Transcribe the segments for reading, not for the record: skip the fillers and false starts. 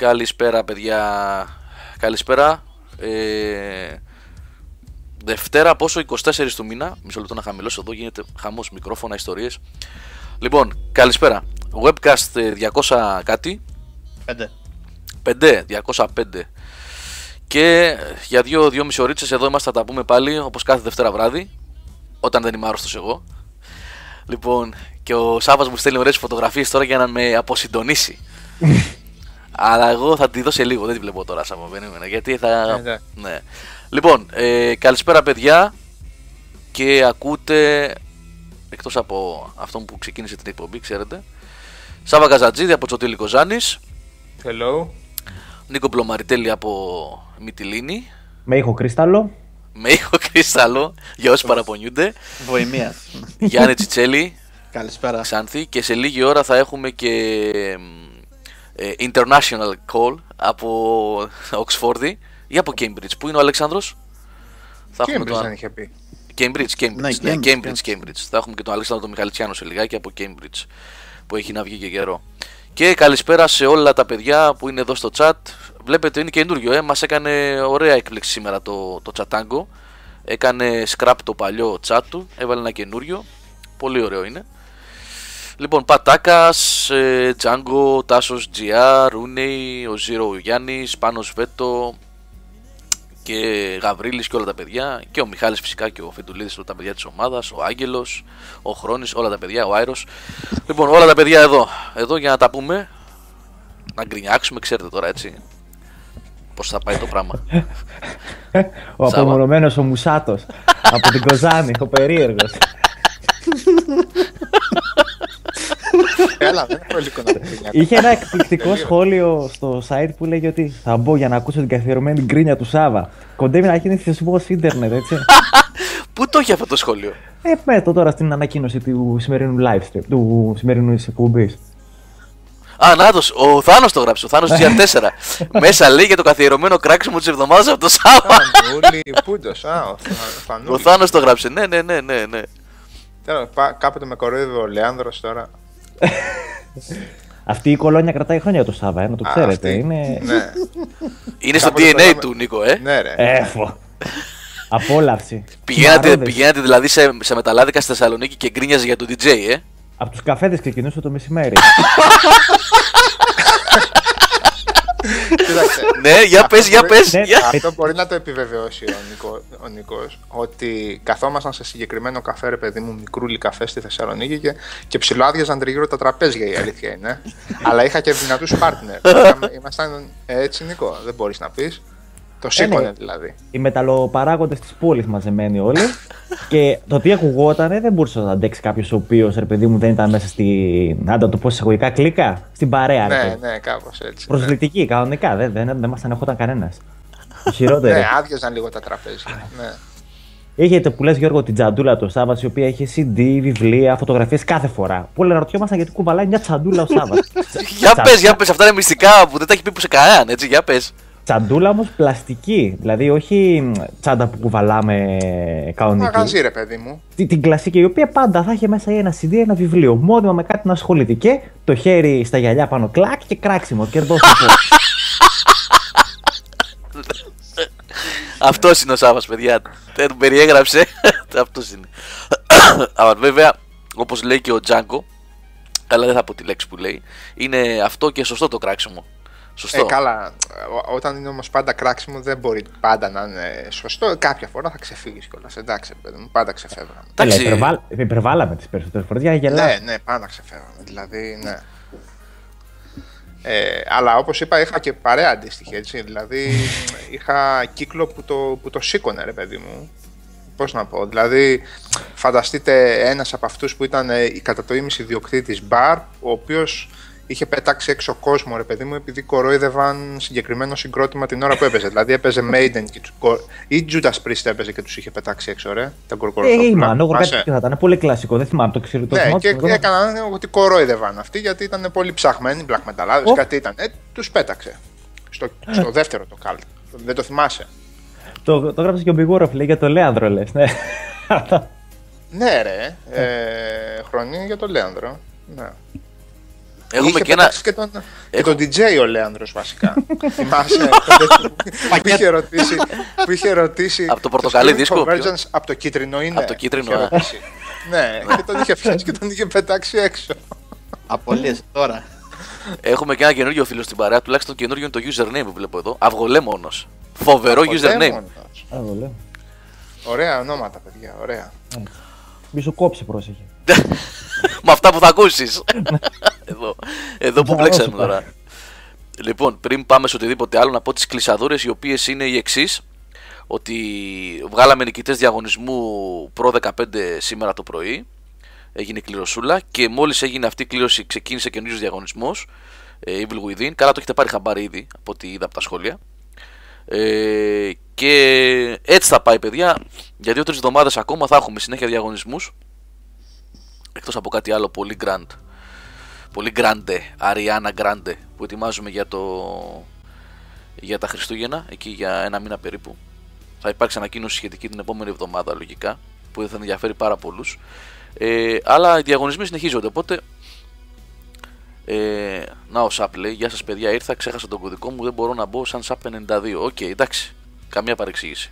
Καλησπέρα, παιδιά. Καλησπέρα. Δευτέρα, πόσο, 24 του μήνα. Μισό λεπτό να χαμηλώσω εδώ, γίνεται χαμός, μικρόφωνα, ιστορίες. Λοιπόν, καλησπέρα. Webcast 200 κάτι. 205. Και για 2-2,5 ωρίτσες εδώ είμαστε, θα τα πούμε πάλι όπως κάθε Δευτέρα βράδυ. Όταν δεν είμαι άρρωστος εγώ. Λοιπόν, και ο Σάββας μου στέλνει ωραίες φωτογραφίες τώρα για να με αποσυντονίσει. Αλλά εγώ θα τη δω σε λίγο, δεν τη βλέπω τώρα, Σάββα, γιατί θα... Ναι. Λοιπόν, καλησπέρα παιδιά. Και ακούτε, εκτός από αυτόν που ξεκίνησε την εκπομπή, ξέρετε, Σάββα Καζατζίδη από Τσοτήλη Κοζάνης. Hello. Νίκο Πλωμαριτέλη από Μυτιλίνη. Με ήχο κρίσταλο. Με ήχο κρίσταλο, για όσοι παραπονιούνται. Βοημίας. Γιάννη Τσιτσέλη. Καλησπέρα. Ξάνθη. Και σε λίγη ώρα θα έχουμε και international call από Oxford ή από Cambridge. Πού είναι ο Αλέξανδρος? Cambridge δεν είχε πει. Cambridge. Ναι, Cambridge. Θα έχουμε και τον Αλέξανδρο τον Μιχαλητσιάνο σε λιγάκι από Cambridge, που έχει να βγει και καιρό. Και καλησπέρα σε όλα τα παιδιά που είναι εδώ στο chat. Βλέπετε είναι καινούριο, μας έκανε ωραία έκπληξη σήμερα το Chattango. Έκανε scrap το παλιό chat του, έβαλε ένα καινούριο. Πολύ ωραίο είναι. Λοιπόν, Πατάκας, Django, Τάσος GR, Ρούνεϊ, ο Ζήρο ο Γιάννης, Πάνος Βέτο και Γαβρίλης και όλα τα παιδιά. Και ο Μιχάλης φυσικά και ο Φεντουλίδης, όλα τα παιδιά της ομάδας, ο Άγγελος, ο Χρόνης, όλα τα παιδιά, ο Άιρος. Λοιπόν, όλα τα παιδιά εδώ για να τα πούμε, να γκρινιάξουμε, ξέρετε τώρα έτσι πώς θα πάει το πράγμα. Ο απομονωμένος ο Μουσάτος από την Κοζάνη, ο περίεργος. Έλα, δεν έχω υλικό να γκρινιάξω. Είχε ένα εκπληκτικό σχόλιο στο site που λέγει ότι θα μπω για να ακούσω την καθιερωμένη γκρίνια του Σάβα. Κοντεύει να γίνει θεσμός ίντερνετ, έτσι. Πού το έχει αυτό το σχόλιο? Πέτω τώρα στην ανακοίνωση του σημερινού live stream, του σημερινού εκπομπής. Α, νάτος, ο Θάνος το γράψε, ο Θάνος GR4. Μέσα λέει για το καθιερωμένο κράξιμο της εβδομάδας από το Σάββα. Πούντος, Ο Θάνος το γράψε, ναι. Κάποτε με κοροϊδεύε ο Λεάνδρος τώρα. Αυτή η κολόνια κρατάει χρόνια το Σάββα, να το ξέρετε. Είναι... Ναι. Είναι στο DNA του, Νίκο, Ναι, ρε. Έφο. Απόλαυση. Πηγαίνατε δηλαδή σε μεταλλάδικα στη Θεσσαλονίκη και γκρίνιαζε για το DJ, Από τους καφέδες ξεκινούσε το μεσημέρι. Κοίταξε. Ναι, για πες. Αυτό μπορεί να το επιβεβαιώσει ο Νίκος, ότι καθόμασταν σε συγκεκριμένο καφέ, ρε παιδί μου, μικρούλι καφέ στη Θεσσαλονίκη και ψιλοάδιαζαν τριγύρω τα τραπέζια, η αλήθεια είναι. Αλλά είχα και δυνατούς partner. Ήμασταν έτσι, Νίκο, δεν μπορείς να πεις. Το σήκωνε δηλαδή. Οι μεταλλοπαράγοντες της πόλης μαζεμένοι όλοι. Και το τι ακουγότανε δεν μπορούσε να αντέξει κάποιος ο οποίος, ρε παιδί μου, δεν ήταν μέσα στην. Άντα το πω εισαγωγικά, κλίκα. Στην παρέα. Ναι, κάπως έτσι. Προσβλητική, κανονικά. Δεν μας ανεχόταν κανένας. Χειρότερο. Ναι, άδειαζαν λίγο τα τραπέζια. Ναι. Έχετε που λες, Γιώργο, την τσαντούλα του Σάββας, η οποία έχει CD, βιβλία, φωτογραφίες κάθε φορά. Που αναρωτιόμασταν γιατί κουβαλάει μια τσαντούλα ο Σάββας. Για πες, αυτά είναι μυστικά που δεν τα έχει πει που σε κανέναν, έτσι, για πες. Τσαντούλα όμως πλαστική, δηλαδή όχι τσάντα που κουβαλάμε κανονική. Μαγαζί, ρε παιδί μου. Την κλασική, η οποία πάντα θα είχε μέσα ένα CD, ένα βιβλίο. Μόνιμα με κάτι να ασχολείται. Και το χέρι στα γυαλιά πάνω, κλακ και κράξιμο. Αυτός είναι ο Σάββας, παιδιά. Δεν τον περιέγραψε. Αυτός είναι. Αλλά βέβαια, όπως λέει και ο Django, αλλά δεν θα πω τη λέξη που λέει, είναι αυτό και σωστό το κράξιμο. Σωστό. Καλά. Όταν είναι όμως πάντα κράξιμο, δεν μπορεί πάντα να είναι σωστό. Κάποια φορά θα ξεφύγεις κιόλας. Εντάξει, παιδί μου, πάντα ξεφεύγαμε. Υπερβάλαμε τις περισσότερες φορές για να γελάμε. Ναι, πάντα ξεφεύγαμε. Δηλαδή, ναι. Αλλά όπως είπα, είχα και παρέα αντίστοιχη, έτσι. Δηλαδή, είχα κύκλο που το σήκωνε, ρε παιδί μου. Πώς να πω, δηλαδή, φανταστείτε ένας από αυτούς που ήταν κατά το ίμιση ιδιοκτήτης μπαρ, ο οποίος είχε πετάξει έξω κόσμο, ρε παιδί μου, επειδή κορόιδευαν συγκεκριμένο συγκρότημα την ώρα που έπαιζε. Δηλαδή έπαιζε Maiden ή Judas Priest έπαιζε και τους είχε πετάξει έξω, ρε. Τα κορκοροτόπουλα. Εγώ κάτι θα ήταν πολύ κλασικό, δεν θυμάμαι το ξέρω. Ναι, και έκαναν ότι κορόιδευαν αυτοί γιατί ήταν πολύ ψαχμένοι, black metalάδες, κάτι ήταν. Τους πέταξε. Στο δεύτερο το καλτ. Δεν το θυμάσαι. Το γράψε και ο Μπιγούροφ, λέει για το Λέανδρο, λες. Ναι, ρε. Χρονία για το Λέανδρο. Ναι. Έχουμε είχε και ένα. Και τον DJ ο Λέανδρος βασικά. Θυμάσαι που είχε ρωτήσει. Από το πορτοκαλί δίσκο. Από το κίτρινο είναι. Από το κίτρινο. Ναι, και τον είχε φτιάξει και τον είχε πετάξει έξω. Απολύεσαι τώρα. Έχουμε και ένα καινούργιο φίλο στην παρέα, τουλάχιστον καινούργιο είναι το username που βλέπω εδώ. Αυγολέμονος. Φοβερό username. Ωραία ονόματα, παιδιά, ωραία. Μη σου κόψει, πρόσεχε. Με αυτά που θα ακούσεις. Εδώ που μπλέξαμε τώρα. Λοιπόν, πριν πάμε σε οτιδήποτε άλλο, να πω τις κλεισαδούρες, οι οποίες είναι οι εξής. Ότι βγάλαμε νικητές διαγωνισμού Pro 15 σήμερα το πρωί. Έγινε κληροσούλα και μόλις έγινε αυτή η κλήρωση ξεκίνησε καινούριος διαγωνισμός, Evil Within. Καλά το έχετε πάρει χαμπάρι ήδη από ό,τι είδα από τα σχόλια. Και έτσι θα πάει, παιδιά. Για 2-3 εβδομάδες ακόμα θα έχουμε συνέχεια διαγωνισμούς. Εκτός από κάτι άλλο πολύ grand, πολύ grande, Ariana Grande, που ετοιμάζουμε για τα Χριστούγεννα, εκεί για ένα μήνα περίπου. Θα υπάρξει ανακοίνωση σχετική την επόμενη εβδομάδα, λογικά, που θα ενδιαφέρει πάρα πολλούς. Αλλά οι διαγωνισμοί συνεχίζονται, οπότε να ο Σαπ λέει, γεια σας παιδιά, ήρθα, ξέχασα τον κωδικό μου, δεν μπορώ να μπω σαν Σαπ 92. Οκ, εντάξει, καμία παρεξήγηση.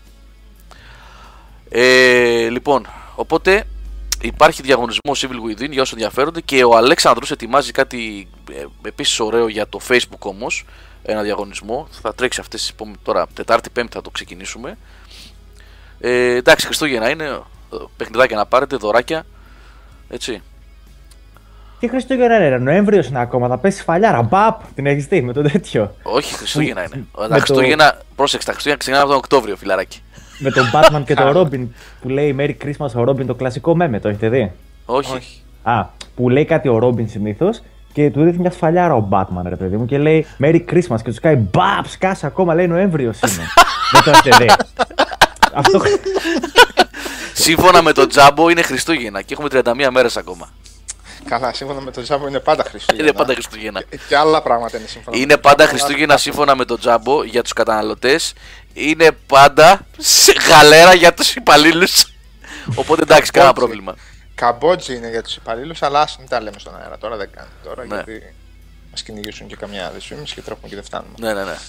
Λοιπόν, οπότε υπάρχει διαγωνισμός Evil Within για όσους ενδιαφέρονται και ο Αλέξανδρος ετοιμάζει κάτι επίσης ωραίο για το Facebook όμως, ένα διαγωνισμό, θα τρέξει αυτές τις τώρα Τετάρτη, Πέμπτη θα το ξεκινήσουμε. Εντάξει, Χριστούγεννα είναι, παιχνιδάκια να πάρετε, δωράκια, έτσι. Τι Χριστούγεννα είναι, Νοέμβριος είναι ακόμα, θα πέσει φαλιάρα, μπαπ, την έχεις δει με το τέτοιο. Όχι, Χριστούγεννα είναι. Τα Χριστούγεννα, πρόσεξε, τα Χριστούγεννα ξεκινάνε από τον Οκτώβριο, φιλαράκι. Με τον Batman και τον Robin που λέει Merry Christmas ο Robin, το κλασικό μέμε, το έχετε δει? Όχι. Που λέει κάτι ο Robin συνήθως και του ρίχνει μια σφαλιάρα ο Batman, ρε παιδί μου, και λέει Merry Christmas και του κάνει μπαπ, σκάσε ακόμα, λέει Νοέμβριος είναι. Δεν το έχετε δει? Αυτό... Σύμφωνα με τον Τζάμπο είναι Χριστούγεννα και έχουμε 31 μέρες ακόμα. Καλά, σύμφωνα με τον Τζάμπο είναι πάντα Χριστούγεννα. Είναι πάντα Χριστούγεννα. Και άλλα πράγματα είναι σύμφωνα. Είναι πάντα Χριστούγεννα σύμφωνα με τον Τζάμπο για τους καταναλωτές. Είναι πάντα γαλέρα για τους υπαλλήλους. Οπότε εντάξει, κανένα πρόβλημα. Καμπότζη είναι για τους υπαλλήλους, αλλά ας μην τα λέμε στον αέρα. Τώρα δεν κάνει τώρα, γιατί μας κυνηγήσουν και καμιά δεσμήμιση και τρέχουμε και δεν φτάνουμε. Ναι.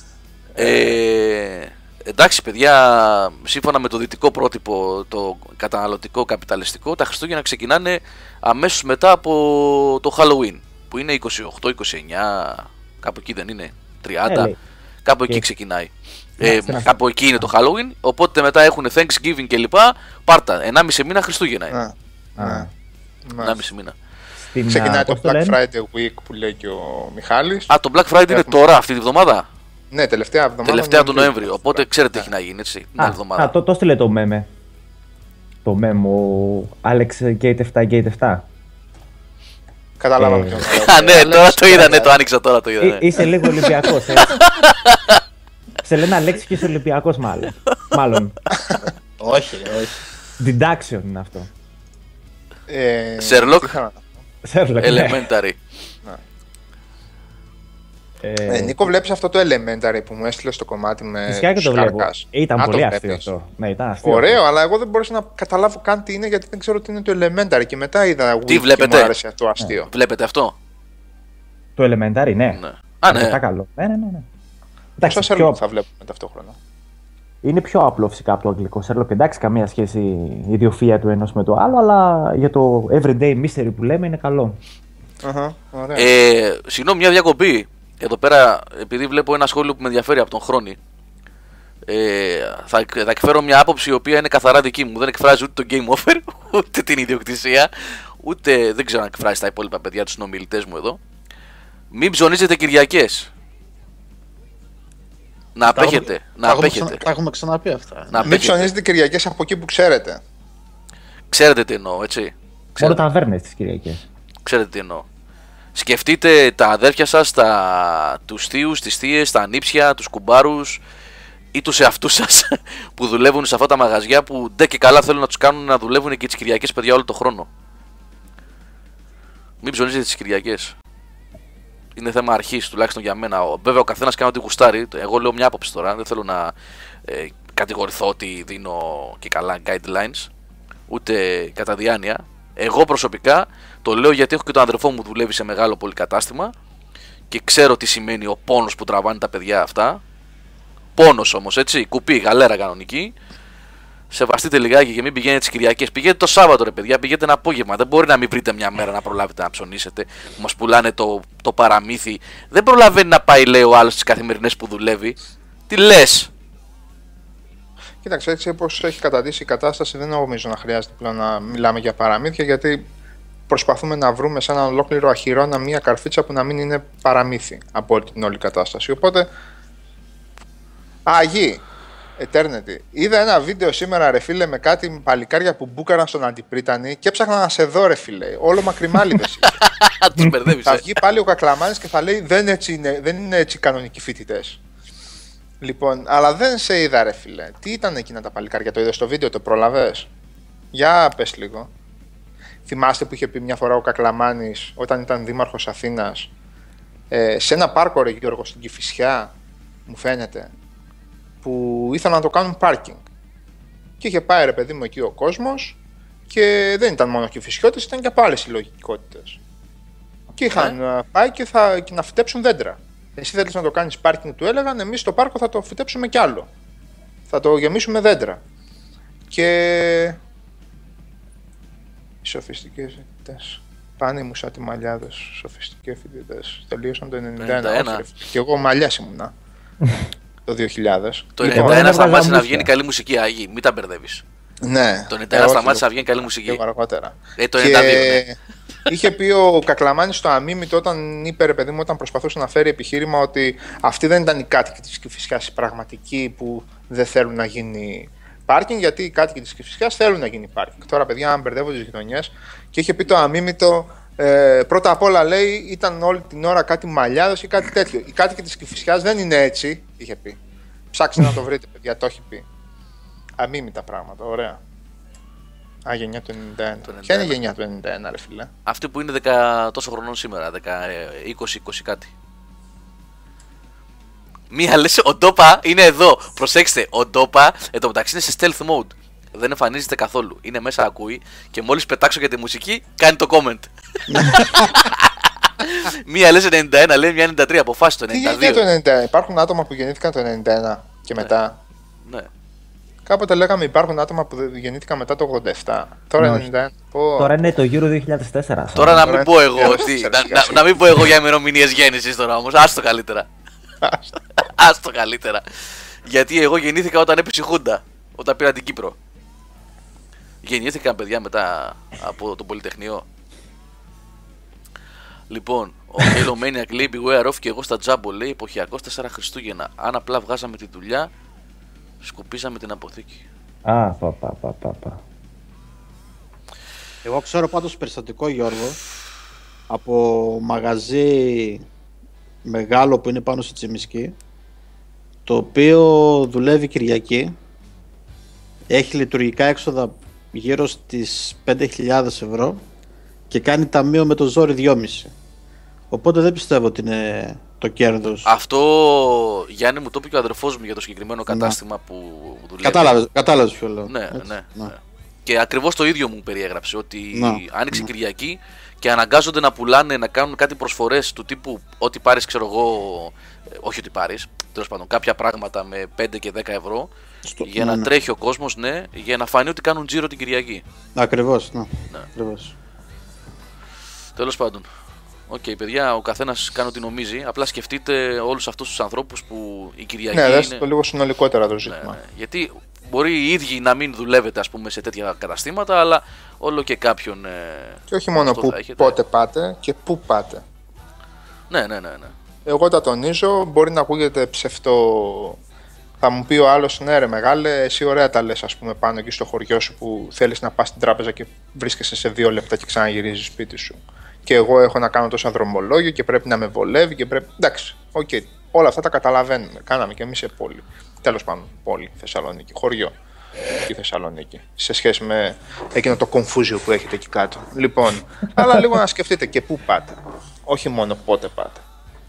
Εντάξει, παιδιά, σύμφωνα με το δυτικό πρότυπο, το καταναλωτικό καπιταλιστικό, τα Χριστούγεννα ξεκινάνε αμέσως μετά από το Halloween, που είναι 28, 29, κάπου εκεί δεν είναι, 30, κάπου εκεί ξεκινάει. Κάπου εκεί είναι το Halloween, οπότε μετά έχουν Thanksgiving κλπ. Πάρτα, 1,5 μήνα Χριστούγεννα είναι. 1,5 μήνα. Ξεκινάει το Black Friday Week που λέει και ο Μιχάλης. Το Black Friday είναι τώρα, αυτή τη βδομάδα. Ναι, τελευταία εβδομάδα. Τελευταία του Νοέμβριου. Οπότε ξέρετε τι έχει να γίνει, έτσι. Την άλλη εβδομάδα. Το στείλε το μέμε. Το μέμο Alex Gate 7 Gate 7. Καταλάβαμε. Ναι, τώρα το είδα, ναι, το άνοιξα τώρα το είδα. Είσαι λίγο Ολυμπιακός. Σε λένε Αλέξη και είσαι Ολυμπιακός μάλλον. Όχι. Deduction είναι αυτό. Sherlock. Elementary. Νίκο, βλέπεις αυτό το Elementary που μου έστειλε στο κομμάτι με φυσικά και το βλέπω. Ήταν πολύ αστείο αυτό. Ναι, ήταν αστείο. Ωραίο, αλλά εγώ δεν μπορούσα να καταλάβω καν τι είναι, γιατί δεν ξέρω τι είναι το Elementary. Και μετά είδα τι βλέπετε? Και μου άρεσε το αστείο. Βλέπετε αυτό? Το Elementary, ναι. Ναι. Καλό. Ναι. Πόσα Sherlock θα βλέπουμε ταυτόχρονα? Είναι πιο απλό φυσικά από το αγγλικό Sherlock. Εντάξει, καμία σχέση η ιδιοφυΐα του ενός με το άλλο, αλλά για το everyday mystery που λέμε είναι καλό. Συγγνώμη, μια διακοπή. Εδώ πέρα, επειδή βλέπω ένα σχόλιο που με ενδιαφέρει από τον Χρόνη, θα εκφέρω μια άποψη η οποία είναι καθαρά δική μου. Δεν εκφράζει ούτε το game offer, ούτε την ιδιοκτησία, ούτε δεν ξέρω αν εκφράζει τα υπόλοιπα παιδιά, τους συνομιλητές μου εδώ. Μην ψωνίζετε Κυριακές. Να απέχετε. Τα έχουμε ξαναπεί αυτά. Μην ψωνίζετε Κυριακές από εκεί που ξέρετε. Ξέρετε τι εννοώ, έτσι. Μόνο ταβέρνες τις Κυριακές. Ξέρετε τι εννοώ. Σκεφτείτε τα αδέρφια σας, τους θείους, τις θείες, τα ανήψια, τους κουμπάρους ή τους εαυτούς σας που δουλεύουν σε αυτά τα μαγαζιά που ντε και καλά θέλουν να τους κάνουν να δουλεύουν και τις Κυριακές, παιδιά, όλο το χρόνο. Μην ψωνίζετε τις Κυριακές. Είναι θέμα αρχής, τουλάχιστον για μένα. Βέβαια, ο καθένας κάνει ό,τι γουστάρει. Εγώ λέω μια άποψη τώρα. Δεν θέλω να κατηγορηθώ ότι δίνω και καλά guidelines, ούτε κατά διάνοια. Εγώ προσωπικά το λέω γιατί έχω και τον αδερφό μου δουλεύει σε μεγάλο πολυκατάστημα και ξέρω τι σημαίνει ο πόνος που τραβάνε τα παιδιά αυτά. Πόνος όμως, έτσι, κουπί, γαλέρα κανονική. Σεβαστείτε λιγάκι και μην πηγαίνετε τις Κυριακές. Πηγαίνετε το Σάββατο, ρε παιδιά, πηγαίνετε ένα απόγευμα. Δεν μπορεί να μην βρείτε μια μέρα να προλάβετε να ψωνίσετε. Που μας πουλάνε το παραμύθι. Δεν προλαβαίνει να πάει, λέει ο άλλος, τις καθημερινές που δουλεύει. Τι λες? Κοίταξε, έτσι όπως έχει καταντήσει η κατάσταση, δεν νομίζω να χρειάζεται πλέον να μιλάμε για παραμύθια, γιατί προσπαθούμε να βρούμε σε έναν ολόκληρο αχυρώνα μια καρφίτσα που να μην είναι παραμύθι από την όλη κατάσταση. Οπότε. Αγί! Eternity. Είδα ένα βίντεο σήμερα, ρε φίλε, με κάτι παλικάρια που μπούκαραν στον Αντιπρίτανη και έψαχνα να σε δω, ρε φίλε. Όλο μακριμάλιδες. Τους μπερδεύεις. Θα βγει πάλι ο Κακλαμάνης και θα λέει δεν είναι έτσι κανονικοί φοιτητές. Λοιπόν, αλλά δεν σε είδα, ρε φίλε. Τι ήταν εκείνα τα παλικάρια, το είδες στο βίντεο, το προλαβες? Για πες λίγο. Θυμάστε που είχε πει μια φορά ο Κακλαμάνης όταν ήταν δήμαρχος Αθήνας, σε ένα πάρκο, ρε Γιώργο, στην Κηφισιά, μου φαίνεται, που ήθελαν να το κάνουν πάρκινγκ. Και είχε πάει, ρε παιδί μου, εκεί ο κόσμος και δεν ήταν μόνο Κηφισιώτες, ήταν και από άλλες συλλογικότητες. Και είχαν πάει και να φυτέψουν δέντρα. Εσύ θέλεις να το κάνεις πάρκινγκ, του έλεγαν, εμείς στο πάρκο θα το φυτέψουμε κι άλλο. Θα το γεμίσουμε δέντρα. Και οι σοφιστικές φοιτητές. Πάνε μου σαν τη μαλλιάδες, σοφιστικές φοιτητές. Τελείωσαν το 1991. Και εγώ μαλλιάς ήμουνα. Το 2000. Το 91 σταμάτησε να βγαίνει καλή μουσική, Άγιοι, μην τα μπερδεύεις. Ναι. Το 91 σταμάτησε να βγαίνει καλή μουσική. Και αργότερα. Το 92, ναι. Είχε πει ο Κακλαμάνης στο αμίμητο όταν είπε, ρε παιδί μου, όταν προσπαθούσε να φέρει επιχείρημα ότι αυτοί δεν ήταν οι κάτοικοι της Κηφισιάς οι πραγματικοί που δεν θέλουν να γίνει πάρκινγκ, γιατί οι κάτοικοι της Κηφισιάς θέλουν να γίνει πάρκινγκ. Τώρα, παιδιά, αν μπερδεύω τις γειτονιές, και είχε πει το αμίμητο, πρώτα απ' όλα, λέει, ήταν όλη την ώρα κάτι μαλλιάδες ή κάτι τέτοιο. Οι κάτοικοι της Κηφισιάς δεν είναι έτσι, είχε πει. Ψάξτε να το βρείτε, παιδιά, το έχει πει. Αμίμητα πράγματα, ωραία. Α, γενιά του 91. Ποια είναι η γενιά του 91, ρε φίλε? Αυτή που είναι τόσο χρονών σήμερα, 20 κάτι. Μία λες, ο Ντόπα είναι εδώ. Προσέξτε, ο Ντόπα εν τω μεταξύ είναι σε stealth mode. Δεν εμφανίζεται καθόλου. Είναι μέσα, ακούει και μόλις πετάξω για τη μουσική, κάνει το comment. Μία λες 91, λέει μια 93, αποφάσισε το 92. Τι γενιά το 91, υπάρχουν άτομα που γεννήθηκαν το 91 και μετά. Ναι. Κάποτε λέγαμε υπάρχουν άτομα που γεννήθηκαν μετά το 87. Τώρα 91. Τώρα είναι το Euro 2004. Τώρα να μην πω εγώ, να μην πω εγώ για ημερομηνίες γέννησης τώρα όμως. Άστο καλύτερα. Άστο καλύτερα. Γιατί εγώ γεννήθηκα όταν έπεσε η Χούντα. Όταν πήρα την Κύπρο. Γεννήθηκαν παιδιά μετά από το Πολυτεχνείο. Λοιπόν, ο Halo Maniac λέει beware of και εγώ στα Jumbo λέει εποχιακός 4 Χριστούγεννα. Αν απλά βγάζαμε τη δουλειά, σκουπίζαμε την αποθήκη. Πα. Εγώ ξέρω πάντως περιστατικό, Γιώργο, από μαγαζί μεγάλο που είναι πάνω στη Τσιμισκή, το οποίο δουλεύει Κυριακή, έχει λειτουργικά έξοδα γύρω στις 5.000 ευρώ και κάνει ταμείο με το ζόρι 2,5. Οπότε δεν πιστεύω ότι είναι το κέρδος. Αυτό, Γιάννη, μου το είπε και ο αδερφός μου για το συγκεκριμένο κατάστημα που δουλεύει. Κατάλαβες ποιο λέω. Ναι. Και ακριβώς το ίδιο μου περιέγραψε, ότι άνοιξε Κυριακή και αναγκάζονται να πουλάνε, να κάνουν κάτι προσφορές του τύπου ό,τι πάρεις, ξέρω εγώ, όχι ότι πάρεις, τέλος πάντων, κάποια πράγματα με 5 και 10 ευρώ για να τρέχει ο κόσμος, ναι, για να φανεί ότι κάνουν τζίρο την Κυριακή. Ακριβώς, ακριβώς. Τέλος πάντων. Οκ, παιδιά, ο καθένας κάνει ό,τι νομίζει. Απλά σκεφτείτε όλους αυτούς τους ανθρώπους που η Κυριακή. Ναι, δέστε το λίγο συνολικότερα το ζήτημα. Ναι. Γιατί μπορεί οι ίδιοι να μην δουλεύετε, ας πούμε, σε τέτοια καταστήματα, αλλά όλο και κάποιον. Και όχι μόνο που πότε πάτε και πού πάτε. Ναι. Εγώ τα τονίζω, μπορεί να ακούγεται ψευτό. Θα μου πει ο άλλος, ναι, ρε μεγάλε, εσύ ωραία τα λες, ας πούμε, πάνω εκεί στο χωριό σου που θέλεις να πας στην τράπεζα και βρίσκεσαι σε 2 λεπτά και ξαναγυρίζεις σπίτι σου. Και εγώ έχω να κάνω τόσα δρομολόγιο και πρέπει να με βολεύει και πρέπει. Εντάξει, οκ. Όλα αυτά τα καταλαβαίνουμε. Κάναμε και εμείς σε πόλη. Τέλος πάντων, πόλη, Θεσσαλονίκη, χωριό. Εκεί Θεσσαλονίκη. Σε σχέση με εκείνο το κομφούζιο που έχετε εκεί κάτω. Λοιπόν, αλλά λίγο να σκεφτείτε και πού πάτε. Όχι μόνο πότε πάτε.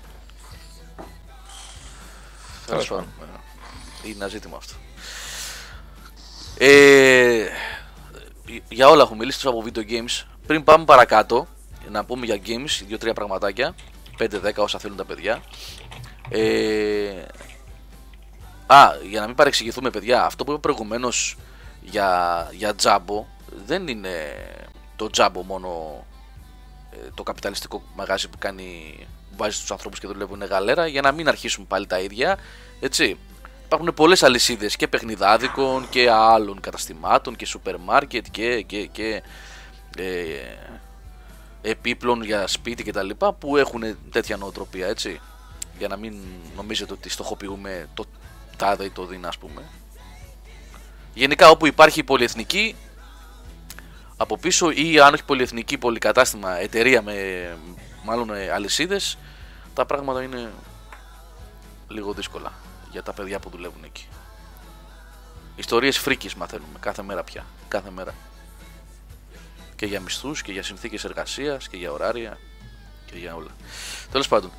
Τέλος πάντων. Είναι ένα ζήτημα αυτό. Για όλα έχω μιλήσει, από video games. πριν πάμε παρακάτω, να πούμε για games, 2-3 πραγματάκια, 5-10 όσα θέλουν τα παιδιά. Για να μην παρεξηγηθούμε, παιδιά, αυτό που είπα προηγουμένως για τζάμπο, δεν είναι το τζάμπο μόνο το καπιταλιστικό μαγάζι που βάζει τους ανθρώπους και δουλεύουν γαλέρα, για να μην αρχίσουν πάλι τα ίδια, έτσι. Υπάρχουν πολλές αλυσίδες και παιχνιδάδικων και άλλων καταστημάτων και σούπερ μάρκετ και επίπλων για σπίτι και τα λοιπά, που έχουν τέτοια νοοτροπία, έτσι. Για να μην νομίζετε ότι στοχοποιούμε το τάδε ή το δίνα, ας πούμε. Γενικά όπου υπάρχει πολυεθνική από πίσω, ή αν όχι πολυεθνική, πολυκατάστημα, εταιρεία με μάλλον αλυσίδες, τα πράγματα είναι λίγο δύσκολα για τα παιδιά που δουλεύουν εκεί. Ιστορίες φρίκης μαθαίνουμε κάθε μέρα πια, κάθε μέρα. Και για μισθούς και για συνθήκες εργασίας και για ωράρια και για όλα. Τέλος πάντων,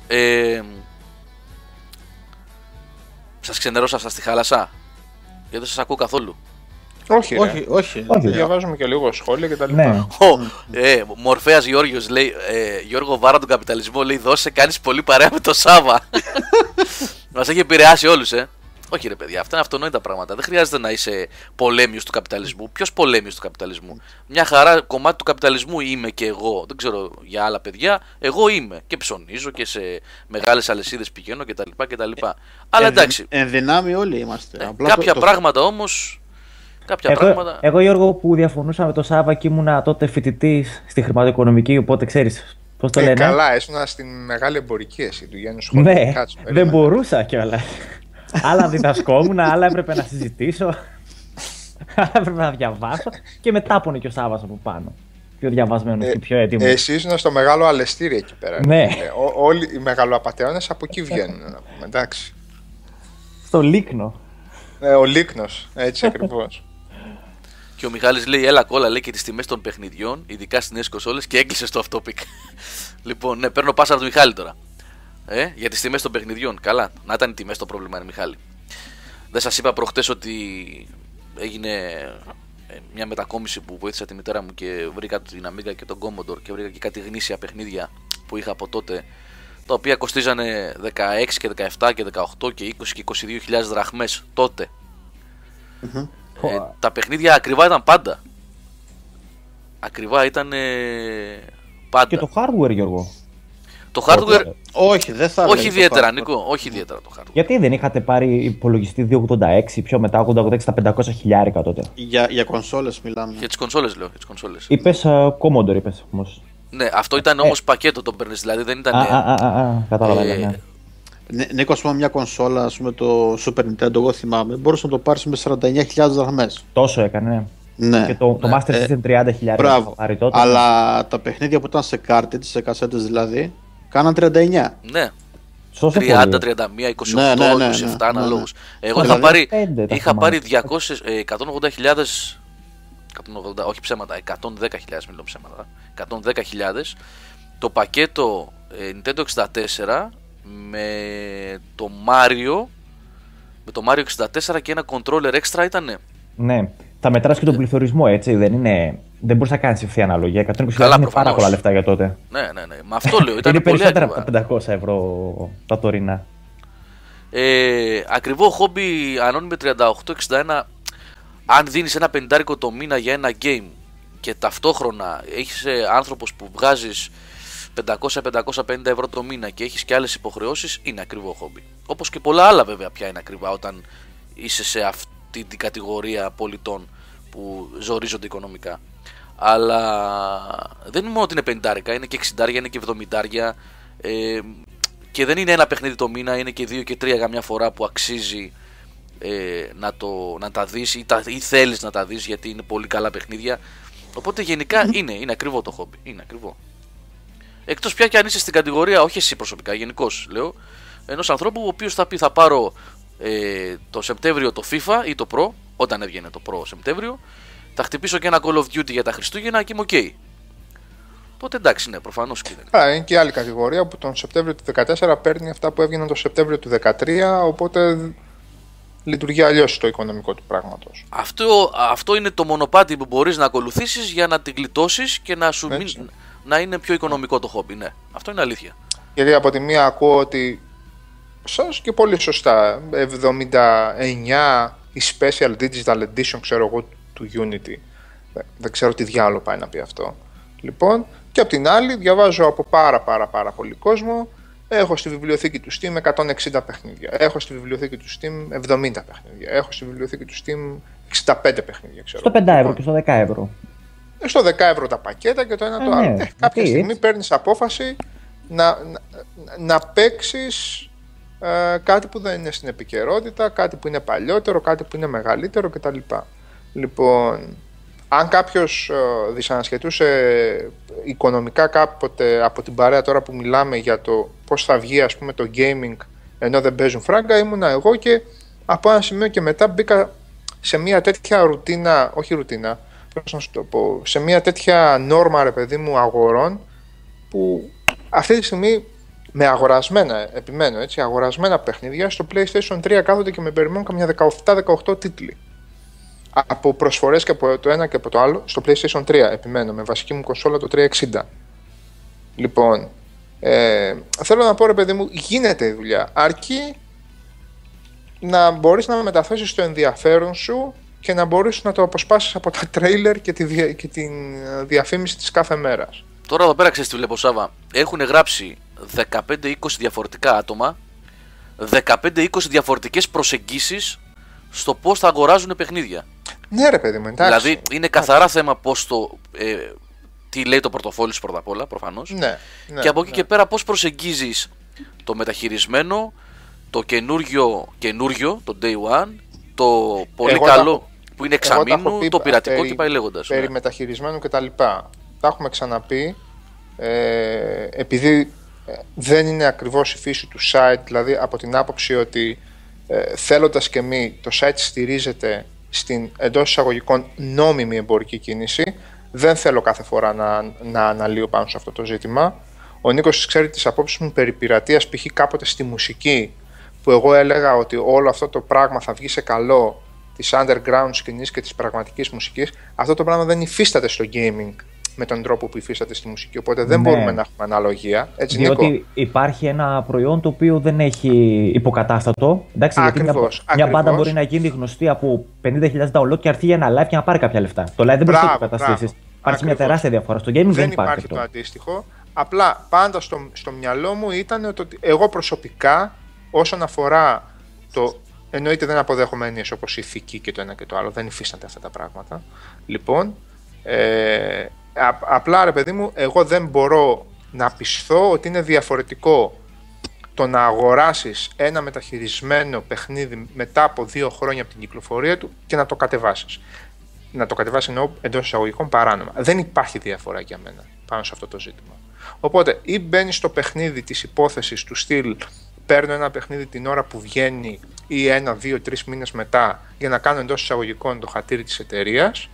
σας ξενερώσα, σας τη χάλασα, γιατί δεν σας ακούω καθόλου. Όχι. Διαβάζουμε και λίγο σχόλια και τα λοιπά. Ναι. Μορφέας Γιώργος λέει, Γιώργο, βάρα τον καπιταλισμό, λέει, δώσε, κάνεις πολύ παρέα με το Σάβα. Μας έχει επηρεάσει όλους, Όχι ρε παιδιά, αυτά είναι αυτονόητα πράγματα. Δεν χρειάζεται να είσαι πολέμιος του καπιταλισμού. Ποιος πολέμιος του καπιταλισμού? Μια χαρά κομμάτι του καπιταλισμού είμαι και εγώ. Δεν ξέρω για άλλα παιδιά. Εγώ είμαι και ψωνίζω και σε μεγάλες αλυσίδες πηγαίνω κτλ. Αλλά εντάξει. Εν δυνάμει όλοι είμαστε. Κάποια πράγματα όμως. Εγώ, Γιώργο, που διαφωνούσα με τον Σάβα και ήμουνα τότε φοιτητής στη χρηματοοικονομική, οπότε ξέρεις πώς το λένε. Καλά, ήσουν στην μεγάλη εμπορική εσύ του Γιάννου Σχόλου. Ναι, δεν μπορούσα κιόλας. Άλλα διδασκόμουν, άλλα έπρεπε να συζητήσω, άλλα έπρεπε να διαβάσω και μετά πόνε και ο Σάββας από πάνω. Πιο διαβασμένος και πιο έτοιμος. Εσύ ήσουν στο μεγάλο αλεστήρι εκεί πέρα. Ναι. Όλοι οι μεγαλοαπατεώνες από εκεί βγαίνουν, να πούμε, εντάξει. Στο Λύκνο. Ο Λύκνος, έτσι ακριβώς. Και ο Μιχάλης λέει, έλα κόλλα, λέει, και τις τιμές των παιχνιδιών, ειδικά στις νέες κονσόλες, και έκλεισε στο off topic. Λοιπόν, ναι, παίρνω πάσα από τον Μιχάλη τώρα. Για τις τιμές των παιχνιδιών. Καλά, να ήταν οι τιμές το πρόβλημα, Μιχάλη. Δεν σας είπα προχτές ότι έγινε μια μετακόμιση που βοήθησα τη μητέρα μου και βρήκα την Amiga και τον Commodore και βρήκα και κάτι γνήσια παιχνίδια που είχα από τότε, τα οποία κοστίζανε 16 και 17 και 18 και 20 και 22.000 δραχμές τότε. Τα παιχνίδια ακριβά ήταν πάντα. Ακριβά ήταν πάντα. Και το hardware, Γιώργο. Το hardware. Όχι, δεν θα όχι ιδιαίτερα, Νίκο. Όχι ιδιαίτερα το hardware. Γιατί δεν είχατε πάρει υπολογιστή 286, πιο μετά 886 στα 500 χιλιάρικα τότε? Για κονσόλες μιλάμε. Για τις κονσόλες λέω. Για τις κονσόλες. Είπες Commodore, είπες όμως. Ναι, αυτό ήταν όμως πακέτο το παίρνεις, δηλαδή δεν ήταν. Κατάλαβα. Ναι. Νίκο, ας πούμε, μια κονσόλα, ας πούμε, το Super Nintendo, εγώ θυμάμαι, μπορούσε να το πάρεις με 49.000 δραχμές. Τόσο έκανε, ναι. Και το Master System 30.000. Μπράβο. Αλλά τα παιχνίδια που ήταν σε cartridge, σε κασέτες δηλαδή, κάναν 39. Ναι. 30, 31, 28, 27 αναλόγως. Εγώ είχα πάρει 180.000. 180, όχι ψέματα, 110.000, μιλώ ψέματα. 110.000 το πακέτο Nintendo 64 με το Mario 64 και ένα controller extra ήτανε. Ναι, θα μετράς και τον πληθωρισμό, έτσι, δεν μπορείς να κάνεις ευθεία αναλογία. 120.000 είναι πάρα πολλά λεφτά για τότε. Ναι, μα αυτό λέω, ήταν είναι πολύ περισσότερα ακριβά. από τα 500 ευρώ τα τωρινά. Ακριβό χόμπι Ανώνυμη 3861. Αν δίνεις ένα 50 το μήνα για ένα game και ταυτόχρονα έχεις άνθρωπος που βγάζεις 500-550 ευρώ το μήνα και έχεις και άλλες υποχρεώσεις, είναι ακριβό χόμπι. Όπως και πολλά άλλα βέβαια πια είναι ακριβά όταν είσαι σε αυτή την κατηγορία πολιτών που ζορίζονται οικονομικά. Αλλά δεν είναι μόνο ότι είναι 50, είναι και 60, είναι και 70. Και δεν είναι ένα παιχνίδι το μήνα, είναι και 2 και 3 για μια φορά που αξίζει να τα δεις ή θέλεις να τα δεις, γιατί είναι πολύ καλά παιχνίδια. Οπότε γενικά είναι ακριβό το χόμπι. Είναι ακριβό. Εκτός πια και αν είσαι στην κατηγορία, όχι εσύ προσωπικά, γενικώς λέω, ενός ανθρώπου ο οποίος θα πει θα πάρω το Σεπτέμβριο το FIFA ή το Pro, όταν έβγαινε το Pro Σεπτέμβριο, θα χτυπήσω και ένα Call of Duty για τα Χριστούγεννα και είμαι ok. Τότε εντάξει, ναι, προφανώς και δεν. Είναι και άλλη κατηγορία που τον Σεπτέμβριο του 2014 παίρνει αυτά που έβγαιναν τον Σεπτέμβριο του 2013, οπότε λειτουργεί αλλιώς το οικονομικό του πράγματος. Αυτό είναι το μονοπάτι που μπορείς να ακολουθήσεις για να την γλιτώσεις και να είναι πιο οικονομικό το χόμπι. Ναι, αυτό είναι αλήθεια. Γιατί από τη μία ακούω ότι, σας και πολύ σωστά, 79 η Special Digital Edition, ξέρω εγώ, του Unity. Δεν ξέρω τι διάλογο πάει να πει αυτό. Λοιπόν, και απ' την άλλη διαβάζω από πάρα πολύ κόσμο. Έχω στη βιβλιοθήκη του Steam 160 παιχνίδια. Έχω στη βιβλιοθήκη του Steam 70 παιχνίδια. Έχω στη βιβλιοθήκη του Steam 65 παιχνίδια, ξέρω. Στο 5€ και στο 10€. Στο 10€ τα πακέτα και το ένα το άλλο. Ναι, κάποια στιγμή παίρνεις απόφαση να παίξεις κάτι που δεν είναι στην επικαιρότητα, κάτι που είναι παλιότερο, κάτι που είναι μεγαλύτερο κτλ. Λοιπόν, αν κάποιος δυσανασχετούσε οικονομικά κάποτε από την παρέα τώρα που μιλάμε για το πώς θα βγει, ας πούμε, το gaming ενώ δεν παίζουν φράγκα, ήμουνα εγώ και από ένα σημείο και μετά μπήκα σε μια τέτοια ρουτίνα, όχι ρουτίνα, πώς να σου το πω, σε μια τέτοια νόρμα, ρε παιδί μου, αγορών που αυτή τη στιγμή με αγορασμένα, επιμένω έτσι, αγορασμένα παιχνίδια στο PlayStation 3 κάθονται και με περιμένουν καμιά 17-18 τίτλοι. Από προσφορές και από το ένα και από το άλλο στο PlayStation 3, επιμένω, με βασική μου κονσόλα το 360. Λοιπόν, θέλω να πω, ρε παιδί μου, γίνεται η δουλειά. Αρκεί να μπορείς να μεταθέσεις το ενδιαφέρον σου και να μπορείς να το αποσπάσεις από τα τρέιλερ και την διαφήμιση της κάθε μέρας. Τώρα εδώ πέρα ξέρεις τι βλέπω, Σάβα. Έχουν γράψει 15-20 διαφορετικά άτομα, 15-20 διαφορετικές προσεγγίσεις στο πώς θα αγοράζουν παιχνίδια. Ναι, ρε παιδί μου, εντάξει. Δηλαδή είναι καθαρά θέμα πώς τι λέει το πορτοφόλι σου πρώτα απ' όλα, προφανώς. Ναι, και από εκεί και πέρα πώς προσεγγίζεις το μεταχειρισμένο, το καινούριο, το day one, το πολύ καλό που είναι εξαμήνου, το πειρατικό και πάει λέγοντας. Περί μεταχειρισμένου κτλ. Τα έχουμε ξαναπεί, επειδή δεν είναι ακριβώς η φύση του site, δηλαδή από την άποψη ότι θέλοντας και μη το site στηρίζεται στην εντός εισαγωγικών νόμιμη εμπορική κίνηση. Δεν θέλω κάθε φορά να αναλύω πάνω σε αυτό το ζήτημα. Ο Νίκος ξέρει τις απόψεις μου περί πειρατείας, π.χ. κάποτε στη μουσική, που εγώ έλεγα ότι όλο αυτό το πράγμα θα βγει σε καλό της underground σκηνής και της πραγματικής μουσικής. Αυτό το πράγμα δεν υφίσταται στο gaming με τον τρόπο που υφίσταται στη μουσική. Οπότε δεν μπορούμε να έχουμε αναλογία. Έτσι, διότι Νίκο, υπάρχει ένα προϊόν το οποίο δεν έχει υποκατάστατο. Εντάξει, ακριβώς, γιατί μια μπάντα μπορεί να γίνει γνωστή από 50.000 download και έρθει για ένα live και να πάρει κάποια λεφτά. Το live δεν μπορεί να υποκαταστήσει. Υπάρχει μια τεράστια διαφορά. Στο gaming δεν υπάρχει αυτό. Το αντίστοιχο. Απλά πάντα στο μυαλό μου ήταν ότι εγώ προσωπικά, όσον αφορά το. Εννοείται δεν αποδέχομαι έννοιες όπως η ηθική και το ένα και το άλλο. Δεν υφίστανται αυτά τα πράγματα. Λοιπόν. Απλά, ρε παιδί μου, εγώ δεν μπορώ να πισθώ ότι είναι διαφορετικό το να αγοράσεις ένα μεταχειρισμένο παιχνίδι μετά από 2 χρόνια από την κυκλοφορία του και να το κατεβάσεις. Να το κατεβάσεις εννοώ εντός εισαγωγικών παράνομα. Δεν υπάρχει διαφορά για μένα πάνω σε αυτό το ζήτημα. Οπότε ή μπαίνεις στο παιχνίδι της υπόθεσης του στυλ, παίρνω ένα παιχνίδι την ώρα που βγαίνει ή 1, 2, 3 μήνες μετά για να κάνω εντός εισαγωγικών το χατήρι της εταιρείας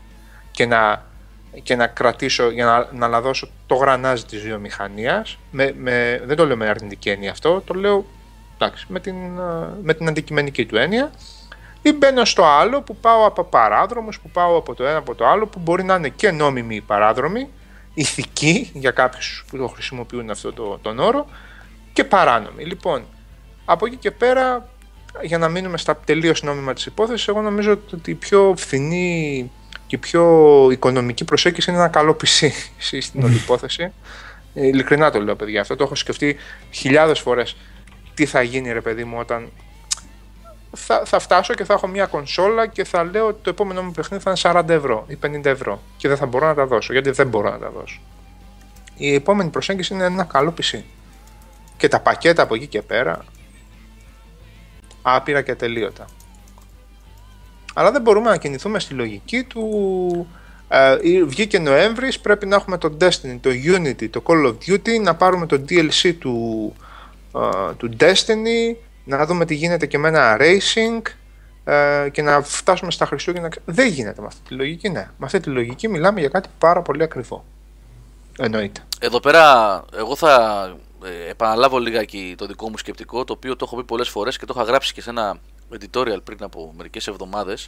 και να κρατήσω, για να λαδώσω το γρανάζι της βιομηχανίας. Δεν το λέω με αρνητική έννοια αυτό, το λέω εντάξει, με την αντικειμενική του έννοια. Ή μπαίνω στο άλλο που πάω από παράδρομους, που πάω από το ένα από το άλλο, που μπορεί να είναι και νόμιμοι οι παράδρομοι, ηθικοί για κάποιους που το χρησιμοποιούν αυτό τον όρο, και παράνομοι. Λοιπόν, από εκεί και πέρα, για να μείνουμε στα τελείως νόμιμα της υπόθεσης, εγώ νομίζω ότι η πιο φθηνή και η πιο οικονομική προσέγγιση είναι ένα καλό PC στην όλη υπόθεση. Ειλικρινά το λέω, παιδιά, αυτό το έχω σκεφτεί χιλιάδες φορές. Τι θα γίνει, ρε παιδί μου, όταν θα φτάσω και θα έχω μια κονσόλα και θα λέω ότι το επόμενο μου παιχνίδι θα είναι 40 ευρώ ή 50 ευρώ και δεν θα μπορώ να τα δώσω, γιατί δεν μπορώ να τα δώσω. Η επόμενη προσέγγιση είναι ένα καλό PC. Και τα πακέτα από εκεί και πέρα, άπειρα και ατελείωτα. Αλλά δεν μπορούμε να κινηθούμε στη λογική του βγήκε Νοέμβρης, πρέπει να έχουμε το Destiny, το Unity, το Call of Duty, να πάρουμε το DLC του Destiny, να δούμε τι γίνεται και με ένα Racing και να φτάσουμε στα Χριστούγεννα. Δεν γίνεται με αυτή τη λογική, ναι. Με αυτή τη λογική μιλάμε για κάτι πάρα πολύ ακριβό. Εννοείται. Εδώ πέρα εγώ θα επαναλάβω λιγάκι το δικό μου σκεπτικό, το οποίο το έχω πει πολλές φορές και το είχα γράψει και σε ένα editorial πριν από μερικές εβδομάδες,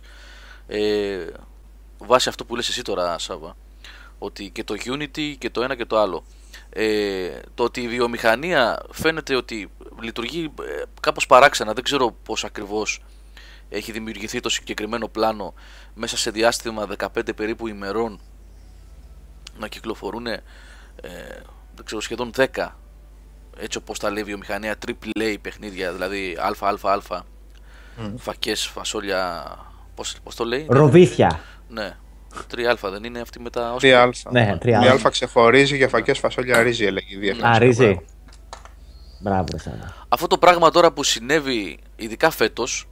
βάσει αυτό που λες εσύ τώρα, Σάβα, ότι και το Unity και το ένα και το άλλο, το ότι η βιομηχανία φαίνεται ότι λειτουργεί κάπως παράξενα, δεν ξέρω πώς ακριβώς έχει δημιουργηθεί το συγκεκριμένο πλάνο μέσα σε διάστημα 15 περίπου ημερών να κυκλοφορούν δεν ξέρω, σχεδόν 10, έτσι όπως τα λέει η βιομηχανία, AAA παιχνίδια, δηλαδή αλφα, φακές, φασόλια, πώς το λέει? Ροβίθια. Ναι, 3α δεν είναι αυτή με τα 3α. Ναι, 3α. Η α ξεχωρίζει, για φακές φασόλια ρύζι, έλεγε η διεύθυνση. Ρύζι. Μπράβο, Σάβα. Αυτό το πράγμα τώρα που συνέβη ειδικά φέτος,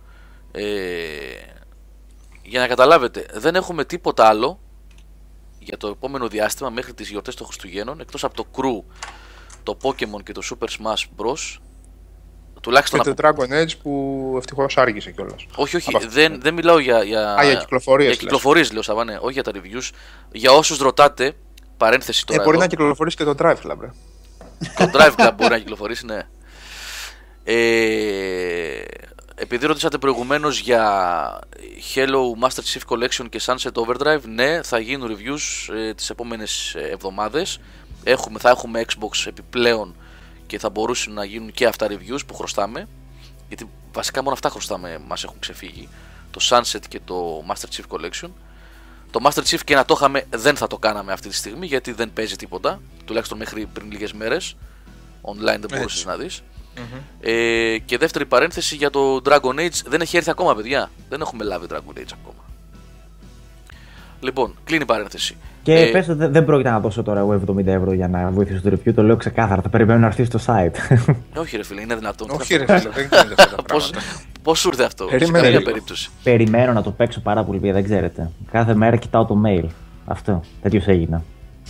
για να καταλάβετε, δεν έχουμε τίποτα άλλο για το επόμενο διάστημα μέχρι τις γιορτές των Χριστουγέννων, εκτός από το Crew, το Pokemon και το Super Smash Bros. Τουλάχιστον και το Dragon Age που ευτυχώς άργησε κιόλας. Όχι, δεν μιλάω για κυκλοφορίες. Για κυκλοφορίες λέω, Σαββάνε, όχι για τα reviews. Για όσους ρωτάτε, παρένθεση τώρα. Μπορεί εδώ, να κυκλοφορήσει και το Drive Club, ρε. Το Drive Club μπορεί να κυκλοφορήσει, ναι. Επειδή ρωτήσατε προηγουμένως για Halo Master Chief Collection και Sunset Overdrive, ναι, θα γίνουν reviews τις επόμενες εβδομάδες. Θα έχουμε Xbox επιπλέον και θα μπορούσαν να γίνουν και αυτά reviews που χρωστάμε. Γιατί βασικά μόνο αυτά χρωστάμε, μας έχουν ξεφύγει. Το Sunset και το Master Chief Collection. Το Master Chief και να το είχαμε δεν θα το κάναμε αυτή τη στιγμή, γιατί δεν παίζει τίποτα. Τουλάχιστον μέχρι πριν λίγες μέρες. Online δεν μπορούσες να δεις. Και δεύτερη παρένθεση για το Dragon Age, δεν έχει έρθει ακόμα, παιδιά. Δεν έχουμε λάβει Dragon Age ακόμα. Λοιπόν, κλείνει η παρένθεση. Και πες ότι δεν πρόκειται να δώσω τώρα εγώ 70 ευρώ για να βοηθήσω το review, το λέω ξεκάθαρα. Θα περιμένω να έρθει στο site. Όχι, ρε φίλε, είναι δυνατόν? Όχι, ρε φίλε, δεν γίνεται αυτά τα πράγματα. Πώς σου ήρθε αυτό, σε καμία περίπτωση? Περιμένω να το παίξω πάρα πολύ, δεν ξέρετε. Κάθε μέρα κοιτάω το mail. Αυτό, τέτοιος έγινα.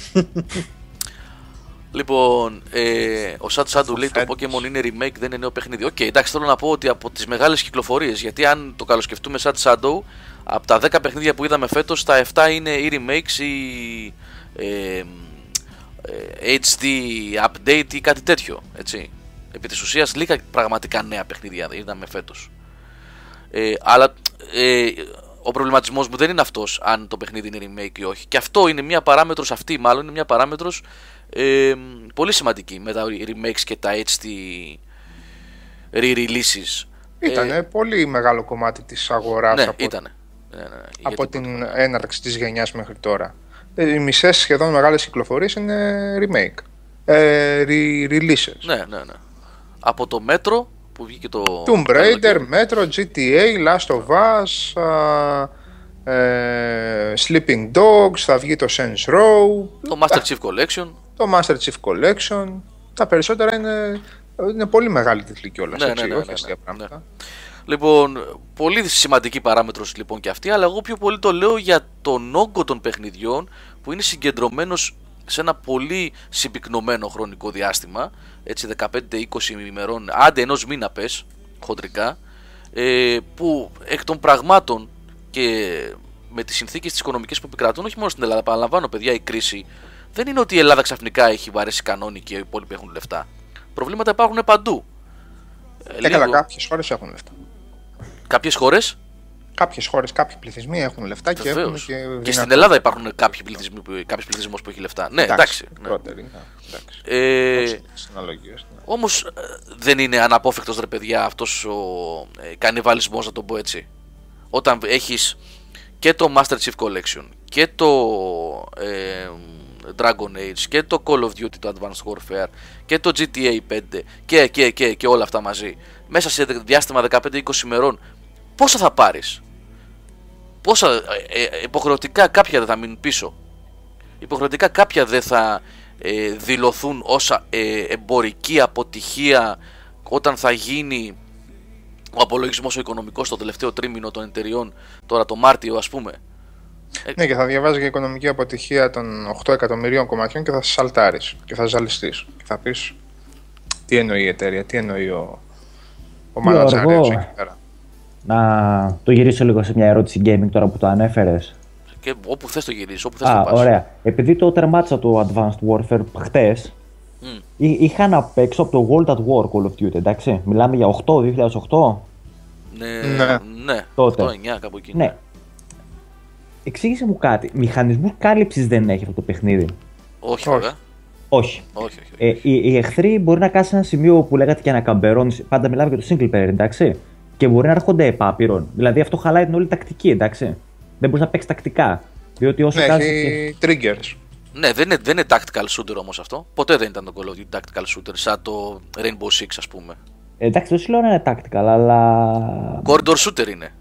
Λοιπόν, ο Σατ Σάντου λέει το Pokemon είναι remake, δεν είναι νέο παιχνίδι. Οκ, εντάξει, θέλω να πω ότι από τις μεγάλες κυκλοφορίες, γιατί αν το καλοσκεφτούμε Σατ Σάντου, από τα 10 παιχνίδια που είδαμε φέτος, τα 7 είναι ή remakes ή HD update ή κάτι τέτοιο, έτσι. Επί της ουσίας λίγα πραγματικά νέα παιχνίδια είδαμε φέτος. Αλλά ο προβληματισμός μου δεν είναι αυτός, αν το παιχνίδι είναι remake ή όχι. Και αυτό είναι μια παράμετρος, αυτή μάλλον είναι μια παράμετρος πολύ σημαντική με τα remakes και τα HD re-releases. Ήτανε πολύ μεγάλο κομμάτι της αγοράς, ναι, από, ήτανε. από την έναρξη της γενιάς μέχρι τώρα. Οι μισές σχεδόν μεγάλες κυκλοφορίες είναι remake, re-releases. Ναι. Από το Metro που βγήκε το Tomb Raider, Metro, GTA, Last of Us, Sleeping Dogs, θα βγει το Saints Row, το Master Chief Collection. Το Master Chief Collection. Τα περισσότερα είναι πολύ μεγάλη τίτλη κιόλας, όχι αστεία πράγματα. Ναι. Λοιπόν, πολύ σημαντική παράμετρος λοιπόν και αυτή, αλλά εγώ πιο πολύ το λέω για τον όγκο των παιχνιδιών που είναι συγκεντρωμένος σε ένα πολύ συμπυκνωμένο χρονικό διάστημα, έτσι 15-20 ημερών, άντε ενός μήνα πες, χοντρικά, που εκ των πραγμάτων και με τις συνθήκες τις οικονομικές που επικρατούν, όχι μόνο στην Ελλάδα, παραλαμβάνω παιδιά, η κρίση δεν είναι ότι η Ελλάδα ξαφνικά έχει βαρέσει κανόνι και οι υπόλοιποι έχουν λεφτά. Προβλήματα υπάρχουν παντού. Καλά, κάποιες χώρες έχουν λεφτά. Κάποιες χώρες. Κάποιες χώρες, κάποιοι πληθυσμοί έχουν λεφτά και έχουν και στην Ελλάδα υπάρχουν κάποιος πληθυσμός που έχει λεφτά. Ναι, εντάξει. Όμως δεν είναι αναπόφευκτος, ρε παιδιά, αυτός ο κανιβαλισμός, να το πω έτσι. Όταν έχεις και το Master Chief Collection και το Dragon Age και το Call of Duty, το Advanced Warfare και το GTA 5 και όλα αυτά μαζί μέσα σε διάστημα 15-20 ημερών, πόσα θα πάρεις? Πόσα υποχρεωτικά κάποια δεν θα μείνουν πίσω, υποχρεωτικά κάποια δεν θα δηλωθούν ως εμπορική αποτυχία όταν θα γίνει ο απολογισμός ο οικονομικός στο τελευταίο τρίμηνο των εταιριών, τώρα το Μάρτιο ας πούμε. Ναι, και θα διαβάζει για οικονομική αποτυχία των 8 εκατομμυρίων κομματιών και θα σαλτάρεις και θα ζαλιστείς και θα πεις τι εννοεί η εταιρεία, τι εννοεί ο μανατζάριος εκεί πέρα. Να το γυρίσω λίγο σε μια ερώτηση gaming τώρα που το ανέφερες. Και όπου θες το γυρίσεις, όπου θες το πας. Ωραία. Επειδή το τερμάτισα το Advanced Warfare χτες, είχα να παίξω από το World at War Call of Duty, εντάξει. Μιλάμε για 2008. Ναι, τότε. 8-9 κάπου εκεί. Ναι. Εξήγησε μου κάτι. Μηχανισμούς κάλυψης δεν έχει αυτό το παιχνίδι. Όχι, βέβαια. Όχι. Όχι. Οι εχθροί μπορεί να κάτσει σε ένα σημείο που λέγατε και να καμπερώνει. Πάντα μιλάμε για το single player, εντάξει. Και μπορεί να έρχονται επάπειρον. Δηλαδή αυτό χαλάει την όλη τακτική, εντάξει. Δεν μπορεί να παίξει τακτικά. Διότι όσο έχει triggers. Ναι, δεν είναι tactical shooter όμως αυτό. Ποτέ δεν ήταν το Call of Duty tactical shooter, σαν το Rainbow Six, ας πούμε. Εντάξει, δεν σου λέω να είναι tactical, αλλά. Corridor shooter είναι.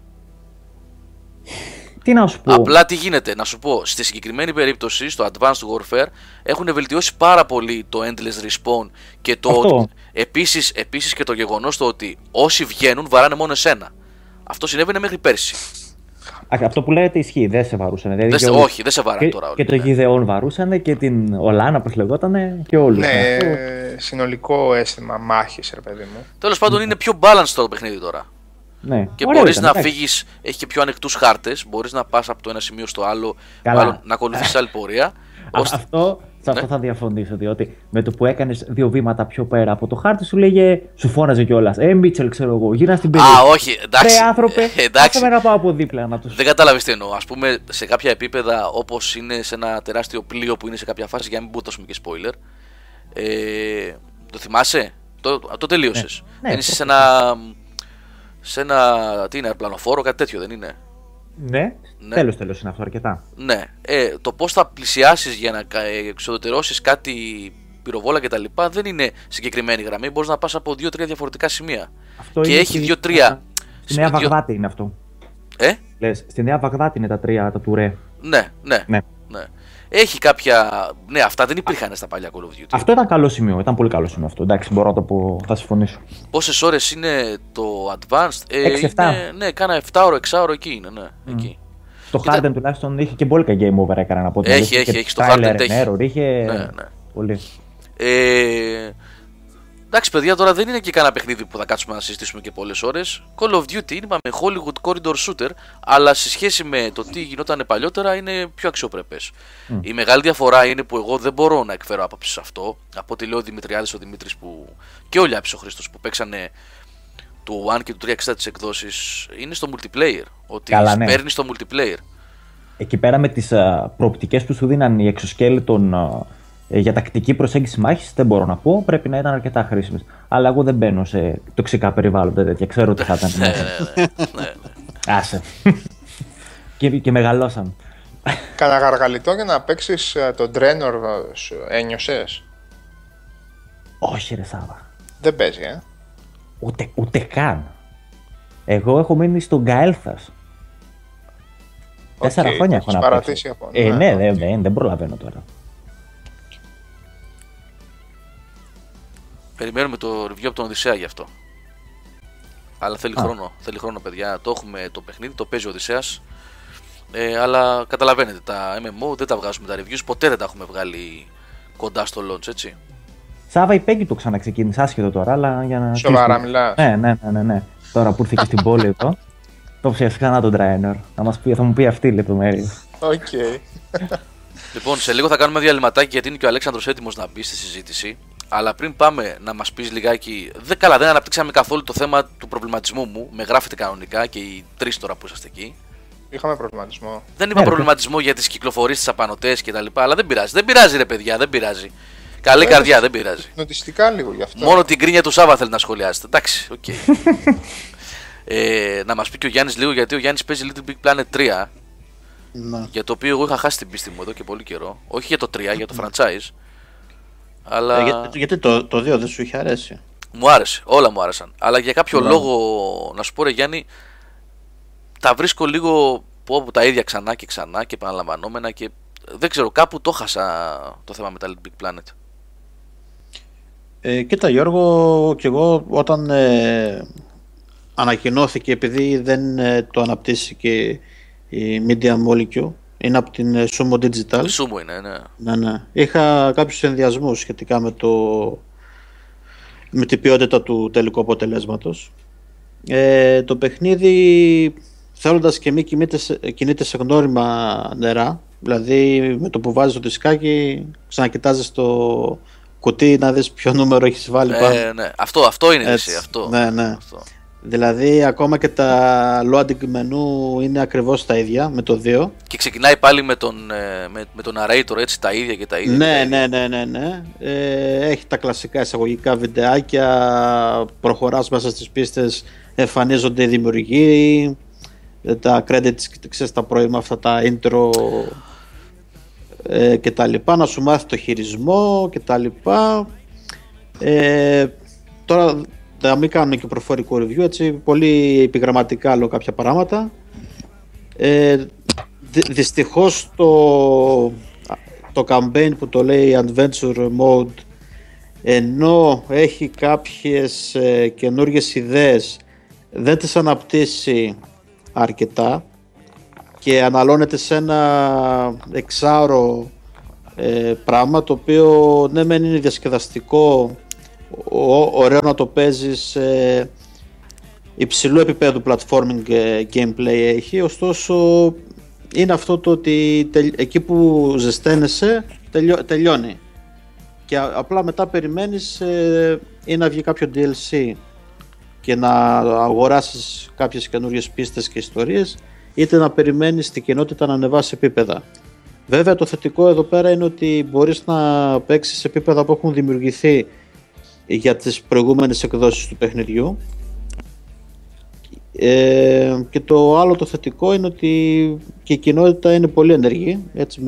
Τι να σου πω. Απλά τι γίνεται, να σου πω, στη συγκεκριμένη περίπτωση, στο Advanced Warfare, έχουν βελτιώσει πάρα πολύ το Endless Respawn και το. Επίσης και το γεγονός το ότι όσοι βγαίνουν βαράνε μόνο εσένα. Αυτό συνέβαινε μέχρι πέρσι. Αυτό που λέτε ισχύει, δεν σε βαρούσαν. Δηλαδή όχι, δεν σε βαράνε τώρα όλοι. Και το Γιδεόν βαρούσαν και την Ολάνα, όπως λεγότανε, και όλους. Ναι, συνολικό αίσθημα μάχης, ρε παιδί μου. Τέλος πάντων, είναι πιο balanced το παιχνίδι τώρα. Ναι. Και μπορείς να φύγεις, έχει και πιο ανοιχτούς χάρτες, μπορείς να πας από το ένα σημείο στο άλλο, μάλλον να ακολουθήσεις άλλη πορεία. Σε αυτό θα διαφωνήσω, διότι με το που έκανες 2 βήματα πιο πέρα από το χάρτη σου λέγε, σου φώναζε κιόλας. Μίτσελ, ξέρω εγώ, γύρνα στην περιοχή. Όχι, εντάξει. Ρε άνθρωπε, εντάξει. να πάω από δίπλα να τους. Δεν κατάλαβες τι εννοώ. Ας πούμε, σε κάποια επίπεδα, όπως είναι σε ένα τεράστιο πλοίο που είναι σε κάποια φάση, για να μην μπούτωσουμε και spoiler. Το θυμάσαι, το τελείωσες. Ναι, είναι σε ένα. Τι είναι, αεροπλανοφόρο, κάτι τέτοιο δεν είναι. Ναι. Τέλος είναι αυτό αρκετά. Ναι. Το πώς θα πλησιάσεις για να εξοδετερώσεις κάτι πυροβόλα κτλ. Δεν είναι συγκεκριμένη γραμμή. Μπορείς να πας από 2-3 διαφορετικά σημεία. Αυτό και έχει 2-3. Στη Νέα Βαγδάτη είναι αυτό. Λες, στη Νέα Βαγδάτη είναι τα 3 τα τουρέ. Ναι. Έχει κάποια. Ναι, αυτά δεν υπήρχαν στα παλιά Call of Duty. Αυτό ήταν καλό σημείο. Ήταν πολύ καλό σημείο αυτό. Εντάξει, μπορώ να το πω. Θα συμφωνήσω. Πόσες ώρες είναι το Advanced? 6-7. Ναι, κάνα 7 ώρο, 6 ώρο εκεί είναι. Ναι, εκεί. Το Harden τουλάχιστον είχε και μπόλικα game over, έκανα να πω. Έχει. Στο Harden έχει. Είχε. Ναι. Πολύ. Εντάξει, παιδιά, τώρα δεν είναι και κανένα παιχνίδι που θα κάτσουμε να συζητήσουμε και πολλές ώρες. Call of Duty, είπαμε Hollywood Corridor Shooter, αλλά σε σχέση με το τι γινόταν παλιότερα είναι πιο αξιοπρεπές. Η μεγάλη διαφορά είναι που εγώ δεν μπορώ να εκφέρω άποψη σε αυτό. Από ό,τι λέει ο Δημητριάδης, ο Δημήτρης και ο Λιάπης ο Χρήστος που παίξανε του 1 και του 360 τις εκδόσεις, είναι στο multiplayer. Ότι παίρνει στο multiplayer. Εκεί πέρα με τις προοπτικές που σου δίναν οι exoskeleton για τακτική προσέγγιση μάχης, δεν μπορώ να πω, πρέπει να ήταν αρκετά χρήσιμες. Αλλά εγώ δεν μπαίνω σε τοξικά περιβάλλοντα τέτοια, ξέρω ότι θα ήταν. Ναι. Άσε. και μεγαλώσαν. Κάνα γαργαλιτό για να παίξεις τον Draenor ένιωσες? Όχι ρε Σάβα. Δεν παίζει, Ούτε καν. Εγώ έχω μείνει στον Γκαέλθας. 4 χρόνια έχω να παίξω. Δεν προλαβαίνω τώρα. Περιμένουμε το review από τον Οδυσσέα γι' αυτό. Αλλά θέλει χρόνο, παιδιά. Το έχουμε το παιχνίδι, το παίζει ο Οδυσσέας. Αλλά καταλαβαίνετε, τα MMO δεν τα βγάζουμε τα reviews, ποτέ δεν τα έχουμε βγάλει κοντά στο launch, έτσι. Σάβα, η Peggy το ξαναξεκίνησε, άσχετο τώρα, αλλά για να. Σοβαρά μιλάς? Ναι. Τώρα που ήρθε και στην πόλη εδώ, το ψεύσει ξανά τον Draenor. Θα μου πει αυτή η λεπτομέρεια. Οκ. Λοιπόν, σε λίγο θα κάνουμε διαλυματάκι γιατί είναι και ο Αλέξανδρος έτοιμος να μπει στη συζήτηση. Αλλά πριν πάμε να μας πεις λιγάκι. Δεν αναπτύξαμε καθόλου το θέμα του προβληματισμού μου. Με γράφετε κανονικά και οι 3 τώρα που είσαστε εκεί. Είχαμε προβληματισμό. Δεν είπα προβληματισμό για τις κυκλοφορίες, τις απανωτές κτλ. Αλλά δεν πειράζει. Δεν πειράζει, ρε παιδιά, δεν πειράζει. Καλή καρδιά, δεν πειράζει. Νοτιστικά λίγο γι' αυτό. Μόνο την κρίνια του Σάβα θέλει να σχολιάσετε. Εντάξει, οκ. Να μας πει και ο Γιάννης λίγο, γιατί ο Γιάννης παίζει Little Big Planet 3. Ναι. Για το οποίο εγώ είχα χάσει την πίστη μου εδώ και πολύ καιρό. Όχι για το 3, για το franchise. Αλλά. Γιατί το 2 δεν σου είχε αρέσει? Μου άρεσε, όλα μου άρεσαν. Αλλά για κάποιο λόγο, να σου πω ρε Γιάννη, τα βρίσκω λίγο τα ίδια ξανά και επαναλαμβανόμενα και δεν ξέρω, κάπου το χάσα το θέμα με τα Little Big Planet. Κοίτα Γιώργο, και εγώ όταν ανακοινώθηκε, επειδή δεν το αναπτύσσει και η Media Molecule, είναι από την Sumo Digital. Sumo είναι, ναι. Ναι. Είχα κάποιους ενδιασμούς σχετικά με την ποιότητα του τελικού αποτελέσματος. Το παιχνίδι, θέλοντας και μη κινείται σε γνώριμα νερά. Δηλαδή με το που βάζεις το δισκάκι ξανακοιτάζεις το κουτί να δεις ποιο νούμερο έχεις βάλει πάνω. Ναι. Αυτό είναι εσύ, αυτό. Ναι. Αυτό. Δηλαδή ακόμα και τα loading μενού είναι ακριβώς τα ίδια με το 2. Και ξεκινάει πάλι με τον narrator, έτσι, τα ίδια και τα ίδια. Ναι. Έχει τα κλασικά εισαγωγικά βιντεάκια, προχωράς μέσα στις πίστες, εμφανίζονται οι δημιουργοί, τα credits, ξέρεις, τα πρωί με αυτά τα intro και τα λοιπά, να σου μάθει το χειρισμό και τα λοιπά. Τώρα θα μην κάνουμε και προφορικό review, έτσι, πολύ επιγραμματικά λέω κάποια πράγματα. Δυστυχώς το campaign που το λέει Adventure Mode, ενώ έχει κάποιες καινούργιες ιδέες, δεν τις αναπτύσσει αρκετά και αναλώνεται σε ένα εξάωρο πράγμα, το οποίο ναι μεν είναι διασκεδαστικό, ωραίο να το παίζεις, υψηλού επίπεδου platforming gameplay έχει, ωστόσο είναι αυτό το ότι εκεί που ζεσταίνεσαι τελειώνει και απλά μετά περιμένεις ή να βγει κάποιο DLC και να αγοράσεις κάποιες καινούριες πίστες και ιστορίες, είτε να περιμένεις την κοινότητα να ανεβάσει επίπεδα. Βέβαια το θετικό εδώ πέρα είναι ότι μπορείς να παίξεις σε επίπεδα που έχουν δημιουργηθεί για τις προηγούμενες εκδόσεις του παιχνιδιού, και το άλλο το θετικό είναι ότι και η κοινότητα είναι πολύ ενεργή, έτσι,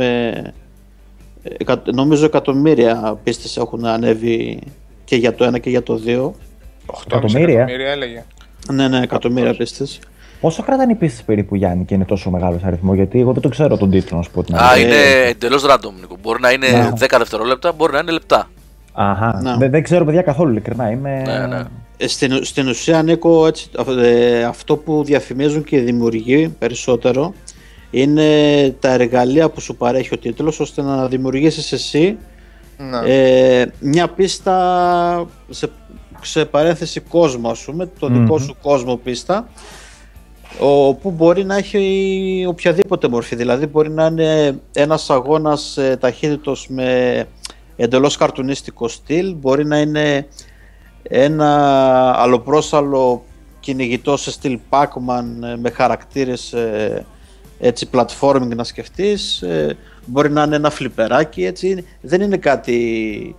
νομίζω εκατομμύρια πίστες έχουν ανέβει και για το 1 και για το 2. 8 εκατομμύρια έλεγε. Ναι, εκατομμύρια πίστες. Πόσο κρατάνε οι πίστες περίπου, Γιάννη, και είναι τόσο μεγάλος αριθμό? Γιατί εγώ δεν το ξέρω τον τίτλο, να σου πω την αλήθεια. Είναι εντελώς random, Νίκο. Μπορεί να είναι 10 δευτερόλεπτα, μπορεί να είναι λεπτά. Αχα. Δεν ξέρω, παιδιά, καθόλου, ειλικρινά. Ναι. Στην ουσία, Νίκο, έτσι, αυτό που διαφημίζουν και οι δημιουργοί περισσότερο είναι τα εργαλεία που σου παρέχει ο τίτλος, ώστε να δημιουργήσεις εσύ μια πίστα σε παρένθεση κόσμο, ας πούμε, το δικό σου κόσμο πίστα, όπου μπορεί να έχει οποιαδήποτε μορφή. Δηλαδή μπορεί να είναι ένας αγώνας ταχύτητος με εντελώς καρτουνίστικο στυλ, μπορεί να είναι ένα αλλοπρόσαλλο κυνηγητό σε στυλ Pac-Man με χαρακτήρες, έτσι, platforming να σκεφτείς, μπορεί να είναι ένα φλιπεράκι, έτσι, δεν είναι κάτι...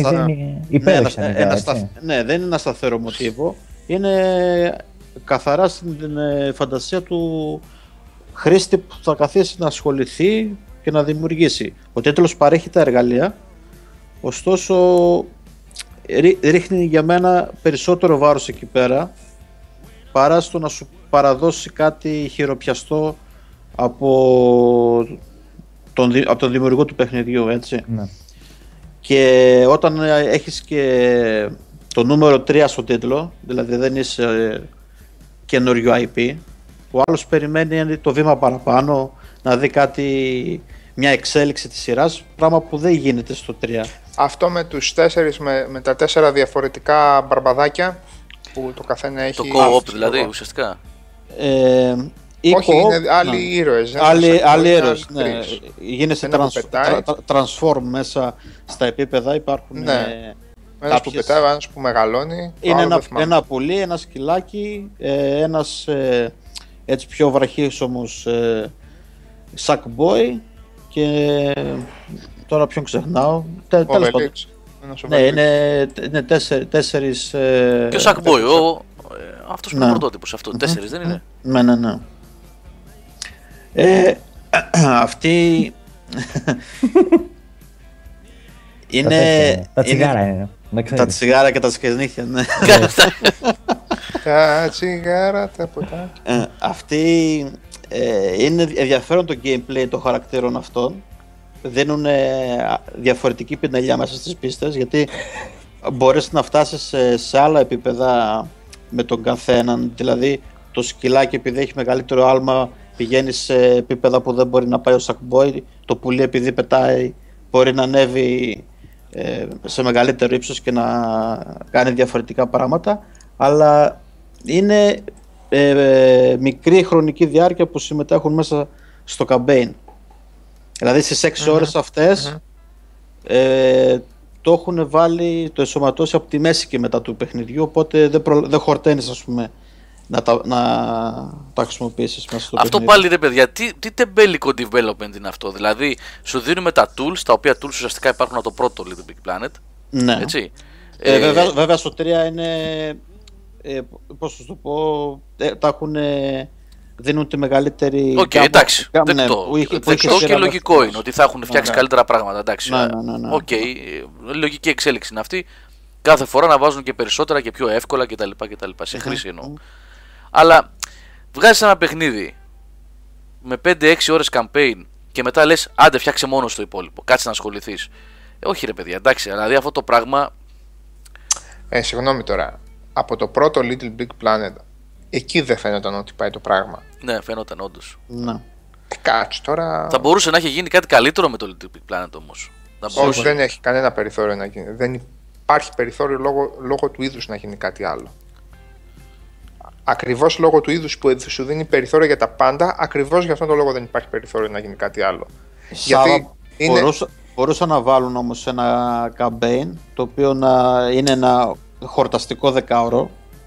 Ναι, δεν είναι ένα σταθερό μοτίβο, είναι καθαρά στην φαντασία του χρήστη που θα καθίσει να ασχοληθεί και να δημιουργήσει. Ο τίτλος παρέχει τα εργαλεία, ωστόσο ρίχνει για μένα περισσότερο βάρος εκεί πέρα παρά στο να σου παραδώσει κάτι χειροπιαστό από τον δημιουργό του παιχνιδιού, έτσι. Ναι. Και όταν έχεις και το νούμερο 3 στο τίτλο, δηλαδή δεν είσαι καινούριο IP, ο άλλος περιμένει το βήμα παραπάνω, να δει κάτι, μια εξέλιξη της σειράς, πράγμα που δεν γίνεται στο 3. Αυτό με τους 4, με τα 4 διαφορετικά μπαρμπαδάκια που το καθένα έχει... Το co-op δηλαδή, ουσιαστικά. Όχι, είναι άλλοι ήρωες. Άλλοι ήρωες, ναι. Γίνεσαι transform μέσα στα επίπεδα, υπάρχουν... Ναι. Ένας που πετάει, ένας που μεγαλώνει. Είναι ένα πουλί, ένα σκυλάκι, ένας έτσι πιο βραχής όμως Sackboy και τώρα ποιον ξεχνάω. Τέλος πάντων. Ναι, είναι 4. Και ο Sackboy, αυτός που είναι πρωτότυπος, αυτό. 4 δεν είναι? Ναι. Αυτή είναι... Τα τσιγάρα είναι. Τα τσιγάρα και τα σκεζνίχια, ναι. Τα τσιγάρα, τα ποτάκια. Αυτή είναι ενδιαφέρον το gameplay των χαρακτήρων αυτών. Δίνουν διαφορετική πινελιά μέσα στις πίστες, γιατί μπορείς να φτάσεις σε άλλα επίπεδα με τον καθέναν. Δηλαδή το σκυλάκι, επειδή έχει μεγαλύτερο άλμα, πηγαίνει σε επίπεδα που δεν μπορεί να πάει ο Sackboy. Το πουλί, επειδή πετάει, μπορεί να ανέβει σε μεγαλύτερο ύψος και να κάνει διαφορετικά πράγματα, αλλά είναι μικρή χρονική διάρκεια που συμμετέχουν μέσα στο campaign. Δηλαδή στις 6 ώρες αυτές το έχουν βάλει, το ενσωματώσει από τη μέση και μετά του παιχνιδιού, οπότε δεν χορταίνεις, ας πούμε, τα χρησιμοποιήσεις μέσα στο Αυτό παιχνίδι. πάλι ρε παιδιά, τι τεμπέλικο development είναι αυτό. Δηλαδή, σου δίνουμε τα tools, τα οποία tools ουσιαστικά υπάρχουν από το πρώτο Little Big Planet. Ναι. Έτσι. Βέβαια στο 3 είναι. Πώς θα το πω. Τα έχουν. Δίνουν τη μεγαλύτερη. Οκ, εντάξει. Δεκτό. Δεκτό και λογικό είναι ότι θα έχουν φτιάξει καλύτερα πράγματα. Εντάξει. Ναι. Οκ, λογική εξέλιξη είναι αυτή. Κάθε φορά να βάζουν και περισσότερα και πιο εύκολα κτλ. Σε χρήση εννοώ. Αλλά βγάζεις ένα παιχνίδι με 5-6 ώρες campaign και μετά λες άντε φτιάξε μόνο το υπόλοιπο. Κάτσε να ασχοληθείς. Όχι ρε παιδιά, εντάξει, δηλαδή αυτό το πράγμα. Συγγνώμη τώρα. Από το πρώτο Little Big Planet, εκεί δεν φαίνονταν ότι πάει το πράγμα. Ναι, φαίνονταν όντως. Ναι. Κάτσε τώρα. Θα μπορούσε να έχει γίνει κάτι καλύτερο με το Little Big Planet όμως. Όχι, δεν έχει κανένα περιθώριο να γίνει. Δεν υπάρχει περιθώριο λόγω του είδους να γίνει κάτι άλλο. Ακριβώς λόγω του είδους που σου δίνει περιθώριο για τα πάντα, ακριβώς γι' αυτόν τον λόγο δεν υπάρχει περιθώριο να γίνει κάτι άλλο. Γιατί μπορούσαν να βάλουν όμως ένα campaign το οποίο να είναι ένα χορταστικό δεκάωρο.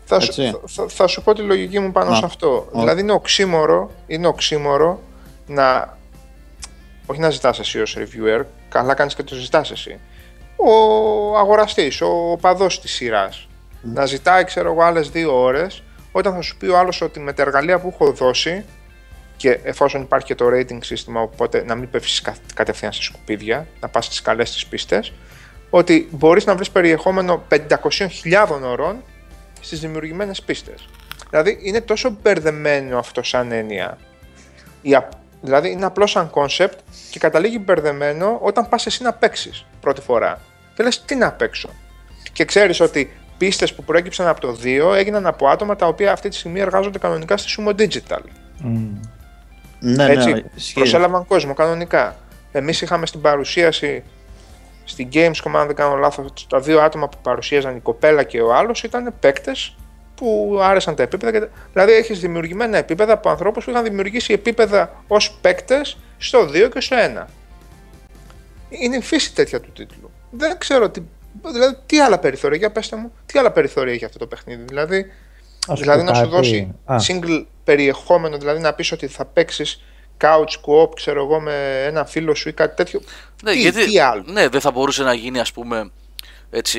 Θα σου πω τη λογική μου πάνω σε αυτό. Δηλαδή είναι οξύμορο να. Όχι να ζητάς εσύ ως reviewer, καλά κάνεις και το ζητάς εσύ. Ο αγοραστής, ο οπαδός της σειράς, να ζητάει, ξέρω εγώ, άλλες 2 ώρες, όταν θα σου πει ο άλλος ότι με τα εργαλεία που έχω δώσει, και εφόσον υπάρχει και το rating σύστημα, οπότε να μην πέφτεις κατευθείαν σε σκουπίδια, να πας στις καλές τις πίστες, ότι μπορείς να βρεις περιεχόμενο 500.000 ώρων στις δημιουργημένες πίστες. Δηλαδή είναι τόσο μπερδεμένο αυτό σαν έννοια. Δηλαδή είναι απλό σαν concept και καταλήγει μπερδεμένο όταν πας εσύ να παίξεις πρώτη φορά. Και λες τι να παίξω. Και ξέρεις ότι πίστες που προέκυψαν από το 2 έγιναν από άτομα τα οποία αυτή τη στιγμή εργάζονται κανονικά στη Sumo Digital. Έτσι, προσέλαβαν κόσμο κανονικά. Εμείς είχαμε στην παρουσίαση στην Gamescom, αν δεν κάνω λάθος, τα 2 άτομα που παρουσίαζαν, η κοπέλα και ο άλλος, ήταν παίκτες που άρεσαν τα επίπεδα. Δηλαδή έχεις δημιουργημένα επίπεδα από ανθρώπους που είχαν δημιουργήσει επίπεδα ως παίκτες στο 2 και στο 1. Είναι η φύση τέτοια του τίτλου. Δεν ξέρω τι άλλα περιθώρια, για πέστε μου, τι άλλα περιθώρια έχει αυτό το παιχνίδι. Δηλαδή να σου δώσει single περιεχόμενο, δηλαδή να πεις ότι θα παίξεις couch co-op, ξέρω εγώ, με ένα φίλο σου ή κάτι τέτοιο. Ναι, τι άλλο. Ναι, δεν θα μπορούσε να γίνει, ας πούμε, έτσι,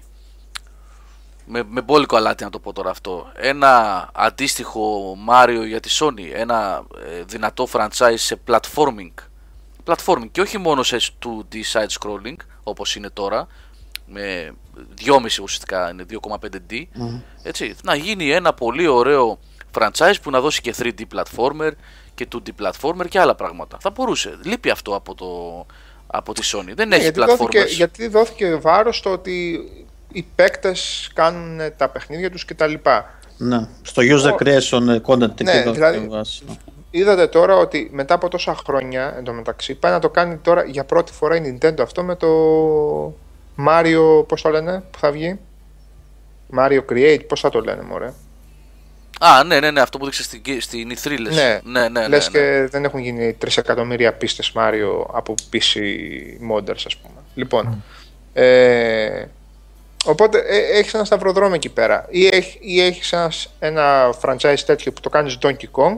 με μπόλικο αλάτι να το πω τώρα αυτό, ένα αντίστοιχο Mario για τη Sony, ένα δυνατό franchise σε platforming και όχι μόνο σε 2D side scrolling όπως είναι τώρα, με 2,5 ουσιαστικά είναι 2,5D, έτσι, να γίνει ένα πολύ ωραίο franchise που να δώσει και 3D platformer και 2D platformer και άλλα πράγματα. Θα μπορούσε. Λείπει αυτό από τη Sony. Δεν έχει platformers. Γιατί δόθηκε βάρος στο ότι οι παίκτες κάνουν τα παιχνίδια τους κτλ. Ναι, στο user creation content. Ναι, δηλαδή, είδατε τώρα ότι μετά από τόσα χρόνια εντωμεταξύ πάει να το κάνει τώρα για πρώτη φορά η Nintendo αυτό με το Mario, πώς το λένε, που θα βγει, Mario Create, πώς θα το λένε μωρέ. Ναι, αυτό που δείξε στην E3 λες. Ναι, λες και δεν έχουν γίνει 3 εκατομμύρια πίστες Mario από PC modders, ας πούμε. Λοιπόν, οπότε έχεις ένα σταυροδρόμιο εκεί πέρα ή έχεις ένα franchise τέτοιο που το κάνεις Donkey Kong,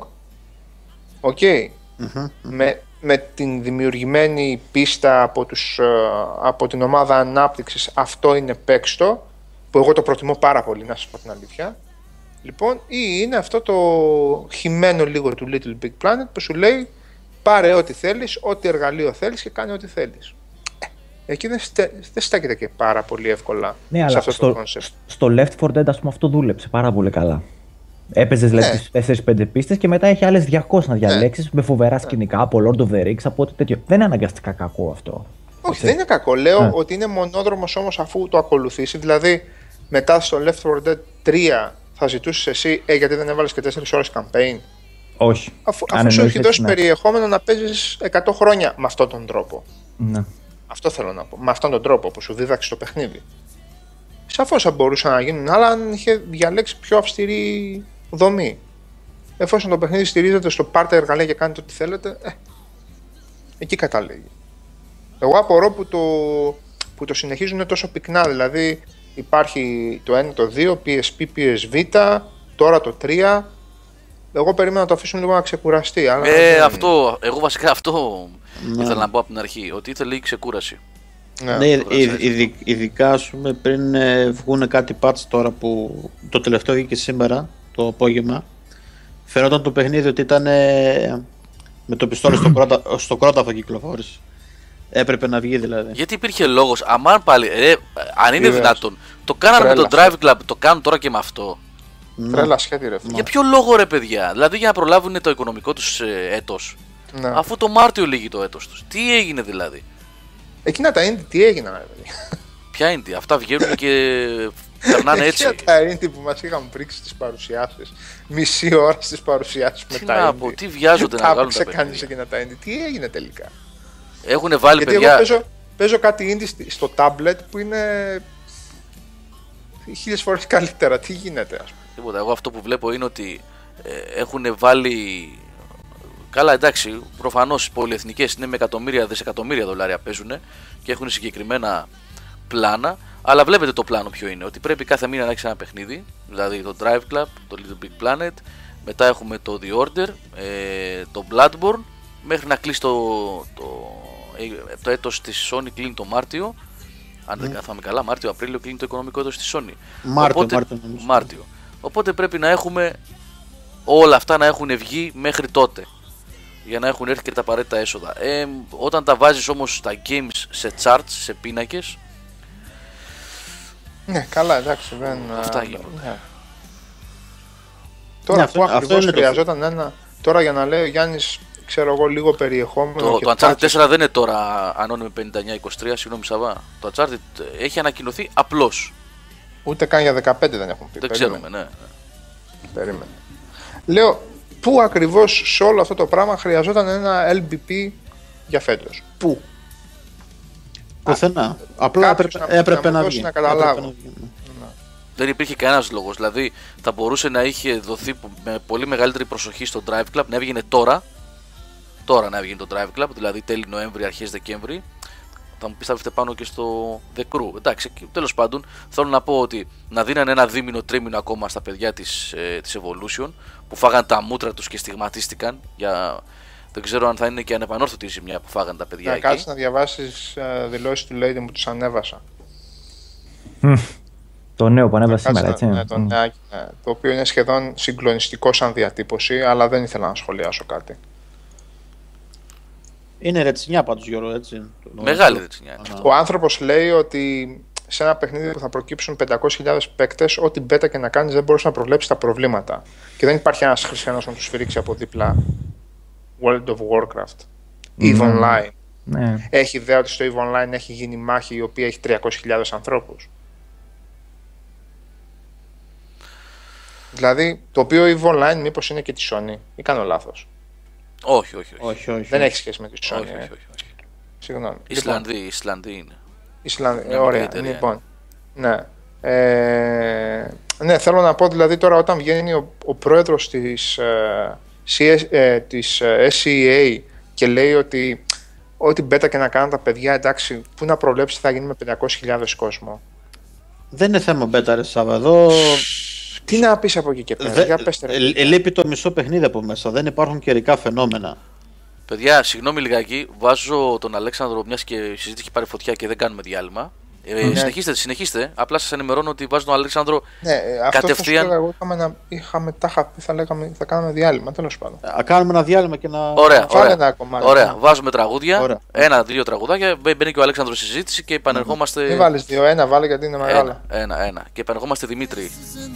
με την δημιουργημένη πίστα από την ομάδα ανάπτυξης, αυτό είναι παίξτο, που εγώ το προτιμώ πάρα πολύ, να σας πω την αλήθεια. Λοιπόν, ή είναι αυτό το χυμένο λίγο του Little Big Planet που σου λέει πάρε ό,τι θέλεις, ό,τι εργαλείο θέλεις και κάνε ό,τι θέλεις. Εκεί δεν στέκεται και πάρα πολύ εύκολα σε αυτό το concept. Στο Left 4 Dead, ας πούμε, αυτό δούλεψε πάρα πολύ καλά. Έπαιζες δηλαδή τις 4-5 πίστες και μετά έχει άλλες 200 να διαλέξεις με φοβερά σκηνικά από Lord of the Rings, από ό,τι τέτοιο. Δεν είναι αναγκαστικά κακό αυτό. Όχι, δεν είναι κακό. Λέω ότι είναι μονόδρομος όμως αφού το ακολουθήσει. Δηλαδή, μετά στο Left 4 Dead 3 θα ζητούσες εσύ, γιατί δεν έβαλες και 4 ώρες campaign. Όχι. Αφού σου έχει δώσει περιεχόμενο να παίζεις 100 χρόνια με αυτόν τον τρόπο. Ναι. Αυτό θέλω να πω. Με αυτόν τον τρόπο που σου δίδαξε το παιχνίδι. Σαφώς θα μπορούσαν να γίνουν, αλλά αν είχε διαλέξει πιο αυστηρή δομή. Εφόσον το παιχνίδι στηρίζεται στο πάρτε εργαλεία και κάνετε ό,τι θέλετε, εκεί καταλήγει. Εγώ απορώ που το συνεχίζουν τόσο πυκνά. Δηλαδή υπάρχει το 1, το 2, PSP, PS Vita, τώρα το 3, εγώ περίμενα να το αφήσουν λίγο να ξεκουραστεί. Αλλά αυτό, εγώ βασικά αυτό ήθελα να πω από την αρχή, ότι ήθελε λίγη ξεκούραση. Ναι, ειδικά ας πούμε πριν βγουν κάτι patch τώρα που το τελευταίο βγήκε σήμερα το απόγευμα, φαινόταν το παιχνίδι ότι ήταν με το πιστόλι στο κρόταφο κυκλοφόρησε. Έπρεπε να βγει δηλαδή. Γιατί υπήρχε λόγος, αμάν πάλι, αν είναι δυνατόν, το κάνανε με το Drive Club, το κάνουν τώρα και με αυτό. Τρέλα σχέδι ρε. Για ποιο λόγο ρε παιδιά, δηλαδή για να προλάβουν το οικονομικό τους έτος, αφού το Μάρτιο λύγει το έτος τους. Τι έγινε δηλαδή? Εκείνα τα indie τι έγιναν ρε παιδιά? Ποια indie, αυτά βγαίνουν και περνάνε έτσι. Εκείνα τα indie που μας είχαν πρίξει στις παρουσιάσεις, μισή ώρα στις παρουσιάσεις με τα indie. Τι βιάζονται να βγάλουν τα παιχνίδια. Εκείνα τα indie, τι έγινε τελικά? Έχουν βάλει γιατί παιδιά. Εγώ παίζω κάτι indie στο tablet που είναι 1000 φορές καλύτερα. Τι γίνεται, ας πούμε? Τίποτα. Εγώ αυτό που βλέπω είναι ότι έχουν βάλει. Καλά, εντάξει, προφανώς οι πολυεθνικές είναι με εκατομμύρια, δισεκατομμύρια δολάρια παίζουν και έχουν συγκεκριμένα πλάνα. Αλλά βλέπετε το πλάνο ποιο είναι. Ότι πρέπει κάθε μήνα να έχει ένα παιχνίδι. Δηλαδή το Drive Club, το Little Big Planet. Μετά έχουμε το The Order, το Bloodborne. Μέχρι να κλείσει το έτος της Sony, κλείνει το Μάρτιο. Αν δεν καθάμε καλά, Μάρτιο-Απρίλιο κλείνει το οικονομικό έτος της Sony. Μάρτιο. Οπότε πρέπει να έχουμε όλα αυτά να έχουν βγει μέχρι τότε, για να έχουν έρθει και τα απαραίτητα έσοδα. Όταν τα βάζεις όμως τα games σε charts, σε πίνακες. Ναι, καλά, εντάξει, δεν. Αυτά γίνονται. Ναι. Τώρα που ακριβώς χρειαζόταν ένα. Τώρα για να λέει ο Γιάννης, ξέρω εγώ, λίγο περιεχόμενο. Το Uncharted 4 δεν είναι τώρα ανώνυμη 59-23, συγγνώμη Σαββά. Το Uncharted έχει ανακοινωθεί απλώς. Ούτε καν για 15 δεν έχουν πει. Δεν ξέρουμε, ναι. Περίμενε. Λέω, πού ακριβώς σε όλο αυτό το πράγμα χρειαζόταν ένα LBP για φέτος? Πού? Πουθενά. Απλά έπρεπε να βγει. Να καταλάβω. Δεν υπήρχε κανένας λόγος. Δηλαδή θα μπορούσε να είχε δοθεί με πολύ μεγαλύτερη προσοχή στο Drive Club, να έβγαινε τώρα. Τώρα να έβγαινε το Drive Club, δηλαδή τέλη Νοέμβρη, αρχές Δεκέμβρη. Θα μου πεις θα έρθετε πάνω και στο The Crew. Εντάξει, τέλος πάντων θέλω να πω ότι να δίνανε ένα δίμηνο, τρίμηνο ακόμα στα παιδιά της Evolution, που φάγαν τα μούτρα τους και στιγματίστηκαν. Δεν ξέρω αν θα είναι και ανεπανόρθωτη η ζημιά που φάγαν τα παιδιά εκεί. Κάτσε να διαβάσεις δηλώσεις του Lady μου, τους ανέβασα. Το νέο που ανέβασε σήμερα, έτσι. Ναι, το νεάκι, ναι, το οποίο είναι σχεδόν συγκλονιστικό σαν διατύπωση, αλλά δεν ήθελα να σχολιάσω κάτι. Είναι ρετσινιά πάντως, Γιώργο, έτσι. Μεγάλη ρετσινιά. Ο άνθρωπος λέει ότι σε ένα παιχνίδι που θα προκύψουν 500.000 παίκτες, ό,τι μπέτα και να κάνεις δεν μπορείς να προβλέψεις τα προβλήματα. Και δεν υπάρχει ένας χριστιανός να τους σφυρίξει από δίπλα World of Warcraft, EVE Online. Ναι. Έχει ιδέα ότι στο EVE Online έχει γίνει μάχη η οποία έχει 300.000 ανθρώπους? Δηλαδή, το οποίο EVE Online μήπως είναι και τη Sony ή κάνω λάθος? Όχι. Δεν έχει σχέση με τη Sony. Όχι. Συγγνώμη. Ισλανδοί είναι. Ισλανδοί, ωραία. Λοιπόν, ναι. Ναι, θέλω να πω δηλαδή τώρα όταν βγαίνει ο πρόεδρος της SEA και λέει ότι ό,τι μπέτα και να κάνουν τα παιδιά, εντάξει, πού να προβλέψει θα γίνει με 500.000 κόσμο. Δεν είναι θέμα μπέτα ρε Σάβα, εδώ... Τι να πεις από εκεί και πέρα, λείπει το μισό παιχνίδι από μέσα, δεν υπάρχουν καιρικά φαινόμενα. Παιδιά, συγγνώμη λιγάκι, βάζω τον Αλέξανδρο, μιας και η συζήτηση έχει πάρει φωτιά και δεν κάνουμε διάλειμμα. Συνεχίστε. Απλά σας ενημερώνω ότι βάζω τον Αλέξανδρο κατευθείαν. Αυτό θα κάνουμε διάλειμμα, τέλος πάντων. Κάνουμε ένα διάλειμμα και να. Ωραία. Βάζουμε τραγούδια. Ένα-δύο τραγουδάκια. Μπαίνει και ο Αλέξανδρος στη συζήτηση και επανερχόμαστε. Μην βάλεις δύο, ένα βάλε γιατί είναι μεγάλα. Ένα. Και επανερχόμαστε Δημήτρη.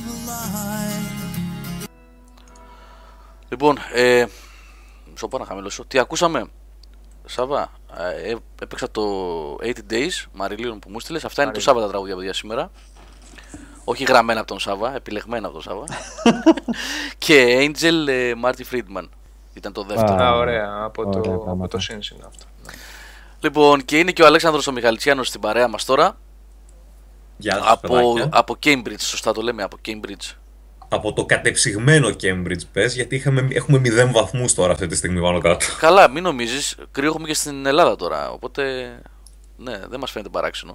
Λοιπόν, μισό πάω να χαμηλώσω. Τι ακούσαμε, Σάβα? Έπαιξα το 80 Days Marillion που μου στείλες. Αυτά είναι το Σάββα τα τραγούδια, παιδιά, σήμερα. Όχι γραμμένα από τον Σάββα, επιλεγμένα από τον Σάββα. Και Angel Marty Friedman ήταν το δεύτερο. Ωραία, από το Sins είναι αυτό. Λοιπόν, και είναι και ο Αλέξανδρος ο Μιχαλητσιάνος στην παρέα μας τώρα. Γεια σας, από Cambridge, σωστά το λέμε, από Cambridge. Από το κατεψυγμένο Cambridge πες, γιατί έχουμε 0 βαθμούς τώρα αυτή τη στιγμή πάνω κάτω. Καλά, μην νομίζεις, κρύο έχουμε και στην Ελλάδα τώρα, οπότε ναι, δεν μας φαίνεται παράξενο.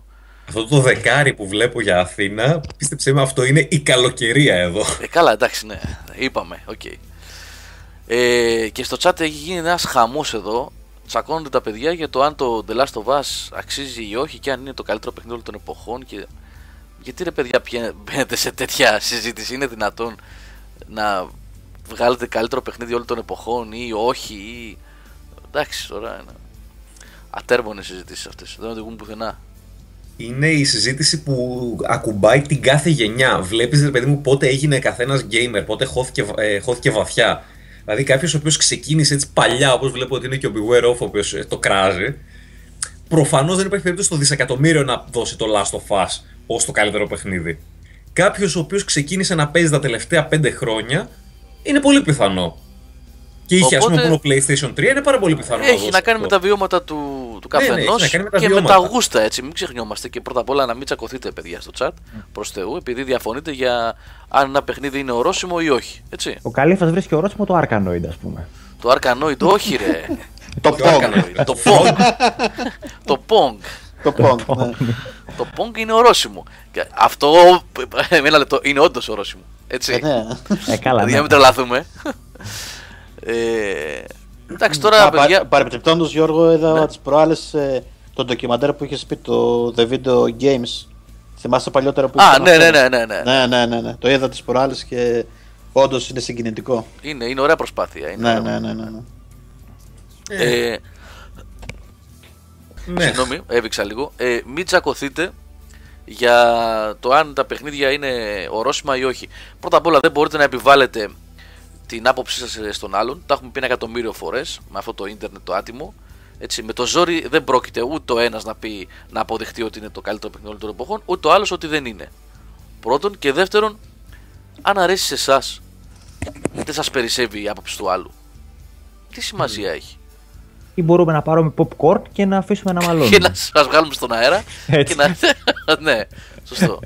Αυτό το δεκάρι που βλέπω για Αθήνα, πίστεψέ με, αυτό είναι η καλοκαιρία εδώ. Καλά, εντάξει, ναι. Είπαμε, οκ. Και στο chat έχει γίνει ένας χαμός εδώ. Τσακώνονται τα παιδιά για το αν το The Last of Us αξίζει ή όχι και αν είναι το καλύτερο παιχνίδι όλων των εποχών. Και... γιατί ρε παιδιά μπαίνετε σε τέτοια συζήτηση? Είναι δυνατόν να βγάλετε καλύτερο παιχνίδι όλων των εποχών ή όχι? Ή... εντάξει, τώρα είναι ατέρμονες συζητήσεις αυτές. Δεν οδηγούν πουθενά. Είναι η συζήτηση που ακουμπάει την κάθε γενιά. Βλέπεις, ρε παιδί μου, πότε έγινε καθένας gamer, πότε χώθηκε βαθιά. Δηλαδή, κάποιος ο οποίος ξεκίνησε έτσι παλιά, όπως βλέπω ότι είναι και ο Beware of, ο οποίος το κράζει, προφανώς δεν υπάρχει περίπτωση στο δισεκατομμύριο να δώσει το Last of Us ως το καλύτερο παιχνίδι. Κάποιος ο οποίος ξεκίνησε να παίζει τα τελευταία 5 χρόνια, είναι πολύ πιθανό. Και είχε, ας πούμε, μόνο PlayStation 3, είναι πάρα πολύ πιθανό. Έχει να κάνει με τα βιώματα του καθενός και με τα γούστα, έτσι. Μην ξεχνιόμαστε. Και πρώτα απ' όλα να μην τσακωθείτε, παιδιά, στο chat προς Θεού, επειδή διαφωνείτε για αν ένα παιχνίδι είναι ορόσημο ή όχι. Έτσι. Ο Καλήφας βρίσκει ορόσημο το Arkanoid, ας πούμε. Το Arkanoid, όχι, ρε. Το Pong. Το Pong. Το Pong. Το Pong. Το Pong είναι ορόσημο. Και αυτό, ένα λεπτό, είναι όντως ορόσημο. Έτσι. Καλά. Δηλαδή, να μην τρελαθούμε. Εντάξει, τώρα παιδιά. Παρεπιπτόντως, Γιώργο, είδα τις προάλλες το ντοκιμαντέρ που είχες πει, το The Video Games. Θυμάσαι παλιότερα που ναι. Το είδα τις προάλλες και όντως είναι συγκινητικό. Είναι ωραία προσπάθεια. Ναι. Συγγνώμη, έβηξα λίγο. Μην τσακωθείτε για το αν τα παιχνίδια είναι ορόσημα ή όχι. Πρώτα απ' όλα, δεν μπορείτε να επιβάλλετε την άποψή σας στον άλλον. Τα έχουμε πει 1.000.000 φορές με αυτό το ίντερνετ το άτιμο. Έτσι, με το ζόρι δεν πρόκειται ούτε ο ένας να αποδεχτεί ότι είναι το καλύτερο παιχνίδι όλων των εποχών, ούτε ο άλλος ότι δεν είναι. Πρώτον, και δεύτερον, αν αρέσει σε εσάς, δεν σας περισσεύει η άποψη του άλλου. Τι σημασία έχει? Ή μπορούμε να πάρουμε popcorn και να αφήσουμε να μαλώνουμε. Και να σας βγάλουμε στον αέρα. Και να... ναι, σωστό.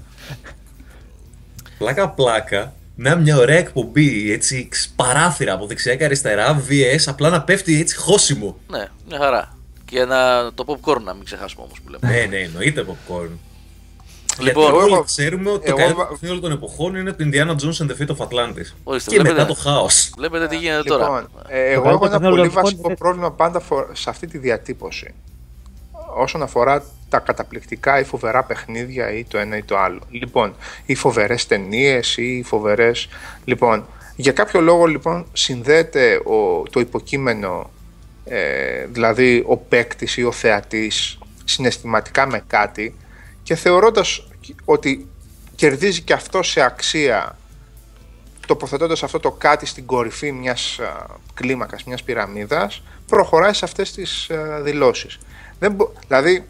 Πλάκα. Να μια ωραία εκπομπή, έτσι, παράθυρα από δεξιά και αριστερά, VS, απλά να πέφτει έτσι χώσιμο. Ναι, μια χαρά. Και το popcorn να μην ξεχάσουμε όμως που λέμε. Ναι, εννοείται popcorn. Λοιπόν, γιατί όλοι ξέρουμε ότι το καλύτερο παιχνίδι όλων των εποχών είναι το Indiana Jones and the Fate of Atlantis. Ορίστε, και μετά το χάος. Βλέπετε τι γίνεται τώρα. Λοιπόν, εγώ έχω ένα πολύ βασικό πρόβλημα πάντα σε αυτή τη διατύπωση. Όσον αφορά τα καταπληκτικά ή φοβερά παιχνίδια ή το ένα ή το άλλο. Λοιπόν, ή φοβερές ταινίες ή φοβερές... Λοιπόν, για κάποιο λόγο λοιπόν συνδέεται το υποκείμενο, δηλαδή ο παίκτης ή ο θεατής συναισθηματικά με κάτι, και θεωρώντας ότι κερδίζει και αυτό σε αξία, τοποθετώντας αυτό το κάτι στην κορυφή μιας κλίμακας, μιας πυραμίδας, προχωράει σε αυτές τις δηλώσεις. Δηλαδή,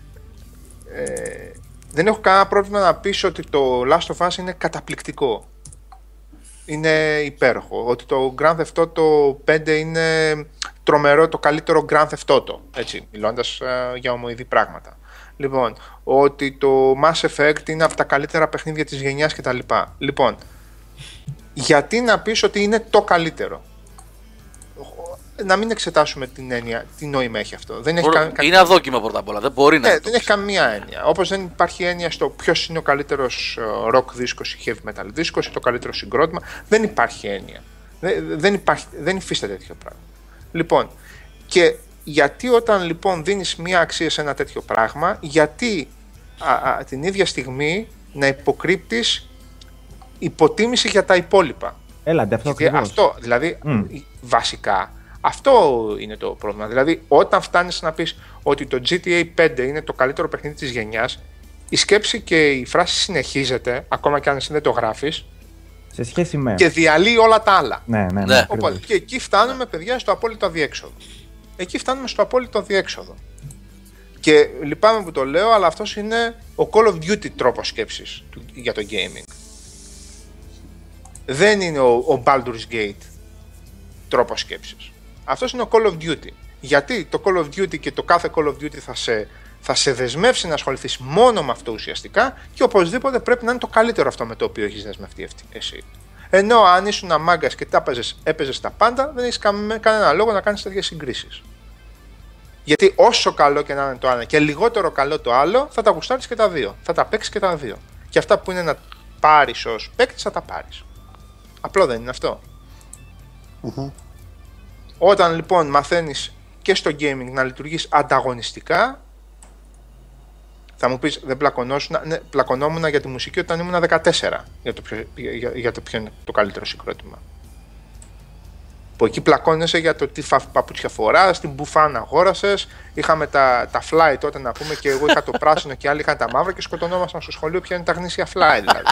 δεν έχω κανένα πρόβλημα να πεις ότι το Last of Us είναι καταπληκτικό. Είναι υπέροχο. Ότι το Grand Theft Auto 5 είναι τρομερό, το καλύτερο Grand Theft Auto. Έτσι, μιλώντας για ομοειδή πράγματα. Λοιπόν, ότι το Mass Effect είναι από τα καλύτερα παιχνίδια της γενιάς κτλ. Λοιπόν, γιατί να πεις ότι είναι το καλύτερο? Να μην εξετάσουμε την έννοια, τι νόημα έχει αυτό. Δεν έχει είναι αδόκιμο πρώτα απ' όλα. Δεν μπορεί να. Δεν έχει καμία έννοια. Όπως δεν υπάρχει έννοια στο ποιος είναι ο καλύτερος rock δίσκος ή heavy metal δίσκος ή το καλύτερο συγκρότημα. Δεν υπάρχει έννοια. Δεν υφίσταται τέτοιο πράγμα. Λοιπόν, και γιατί όταν λοιπόν δίνεις μία αξία σε ένα τέτοιο πράγμα, γιατί την ίδια στιγμή να υποκρύπτεις υποτίμηση για τα υπόλοιπα? Έλατε, αυτό δηλαδή, βασικά, αυτό είναι το πρόβλημα. Δηλαδή, όταν φτάνεις να πεις ότι το GTA 5 είναι το καλύτερο παιχνίδι της γενιάς, η σκέψη και η φράση συνεχίζεται, ακόμα και αν εσύ δεν το γράφεις, σε σχέση με... και διαλύει όλα τα άλλα. Ναι. Οπότε, και εκεί φτάνουμε, παιδιά, στο απόλυτο αδιέξοδο. Και λυπάμαι που το λέω, αλλά αυτός είναι ο Call of Duty τρόπος σκέψης για το gaming. Δεν είναι ο Baldur's Gate τρόπος σκέψης. Αυτός είναι ο Call of Duty. Γιατί το Call of Duty και το κάθε Call of Duty θα σε δεσμεύσει να ασχοληθείς μόνο με αυτό ουσιαστικά, και οπωσδήποτε πρέπει να είναι το καλύτερο αυτό με το οποίο έχεις δεσμευτεί εσύ. Ενώ αν ήσουν αμάγκας και έπαιζες τα πάντα, δεν έχεις κανένα λόγο να κάνεις τέτοιες συγκρίσεις. Γιατί όσο καλό και να είναι το ένα και λιγότερο καλό το άλλο, θα τα γουστάρεις και τα δύο. Θα τα παίξεις και τα δύο. Και αυτά που είναι να πάρεις ως παίκτης, θα τα πάρεις. Απλό δεν είναι αυτό. Όταν λοιπόν μαθαίνεις και στο gaming να λειτουργείς ανταγωνιστικά, θα μου πεις, δεν πλακωνόσουν? Ναι, πλακωνόμουν για τη μουσική όταν ήμουν 14, για το ποιο είναι το καλύτερο συγκρότημα. Που εκεί πλακώνεσαι για το τι παπούτσια φοράς, την μπουφάν αγόρασες. Είχαμε τα fly τότε να πούμε, και εγώ είχα το πράσινο και άλλοι είχαν τα μαύρα και σκοτωνόμασταν στο σχολείο ποια είναι τα γνήσια fly, δηλαδή.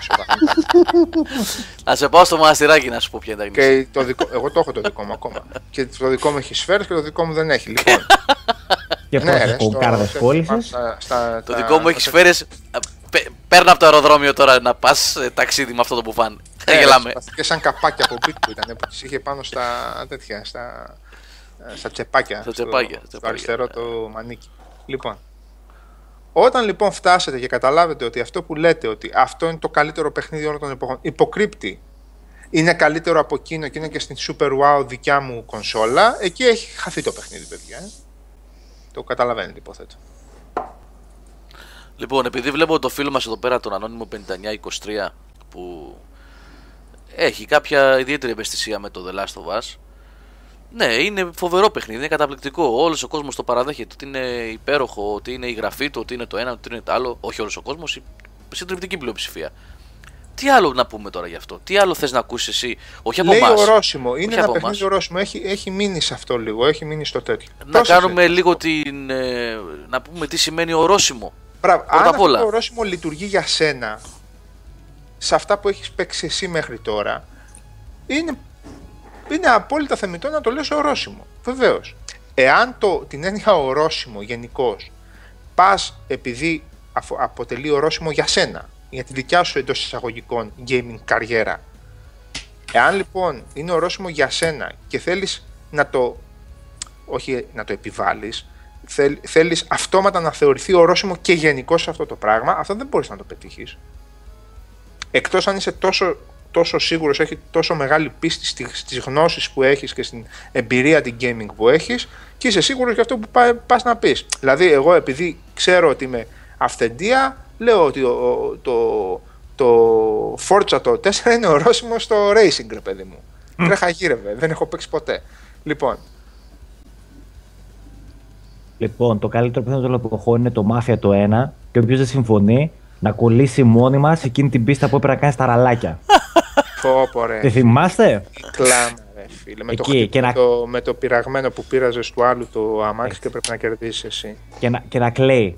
Να σε πάω στο μοναστηράκι να σου πω ποια είναι τα γνήσια. Εγώ το έχω το δικό μου ακόμα. Και το δικό μου έχει σφαίρες και το δικό μου δεν έχει. Λοιπόν. Και ναι, κάρδες πώλησης. Το δικό μου έχει σφαίρες. Παίρνω από το αεροδρόμιο τώρα να πας ταξίδι με αυτό το μπουφάν. Γελάμε. Και σαν καπάκια από πίτ που ήταν, που τις είχε πάνω στα τέτοια, στα τσεπάκια. Στο αριστερό το μανίκι. Λοιπόν, όταν λοιπόν φτάσετε και καταλάβετε ότι αυτό που λέτε, ότι αυτό είναι το καλύτερο παιχνίδι όλων των εποχών, υποκρύπτει, είναι καλύτερο από εκείνο και είναι και στην Super Wow δικιά μου κονσόλα, εκεί έχει χαθεί το παιχνίδι, παιδιά. Το καταλαβαίνετε, υποθέτω. Λοιπόν, επειδή βλέπω το φίλο μας εδώ πέρα, τον Ανώνυμο 5923, που έχει κάποια ιδιαίτερη ευαισθησία με το The Last of Us. Ναι, είναι φοβερό παιχνίδι, είναι καταπληκτικό. Όλος ο κόσμος το παραδέχεται ότι είναι υπέροχο, ότι είναι η γραφή του, ότι είναι το ένα, ότι είναι το άλλο. Όχι όλος ο κόσμος, η συντριπτική πλειοψηφία. Τι άλλο να πούμε τώρα γι' αυτό, τι άλλο θες να ακούσεις εσύ, όχι από εμάς. Λέει ορόσημο, είναι ένα παιχνίδι ορόσημο, έχει μείνει σε αυτό λίγο, έχει μείνει στο τέτοιο. Να κάνουμε λίγο να πούμε τι σημαίνει ορόσημο. Μπράβο, αν αυτό το ορόσημο λειτουργεί για σένα, σε αυτά που έχεις παίξει εσύ μέχρι τώρα, είναι απόλυτα θεμιτό να το λες ορόσημο. Βεβαίως. Εάν την έννοια ορόσημο γενικώς πας επειδή αποτελεί ορόσημο για σένα, για τη δικιά σου εντός εισαγωγικών gaming καριέρα, εάν λοιπόν είναι ορόσημο για σένα και θέλεις όχι να το επιβάλλεις, θέλεις αυτόματα να θεωρηθεί ορόσημο και γενικώς σε αυτό το πράγμα, αυτό δεν μπορείς να το πετύχεις. Εκτός αν είσαι τόσο σίγουρος, έχει τόσο μεγάλη πίστη στις γνώσεις που έχεις και στην εμπειρία την gaming που έχεις, και είσαι σίγουρος για αυτό που πας να πεις. Δηλαδή εγώ επειδή ξέρω ότι είμαι αυθεντία, λέω ότι το Forza το 4 είναι ορόσημο στο racing, ρε παιδί μου. Τρέχα γύρευε, δεν έχω παίξει ποτέ. Λοιπόν, το καλύτερο παιχνίδι των εποχών είναι το Mafia το 1, και όποιος δεν συμφωνεί να κολλήσει μόνιμα σε εκείνη την πίστα που έπρεπε να κάνει στα ραλάκια. Τη θυμάστε? Κλάμα, ρε φίλε. Με το πειραγμένο που πήραζες του άλλου το αμάξι και πρέπει να κερδίσεις εσύ. Και να κλαίει.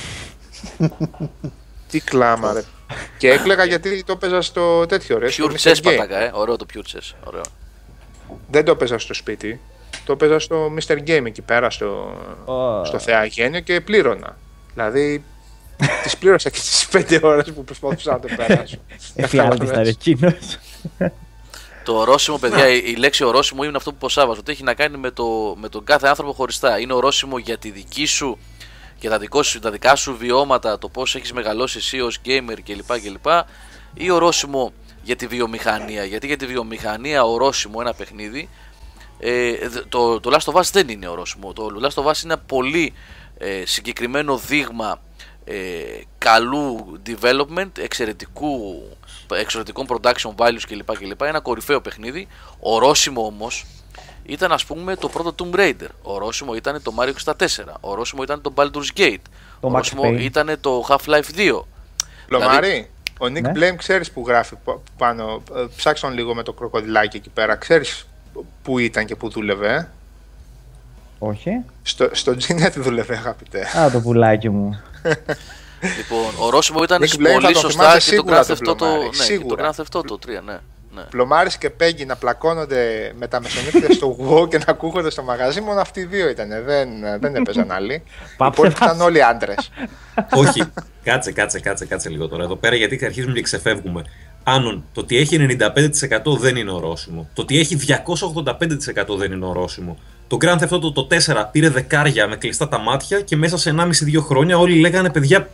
Τι κλάμα, ρε. Και έκλαιγα γιατί το έπαιζα στο τέτοιο, ρε. Pure Chess πατάκα, ωραίο το Pure Chess. Ωραίο. Δεν το έπαιζα στο σπίτι. Το έπαιζα στο Mr. Game εκεί πέρα στο Θεαγένιο και πλήρωνα. Δηλαδή τις πλήρωσα και τις 5 ώρες που προσπαθούσα να το περάσω. Εφιάλτης ήταν εκείνος. Το ορόσημο, παιδιά, η λέξη ορόσημο είναι αυτό που ποσάβαζε. Ότι έχει να κάνει με τον κάθε άνθρωπο χωριστά. Είναι ορόσημο για τη δική σου, για τα δικά σου βιώματα, το πώς έχεις μεγαλώσει εσύ ως gamer κλπ. Ή ορόσημο για τη βιομηχανία. Γιατί για τη βιομηχανία ορόσημο ένα παιχνίδι. Το Last of Us δεν είναι ορόσημο. Το Last of Us είναι ένα πολύ συγκεκριμένο δείγμα καλού development, εξαιρετικών production values κλπ. Ένα κορυφαίο παιχνίδι. Ορόσημο όμως ήταν, ας πούμε, το πρώτο Tomb Raider. Ορόσημο ήταν το Mario 64. Ορόσημο ήταν το Baldur's Gate. Ορόσημο ήταν το Half-Life 2. Λομάρι, ο Nick Blame ξέρεις που γράφει πάνω. Ψάξε τον λίγο με το κροκοδιλάκι εκεί πέρα. Ξέρεις που ήταν και που δούλευε? Όχι. Στο Gnet δούλευε, αγαπητέ. Α, το πουλάκι μου. Λοιπόν, ορόσημο ήταν πολύ σωστά και το Grand Theft Auto το 3, ναι. Πλωμάρης και Πέγγι να πλακώνονται με τα μεσονύχτια στο WoW και να ακούγονται στο μαγαζί, μόνο αυτοί οι δύο ήταν. Δεν έπαιζαν άλλοι. Οι ήταν όλοι άντρες. Όχι, κάτσε λίγο τώρα εδώ πέρα, γιατί αρχίζουμε και ξεφεύγουμε. Άνον, το ότι έχει 95% δεν είναι ορόσημο. Το ότι έχει 285% δεν είναι ορόσημο. Το Grand Theft Auto το 4 πήρε δεκάρια με κλειστά τα μάτια και μέσα σε 1,5-2 χρόνια όλοι λέγανε παιδιά,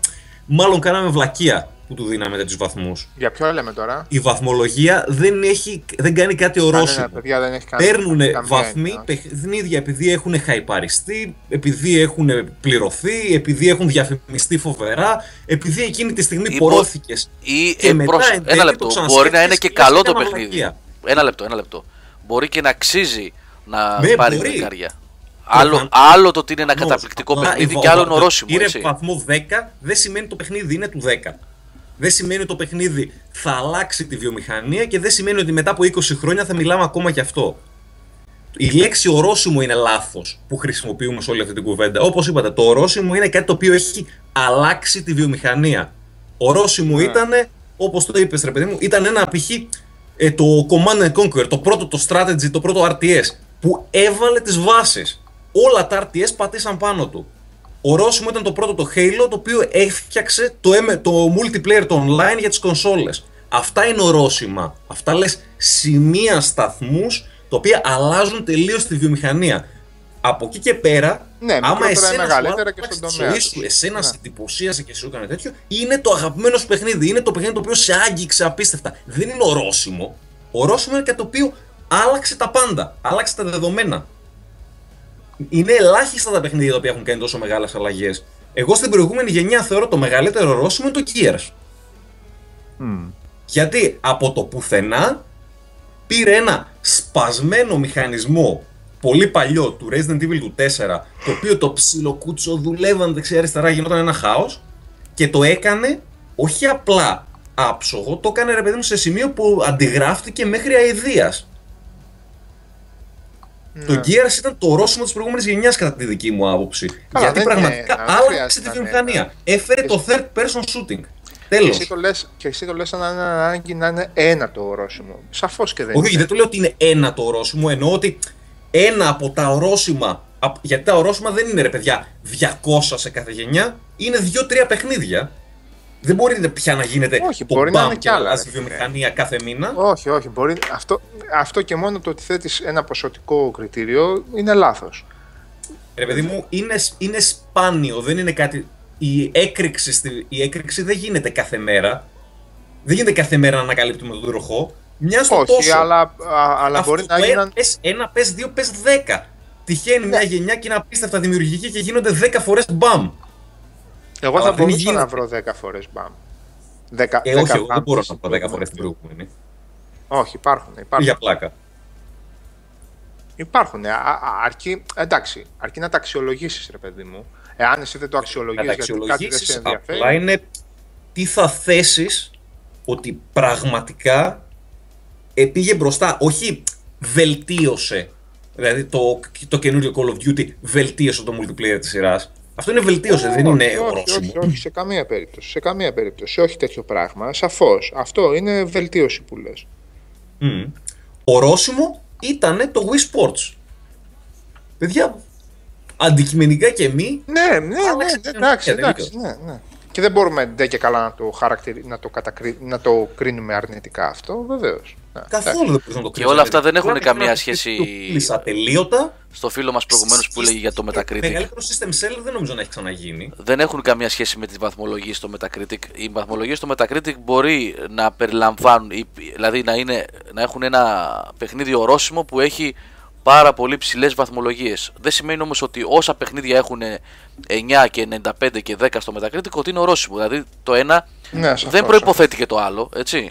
μάλλον κάναμε βλακεία που του δίναμε τέτοιους βαθμούς. Για ποιο λέμε τώρα? Η βαθμολογία δεν κάνει κάτι ορόσημο. Παιδιά, δεν έχει κάνει Παίρνουν βαθμοί παιχνίδια επειδή έχουν χαϊπαριστεί, επειδή έχουν πληρωθεί, επειδή έχουν διαφημιστεί φοβερά, επειδή εκείνη τη στιγμή πορώθηκες. Ένα λεπτό. Μπορεί να είναι και καλό το παιχνίδι. Ένα λεπτό. Μπορεί και να αξίζει να πάρει δεκάρια. Άλλο το ότι είναι ένα καταπληκτικό παιχνίδι και άλλο είναι ορόσημο. Πήρε βαθμό 10, δεν σημαίνει το παιχνίδι είναι του 10. Δεν σημαίνει ότι το παιχνίδι θα αλλάξει τη βιομηχανία και δεν σημαίνει ότι μετά από 20 χρόνια θα μιλάμε ακόμα γι' αυτό. Η λέξη ορόσημο είναι λάθος που χρησιμοποιούμε σε όλη αυτή την κουβέντα. Όπως είπατε, το ορόσημο είναι κάτι το οποίο έχει αλλάξει τη βιομηχανία. Ορόσημο ήταν, όπως το είπες ρε παιδί μου, ήταν ένα π.χ. Το Command & Conquer, το πρώτο το strategy, το πρώτο RTS, που έβαλε τις βάσεις. Όλα τα RTS πατήσαν πάνω του. Ορόσημο ήταν το πρώτο το Halo, το οποίο έφτιαξε το multiplayer, το online για τις κονσόλες. Αυτά είναι ορόσημα. Αυτά λες σημεία σταθμούς, τα οποία αλλάζουν τελείως τη βιομηχανία. Από εκεί και πέρα, ναι, άμα εσένα σε εντυπωσίασε και σου έκανε τέτοιο, είναι το αγαπημένο σου παιχνίδι. Είναι το παιχνίδι το οποίο σε άγγιξε απίστευτα. Δεν είναι ορόσημο. Ορόσημο είναι κάτι το οποίο άλλαξε τα πάντα. Άλλαξε τα δεδομένα. Είναι ελάχιστα τα παιχνίδια τα οποία έχουν κάνει τόσο μεγάλες αλλαγές. Εγώ στην προηγούμενη γενιά θεωρώ το μεγαλύτερο ορόσημο είναι το Gears. Γιατί από το πουθενά πήρε ένα σπασμένο μηχανισμό πολύ παλιό του Resident Evil του 4, το οποίο το ψιλοκούτσο δουλεύαν δεξιά-αριστερά, γινόταν ένα χάος και το έκανε όχι απλά άψογο, το έκανε ρε παιδί μου σε σημείο που αντιγράφτηκε μέχρι αηδίας. Το Gears ήταν το ορόσημο της προηγούμενης γενιάς κατά τη δική μου άποψη. Γιατί πραγματικά άλλαξε τη βιομηχανία. Έφερε το third person shooting. Τέλος. Και εσύ το λες σαν να είναι ανάγκη να είναι ένα το ορόσημο. Σαφώς και δεν είναι. Όχι, δεν το λέω ότι είναι ένα το ορόσημο, εννοώ ότι ένα από τα ορόσημα. Γιατί τα ορόσημα δεν είναι ρε παιδιά 200 σε κάθε γενιά, είναι 2-3 παιχνίδια. Δεν μπορεί πια να γίνεται το μπαμ και να αλλάζει η βιομηχανία κάθε μήνα. Όχι, μπορεί. Αυτό και μόνο το ότι θέτεις ένα ποσοτικό κριτήριο είναι λάθος. Ρε παιδί μου, είναι σπάνιο, δεν είναι κάτι. Η έκρηξη δεν γίνεται κάθε μέρα. Δεν γίνεται κάθε μέρα να ανακαλύπτουμε τον τροχό. Μια στο τόσο. Όχι, αλλά μπορεί να γίνουν. Ένα, πες 2, πες 10. Τυχαίνει μια γενιά και είναι απίστευτα δημιουργική και γίνονται 10 φορές μπαμ. Εγώ θα μπορούσα να βρω 10 φορές μπαμ. Όχι, εγώ δεν μπορώ να βρω 10 φορές την προηγούμενη. Όχι, υπάρχουν. Για πλάκα. Υπάρχουν. Αρκεί να τα αξιολογήσεις, ρε παιδί μου. Εάν εσύ δεν το αξιολογήσεις, γιατί κάτι δεν σε ενδιαφέρει. Απλά είναι τι θα θέσεις ότι πραγματικά πήγε μπροστά. Όχι βελτίωσε. Δηλαδή το καινούριο Call of Duty βελτίωσε το multiplayer της σειράς. Αυτό είναι βελτίωση, δεν είναι ορόσημο. Όχι, σε καμία περίπτωση. Όχι τέτοιο πράγμα. Σαφώς. Αυτό είναι βελτίωση που λες. Ορόσημο ήταν το Wii Sports. Παιδιά, αντικειμενικά και μη. Ναι, εντάξει. Και δεν μπορούμε ντε και καλά να το κρίνουμε αρνητικά αυτό, βεβαίως. Καθόλου δεν μπορούμε να το κρίνουμε. Και όλα αυτά δεν έχουν καμία σχέση. Ατελείωτα. Στο φίλο μας προηγουμένως που έλεγε για το Metacritic. Μεγαλύτερο system seller δεν νομίζω να έχει ξαναγίνει. Δεν έχουν καμία σχέση με τις βαθμολογίες στο Metacritic. Οι βαθμολογίες στο Metacritic μπορεί να περιλαμβάνουν, δηλαδή να έχουν ένα παιχνίδι ορόσημο που έχει πάρα πολύ ψηλές βαθμολογίες. Δεν σημαίνει όμως ότι όσα παιχνίδια έχουν 9 και 95 και 10 στο Metacritic ότι είναι ορόσημο. Δηλαδή το ένα δεν προϋποθέτει και το άλλο, έτσι.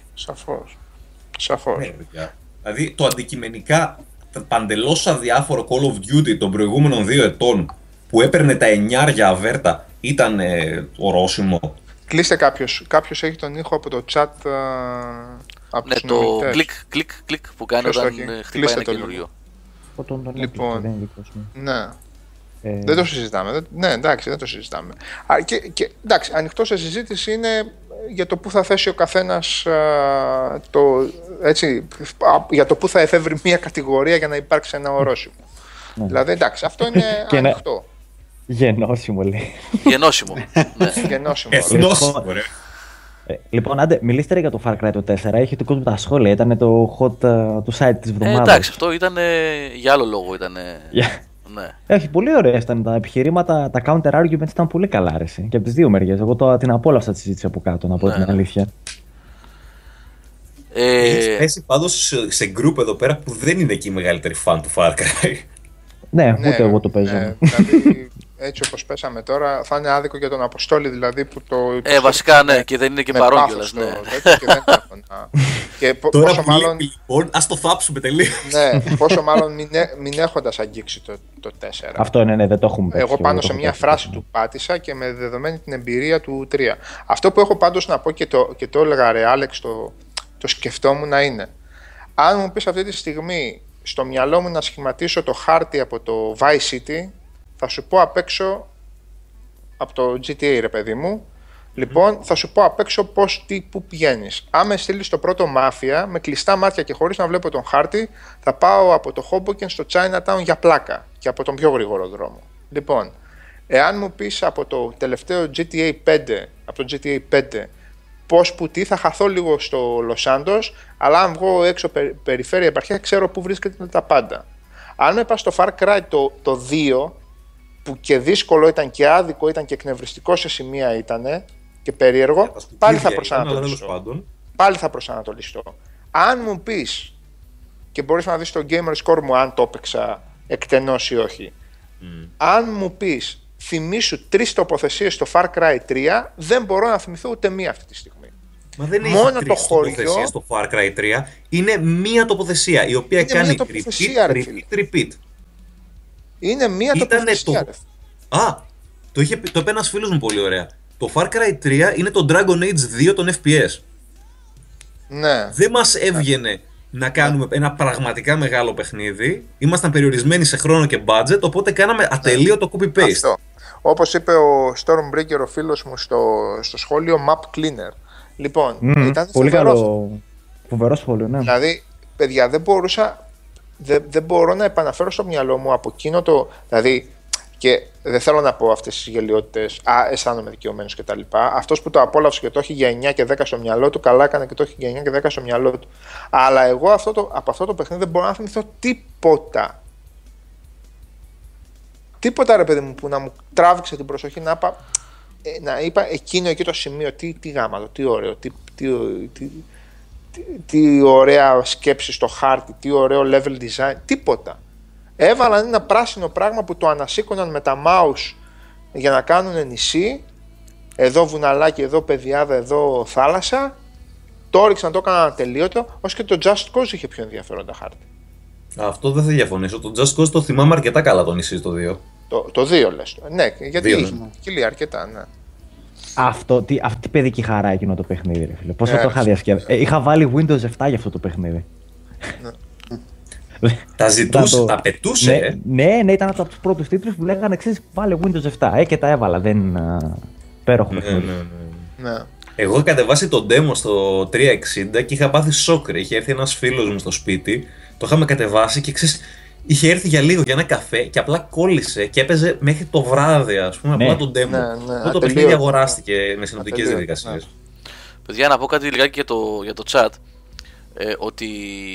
Σαφώς. Δηλαδή το αντικειμενικά παντελώς αδιάφορο Call of Duty των προηγούμενων 2 ετών που έπαιρνε τα 9 αβέρτα ήταν ορόσημο. Κλείστε κάποιος έχει τον ήχο από το chat από τους το κλικ που κάνει όταν χτυπάει ένα καινούριο. Λοιπόν, ναι. Δεν το συζητάμε. Ναι, εντάξει, δεν το συζητάμε. Και εντάξει, ανοιχτό σε συζήτηση είναι για το πού θα θέσει ο καθένας για το πού θα εφεύρει μια κατηγορία για να υπάρξει ένα ορόσημο. Δηλαδή, εντάξει, αυτό είναι ανοιχτό. Γενώσιμο, λέει. Γενώσιμο. Εθνώσιμο, ρε. Λοιπόν, άντε, μιλήστε για το Far Cry το 4. Έχει το κόσμο τα σχόλια. Ήταν το hot του site της εβδομάδας. Εντάξει, αυτό ήταν για άλλο λόγο. Ναι. Έχει πολύ ωραία ήταν τα επιχειρήματα, τα counter arguments ήταν πολύ καλά αρέσει. Και από τις δύο μεριές. Εγώ την απόλαυσα τη συζήτηση από κάτω, να πω την αλήθεια. Έχεις πέσει πάντως σε group εδώ πέρα που δεν είναι εκεί η μεγαλύτερη φαν του Far Cry. Ναι, ούτε εγώ το παίζω. Δηλαδή, έτσι όπως πέσαμε τώρα, θα είναι άδικο για τον Αποστόλη δηλαδή που το. Βασικά ναι, και δεν είναι και παρόν κιόλας. Ναι. Και τώρα πόσο που μάλλον. Λοιπόν, ας το θάψουμε τελείως. Ναι, πόσο μάλλον μην έχοντας αγγίξει το 4. Αυτό είναι, ναι, δεν το έχουμε παίξει. Εγώ πάνω σε μια φράση του πάτησα και με δεδομένη την εμπειρία του 3. Αυτό που έχω πάντως να πω και το έλεγα ρε Άλεξ, το σκεφτόμουν να είναι. Αν μου πεις αυτή τη στιγμή στο μυαλό μου να σχηματίσω το χάρτη από το Vice City, θα σου πω απ' έξω από το GTA ρε παιδί μου. Λοιπόν, θα σου πω απ' έξω πού πηγαίνεις. Αν με στείλεις στο πρώτο Μάφια, με κλειστά μάτια και χωρίς να βλέπω τον χάρτη, θα πάω από το Hoboken στο Chinatown για πλάκα και από τον πιο γρήγορο δρόμο. Λοιπόν, εάν μου πεις από το τελευταίο GTA 5, από το GTA 5, πώς που τι, θα χαθώ λίγο στο Λος Άντος, αλλά αν βγω έξω περιφέρεια επαρχία, ξέρω πού βρίσκεται τα πάντα. Αν με πας στο Far Cry το 2, που και δύσκολο ήταν και άδικο ήταν και εκνευριστικό σε σημεία ήτανε και περίεργο, πάλι θα προσανατολιστώ. Πάλι θα προσανατολιστώ. Αν μου πεις, και μπορείς να δεις το gamer score μου αν το έπαιξα εκτενώς ή όχι, αν μου πεις θυμήσου 3 τοποθεσίες στο Far Cry 3, δεν μπορώ να θυμηθώ ούτε μία αυτή τη στιγμή. Μα δεν έχει μόνο 3 το χωριό τοποθεσίες στο Far Cry 3, είναι μία τοποθεσία η οποία κάνει repeat. Είναι μία τοποθεσία. Το είπε ένας φίλος μου πολύ ωραία. Το Far Cry 3 είναι το Dragon Age 2 των FPS. Ναι. Δεν μας έβγαινε να κάνουμε ένα πραγματικά μεγάλο παιχνίδι. Ήμασταν περιορισμένοι σε χρόνο και budget, οπότε κάναμε ατελείωτο copy-paste. Αυτό. Όπως είπε ο Stormbreaker, ο φίλος μου στο σχόλιο, map cleaner. Λοιπόν, ήταν πολύ καλό, φοβερό σχόλιο, ναι. Δηλαδή, παιδιά, δεν μπορώ να επαναφέρω στο μυαλό μου από εκείνο το. Δηλαδή, και δεν θέλω να πω αυτές τις γελιότητες, αισθάνομαι δικαιωμένος κτλ. Αυτός που το απόλαυσε και το έχει για 9 και 10 στο μυαλό του, καλά έκανε και το έχει για 9 και 10 στο μυαλό του. Αλλά εγώ από αυτό το παιχνίδι δεν μπορώ να θυμηθώ τίποτα. Τίποτα ρε παιδί μου που να μου τράβηξε την προσοχή, να είπα εκείνο εκεί το σημείο, τι γάμα, τι ωραίο, τι ωραία σκέψη στο χάρτη, τι ωραίο level design, τίποτα. Έβαλαν ένα πράσινο πράγμα που το ανασήκωναν με τα mouse για να κάνουν νησί, εδώ βουναλάκι, εδώ πεδιάδα, εδώ θάλασσα, το έριξαν, το έκαναν ατελείωτο, ως και το Just Cause είχε πιο ενδιαφέροντα χάρτη. Αυτό δεν θα διαφωνήσω, το Just Cause το θυμάμαι αρκετά καλά το νησί στο 2. Το 2 λες, ναι, γιατί κυλεί αρκετά, ναι. Αυτή παιδική χαρά εκείνο το παιχνίδι, ρε φίλε. Πώς θα το είχα διασκεύσει. Είχα βάλει Windows 7 για αυτό το παιχνίδι. Τα ζητούσε, τα πετούσε. Ναι, ήταν από τους πρώτους τίτλους που λέγανε εξής, βάλε Windows 7 και τα έβαλα. Δεν πέροχο παιχνίδι. Ναι. Εγώ είχα κατεβάσει το demo στο 360 και είχα πάθει σοκ. Είχε έρθει ένας φίλος μου στο σπίτι, το είχαμε κατεβάσει και ξέρεις, είχε έρθει για λίγο για ένα καφέ και απλά κόλλησε και έπαιζε μέχρι το βράδυ, ας πούμε, απλά το demo. Ναι, το παιχνίδι αγοράστηκε με συνοπτικές διαδικασίες. Παιδιά, να πω κάτι λιγάκι για το chat. Ότι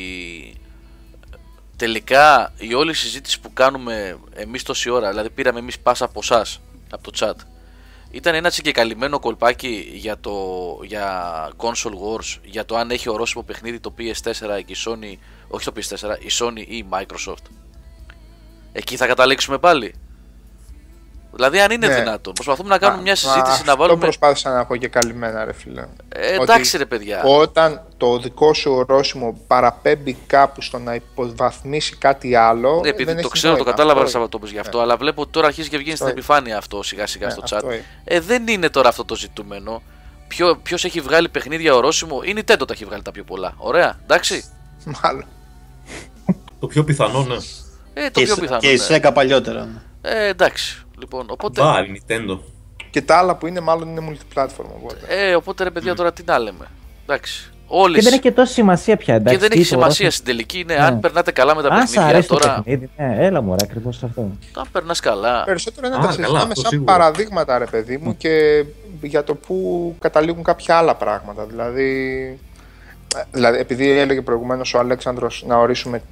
τελικά η όλη συζήτηση που κάνουμε εμείς τόση ώρα, δηλαδή πήραμε εμείς πάσα από εσάς, από το chat, ήταν ένα συγκεκαλυμμένο κολπάκι για console wars, για το αν έχει ορόσημο παιχνίδι το PS4 και η Sony, όχι το PS4, η Sony ή η Microsoft. Εκεί θα καταλήξουμε πάλι. Δηλαδή αν είναι δυνατόν. Προσπαθούμε να κάνουμε μια συζήτηση να βάλουμε. Αυτό προσπάθησα να πω και καλυμμένα ρε φίλε. Εντάξει ρε παιδιά. Όταν το δικό σου ορόσημο παραπέμπει κάπου στο να υποβαθμίσει κάτι άλλο. Επειδή το ξέρω, το κατάλαβα αυτό το γι' αυτό, αλλά βλέπω ότι τώρα αρχίζει και βγαίνει στην επιφάνεια αυτό σιγά σιγά στο chat. Δεν είναι τώρα αυτό το ζητούμενο. Ποιος έχει βγάλει παιχνίδια ορόσημο, είναι η Nintendo τα έχει βγάλει τα πιο πολλά. Ωραία, εντάξει. Μάλλον. Το πιο πιθανό, ναι. Το πιο πιθανό. Και η Sega παλιότερα. Εντάξει. Λοιπόν, οπότε. Η Nintendo. Και τα άλλα που είναι, μάλλον είναι multiplatform. Οπότε ρε παιδιά, τώρα τι να λέμε. Εντάξει. Όλες... Και δεν έχει και τόση σημασία πια. Εντάξει, και δεν έχει σημασία στην τελική. Είναι αν περνάτε καλά με τα παιχνίδια. Αν αρέσει τώρα. Το παιχνίδι, έλα μου, ακριβώς αυτό. Αν περνάς καλά. Περισσότερο είναι να τα συζητάμε σαν παραδείγματα, ρε παιδί μου, και για το που καταλήγουν κάποια άλλα πράγματα. Δηλαδή επειδή έλεγε προηγουμένως ο Αλέξανδρος να ορίσουμε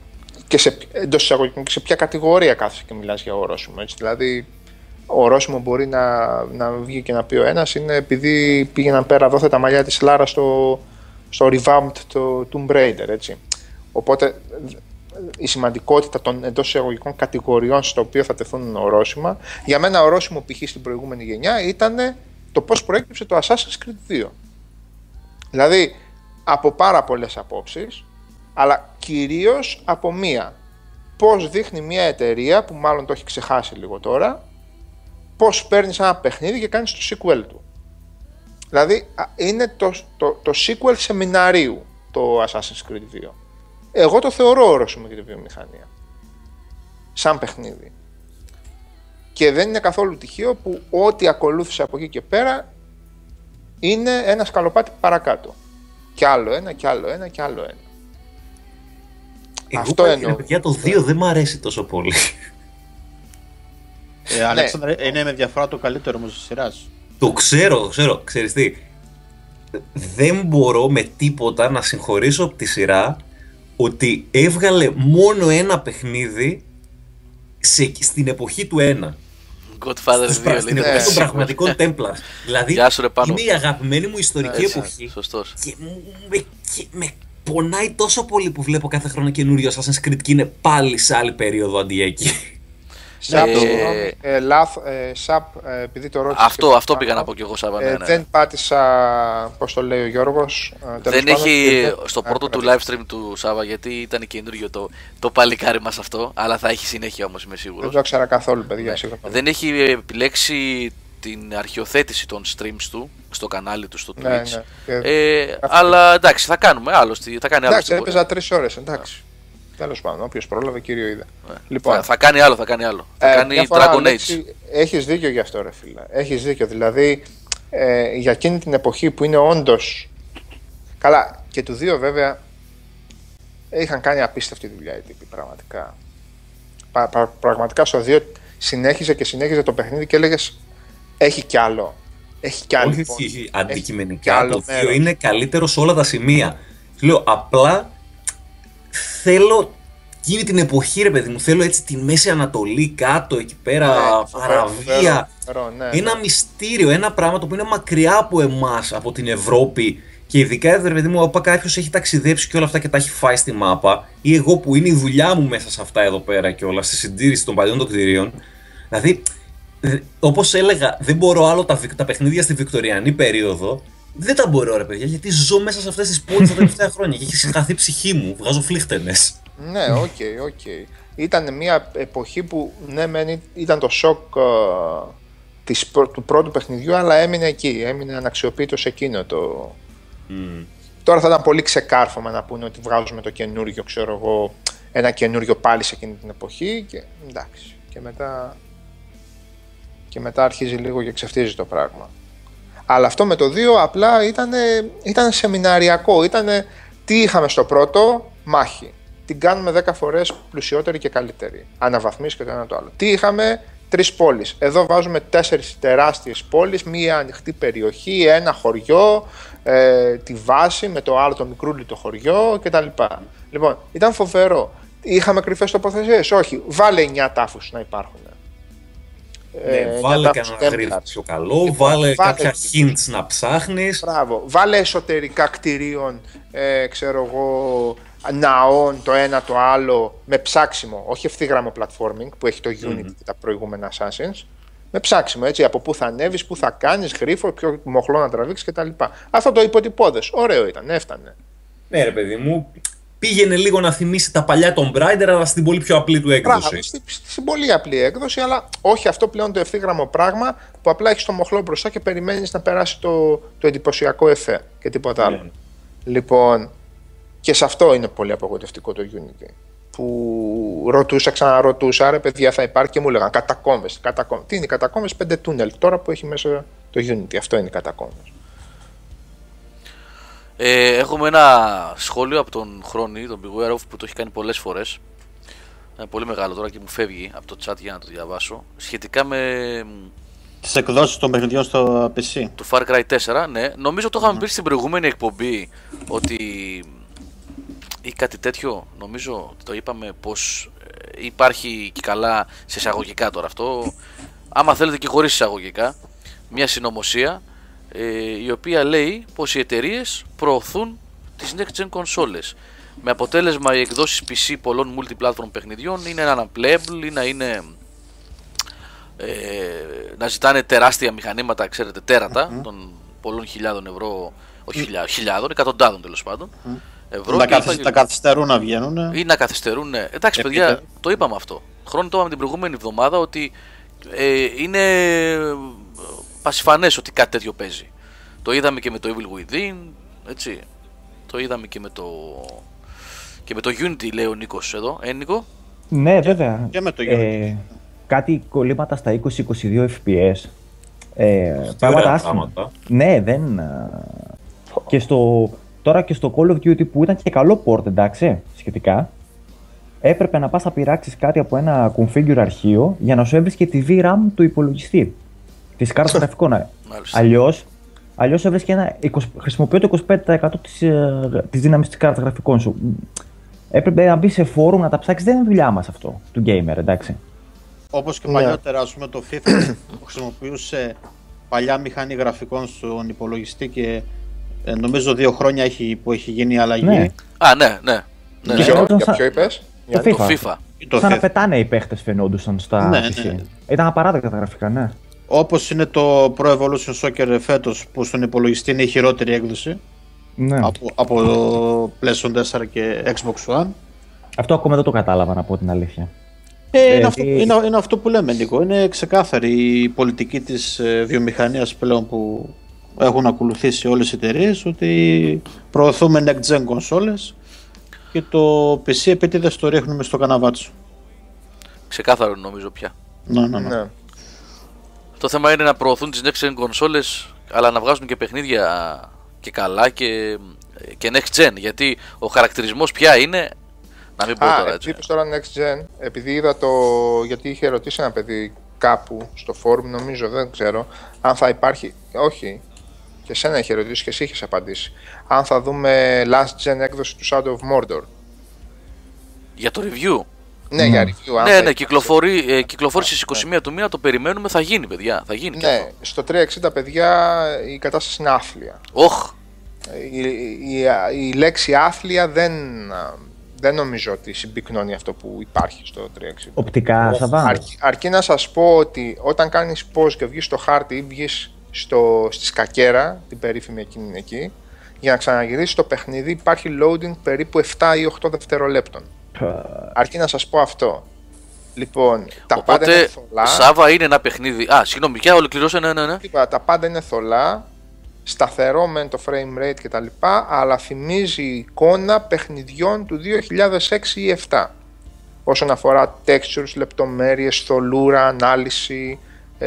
και εντός εισαγωγικών και σε ποια κατηγορία κάθεσαι και μιλάς για ορόσημο. Έτσι. Δηλαδή, ορόσημο μπορεί να βγει και να πει ο ένας είναι επειδή πήγαιναν πέρα δόθε τα μαλλιά της Λάρα στο revamped το Tomb Raider. Έτσι. Οπότε η σημαντικότητα των εντός εισαγωγικών κατηγοριών στο οποίο θα τεθούν ορόσημα, για μένα ορόσημο π.χ. στην προηγούμενη γενιά ήταν το πώς προέκυψε το Assassin's Creed 2. Δηλαδή, από πάρα πολλές απόψεις, αλλά κυρίως από μία. Πώς δείχνει μια εταιρεία, που μάλλον το έχει ξεχάσει λίγο τώρα, πώς παίρνεις ένα παιχνίδι και κάνεις το sequel του. Δηλαδή, είναι το sequel σεμιναρίου το Assassin's Creed 2. Εγώ το θεωρώ όροσημο για τη βιομηχανία. Σαν παιχνίδι. Και δεν είναι καθόλου τυχαίο που ό,τι ακολούθησε από εκεί και πέρα είναι ένα σκαλοπάτι παρακάτω. Κι άλλο ένα, κι άλλο ένα, κι άλλο ένα. Αυτό εννοώ. Παιδιά, το 2 δεν μ' αρέσει τόσο πολύ. Αλέξανδρε, είναι με διαφορά το καλύτερο όμως της σειράς. Το ξέρω. Ξέρεις τι. Δεν μπορώ με τίποτα να συγχωρήσω από τη σειρά ότι έβγαλε μόνο ένα παιχνίδι στην εποχή του 1. Godfather 2, στην εποχή των πραγματικών Templars. Δηλαδή, είναι η αγαπημένη μου ιστορική εποχή. Σωστός. Και με πονάει τόσο πολύ που βλέπω κάθε χρόνο καινούριο Assassin's Creed και είναι πάλι σε άλλη περίοδο αντί εκεί. Σαπ, επειδή το ρώτησες. Αυτό πήγα να πω κι εγώ, Σάβα. Δεν πάτησα, πώς το λέει ο Γιώργος. Δεν έχει στο πρώτο του live stream του Σάβα, γιατί ήταν καινούριο το παλικάρι μας αυτό, αλλά θα έχει συνέχεια όμως, είμαι σίγουρος. Δεν το ήξερα καθόλου, παιδιά. Δεν έχει επιλέξει την αρχιοθέτηση των streams του στο κανάλι του στο Twitch. Αλλά εντάξει, θα κάνουμε άλλωστε. Εντάξει, έπαιζα 3 ώρες, εντάξει. Τέλος πάντων, όποιος πρόλαβε, κύριο είδε. Λοιπόν, θα κάνει άλλο. Θα κάνει Dragon Age. Έχεις δίκιο γι' αυτό, ρε φίλε. Έχεις δίκιο. Δηλαδή, για εκείνη την εποχή που είναι όντως. Καλά, και του 2 βέβαια είχαν κάνει απίστευτη δουλειά οι τύποι, πραγματικά. Πραγματικά στο 2 συνέχιζε το παιχνίδι και έλεγες έχει κι άλλο. Έχει κι άλλο. Όχι, αντικειμενικά το 2 είναι καλύτερο σε όλα τα σημεία. Λέω απλά. Θέλω εκείνη την εποχή, ρε παιδί μου, θέλω έτσι τη Μέση Ανατολή κάτω, εκεί πέρα, Αραβία. Ένα μυστήριο, ένα πράγμα το οποίο είναι μακριά από εμάς, από την Ευρώπη. Και ειδικά, ρε παιδί μου, όταν κάποιος έχει ταξιδέψει και όλα αυτά και τα έχει φάει στη μάπα, ή εγώ που είναι η δουλειά μου μέσα σε αυτά εδώ πέρα και όλα, στη συντήρηση των παλιών των κτηρίων. Δηλαδή, όπως έλεγα, δεν μπορώ άλλο τα παιχνίδια στη Βικτωριανή περίοδο. Δεν τα μπορώ, ρε παιδιά, γιατί ζω μέσα σε αυτές τις πόλεις τα τελευταία χρόνια και έχει χαθεί η ψυχή μου. Βγάζω φλίχτενες. Ναι, οκ. Ήταν μια εποχή που ναι, ήταν το σοκ του πρώτου παιχνιδιού, αλλά έμεινε εκεί. Έμεινε αναξιοποιητό σε εκείνο το. Τώρα θα ήταν πολύ ξεκάρφωμα να πούνε ότι βγάζουμε το καινούριο, ξέρω εγώ, ένα καινούριο πάλι σε εκείνη την εποχή. Και εντάξει. Και μετά αρχίζει λίγο και ξεφτίζει το πράγμα. Αλλά αυτό με το 2 απλά ήταν σεμιναριακό. Ήτανε τι είχαμε στο πρώτο, μάχη. Την κάνουμε 10 φορές πλουσιότερη και καλύτερη. Αναβαθμίσεις και το ένα το άλλο. Τι είχαμε, 3 πόλεις. Εδώ βάζουμε 4 τεράστιες πόλεις, μία ανοιχτή περιοχή, ένα χωριό, τη βάση με το άλλο το μικρούλι το χωριό κτλ. Λοιπόν, ήταν φοβερό. Είχαμε κρυφές τοποθεσίες, όχι. Βάλε 9 τάφους να υπάρχουν. Βάλε κανένα γρήγορα πιο καλό, βάλε κάποια hints να ψάχνεις. Μπράβο, βάλε εσωτερικά κτηρίων, ξέρω εγώ, ναών το ένα το άλλο με ψάξιμο, όχι ευθύγραμμο platforming που έχει το Unity και τα προηγούμενα Assassins, με ψάξιμο, έτσι, από πού θα ανέβεις, πού θα κάνεις, γρίφο, ποιο μοχλό να τραβήξεις κτλ. Αυτό το υποτυπώδες, ωραίο ήταν, έφτανε. Ναι ρε παιδί μου, πήγαινε λίγο να θυμίσει τα παλιά Tomb Raider, αλλά στην πολύ πιο απλή του έκδοση. Πράγμα, στην πολύ απλή έκδοση, αλλά όχι αυτό πλέον το ευθύγραμμο πράγμα που απλά έχεις το μοχλό μπροστά και περιμένεις να περάσει το εντυπωσιακό εφέ και τίποτα άλλο. Λοιπόν, και σε αυτό είναι πολύ απογοητευτικό το Unity. Που ξαναρωτούσα, ρε παιδιά θα υπάρχει και μου έλεγαν κατακόμβες. Τι είναι οι κατακόμβες, 5 τούνελ τώρα που έχει μέσα το Unity, αυτό είναι οι κατακόμβες. Έχουμε ένα σχόλιο από τον Χρόνη, τον Beware of, που το έχει κάνει πολλές φορές. Πολύ μεγάλο τώρα και μου φεύγει από το chat για να το διαβάσω. Σχετικά με τις εκδόσεις των παιχνιδιών στο PC. Του Far Cry 4, ναι. Νομίζω το είχαμε πει στην προηγούμενη εκπομπή ότι ή κάτι τέτοιο, νομίζω το είπαμε, πως υπάρχει και καλά σε εισαγωγικά τώρα αυτό, άμα θέλετε και χωρίς εισαγωγικά, μια συνωμοσία η οποία λέει πως οι εταιρείες προωθούν τις next gen consoles, με αποτέλεσμα οι εκδόσεις PC πολλών multiplatform παιχνιδιών είναι unplayable ή να είναι να ζητάνε τεράστια μηχανήματα, ξέρετε, τέρατα των πολλών χιλιάδων ευρώ, όχι χιλιάδων, εκατοντάδων τέλος πάντων ευρώ, τα καθυστερούν να βγαίνουν ή να καθυστερούν. Εντάξει παιδιά, το είπαμε αυτό, χρόνο το είπαμε την προηγούμενη εβδομάδα, ότι είναι πασιφανές ότι κάτι τέτοιο παίζει. Το είδαμε και με το Evil Within, έτσι. Το είδαμε και με το Unity, λέει ο Νίκος εδώ. Νίκο? Ναι, βέβαια. Και με το Unity. Κάτι κολλήματα στα 20-22 FPS. Πράγματα άσχημα. Ναι, δεν... Τώρα και στο Call of Duty που ήταν και καλό port, εντάξει, σχετικά, έπρεπε να πας να πειράξεις κάτι από ένα configure αρχείο για να σου έβρισκε τη VRAM του υπολογιστή. Της κάρτας γραφικών. Αλλιώς έβρισκε χρησιμοποιώ το 25% της δύναμης της κάρτας γραφικών σου. Έπρεπε να μπει σε φόρουμ να τα ψάξεις, δεν είναι δουλειά μας αυτό, του gamer, εντάξει. Όπως και παλιότερα, ας πούμε, το FIFA που χρησιμοποιούσε παλιά μηχανή γραφικών στον υπολογιστή και νομίζω 2 χρόνια που έχει γίνει η αλλαγή. Ναι. Ναι. Για ποιο είπες? Το FIFA. Σαν να πετάνε οι παίχτες φαινόντουσαν στα PC. Ναι. Ήταν απαράδεκτα τα γραφικά, ναι. Όπως είναι το Pro Evolution Soccer φέτος που στον υπολογιστή είναι η χειρότερη έκδοση, ναι, από το PlayStation 4 και Xbox One. Αυτό ακόμα δεν το κατάλαβα, να πω την αλήθεια. Είναι αυτό που λέμε, Νίκο. Είναι ξεκάθαρη η πολιτική της βιομηχανίας πλέον που έχουν ακολουθήσει όλες οι εταιρείες, ότι προωθούμε next gen consoles και το PC επίτηδες το ρίχνουμε στο καναβάτσο. Ξεκάθαρο νομίζω πια. Ναι. Το θέμα είναι να προωθούν τις next gen consoles, αλλά να βγάζουν και παιχνίδια και καλά και next gen, γιατί ο χαρακτηρισμός πια είναι, να μην πω τώρα έτσι. Είπες τώρα next gen, επειδή είδα γιατί είχε ρωτήσει ένα παιδί κάπου στο forum, νομίζω, δεν ξέρω, αν θα υπάρχει, όχι, και εσένα είχε ρωτήσει και εσύ είχες απαντήσει, αν θα δούμε last gen έκδοση του Shadow of Mordor. Για το review. Ναι, για review. Ναι, κυκλοφόρησε στις 21 του μήνα, το περιμένουμε, θα γίνει, παιδιά. Θα γίνει. Ναι, στο 360, παιδιά, η κατάσταση είναι άθλια. Η λέξη άθλια δεν νομίζω ότι συμπυκνώνει αυτό που υπάρχει στο 360. Οπτικά, Σαββά. Αρκεί να σας πω ότι όταν κάνεις pause και βγεις στο χάρτη ή βγεις στη σκακέρα, την περίφημη εκείνη εκεί, για να ξαναγυρίσεις το παιχνίδι υπάρχει loading περίπου 7 ή 8 δευτερολέπτων. Αρκεί να σας πω αυτό. Λοιπόν, τα πάντα είναι θολά. Σάβα είναι ένα παιχνίδι. Συγγνώμη, πια ολοκληρώσε, ναι. Τα πάντα είναι θολά, σταθερό με το frame rate κτλ. Αλλά θυμίζει εικόνα παιχνιδιών του 2006 ή 2007. Όσον αφορά textures, λεπτομέρειες, θολούρα, ανάλυση,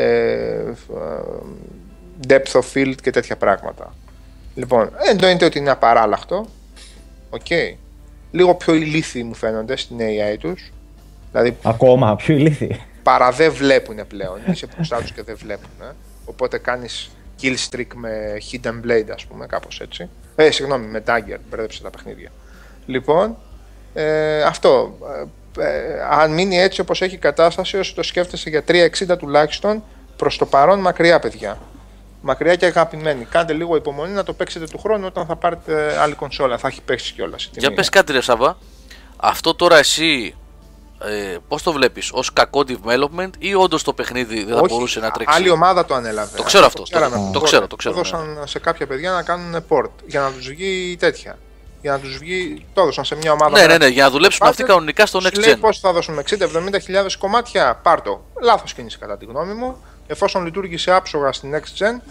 depth of field και τέτοια πράγματα. Λοιπόν, εννοείται ότι είναι απαράλλαχτο. Okay. Λίγο πιο ηλίθιοι μου φαίνονται στην AI τους. Δηλαδή, ακόμα πιο ηλίθιοι. Παρά δεν βλέπουν πλέον. Είσαι μπροστά τους και δεν βλέπουν. Οπότε κάνεις kill streak με hidden blade, ας πούμε, κάπως έτσι. Συγγνώμη, με dagger, μπέρδεψα τα παιχνίδια. Λοιπόν, αυτό. Αν μείνει έτσι όπως έχει η κατάσταση, όσο το σκέφτεσαι για 360 τουλάχιστον, προς το παρόν μακριά, παιδιά. Μακριά και αγαπημένοι. Κάντε λίγο υπομονή να το παίξετε του χρόνου όταν θα πάρετε άλλη κονσόλα. Θα έχει παίξει κιόλας. Για πες κάτι, ρε Σάβα. Αυτό τώρα εσύ πώς το βλέπεις, ως κακό development ή όντως το παιχνίδι δεν θα μπορούσε να τρέξει? Άλλη ομάδα το ανέλαβε. Το ξέρω αυτό. Το ξέρω. Το έδωσαν σε κάποια παιδιά να κάνουν port για να τους βγει τέτοια. Για να τους βγει, το έδωσαν σε μια ομάδα. Ναι, για να δουλέψουν αυτοί κανονικά στο next gen. Λέει πώς θα δώσουμε 60-70 χιλιάδες κομμάτια, πάρ' το. Λάθος κίνηση κατά τη γνώμη μου. Εφόσον λειτουργήσε άψογα στην next gen.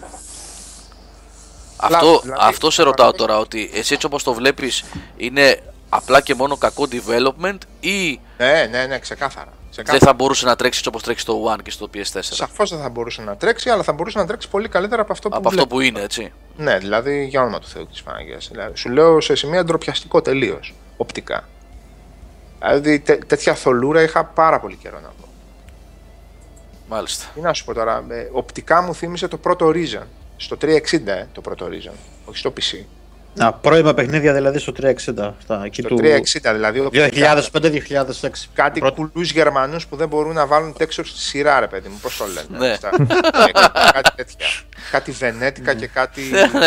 Αυτό σε ρωτάω τώρα, ότι εσύ έτσι όπως το βλέπεις είναι απλά και μόνο κακό development ή... Ναι, ξεκάθαρα. Δεν θα μπορούσε να τρέξει όπως τρέξει στο One και στο PS4? Σαφώς δεν θα μπορούσε να τρέξει, αλλά θα μπορούσε να τρέξει πολύ καλύτερα από αυτό που είναι, έτσι. Ναι, δηλαδή για όνομα του Θεού της Παναγίας. Δηλαδή, σου λέω σε σημεία ντροπιαστικό τελείως, οπτικά. Δηλαδή τέτοια θολούρα είχα πάρα πολύ καιρό να δω. Μάλιστα. Τι να σου πω τώρα, οπτικά μου θύμισε το πρώτο Horizon. Στο 360 το πρώτο Horizon, όχι στο PC. Πρώιμα παιχνίδια δηλαδή στο 360. Εκεί το 360 δηλαδή. 2005-2006. Κάτι κουλούς Γερμανούς που δεν μπορούν να βάλουν texture στη σειρά, ρε παιδί μου. Πώς το λένε. Ναι. Κάτι τέτοια. Κάτι βενέτικα και κάτι.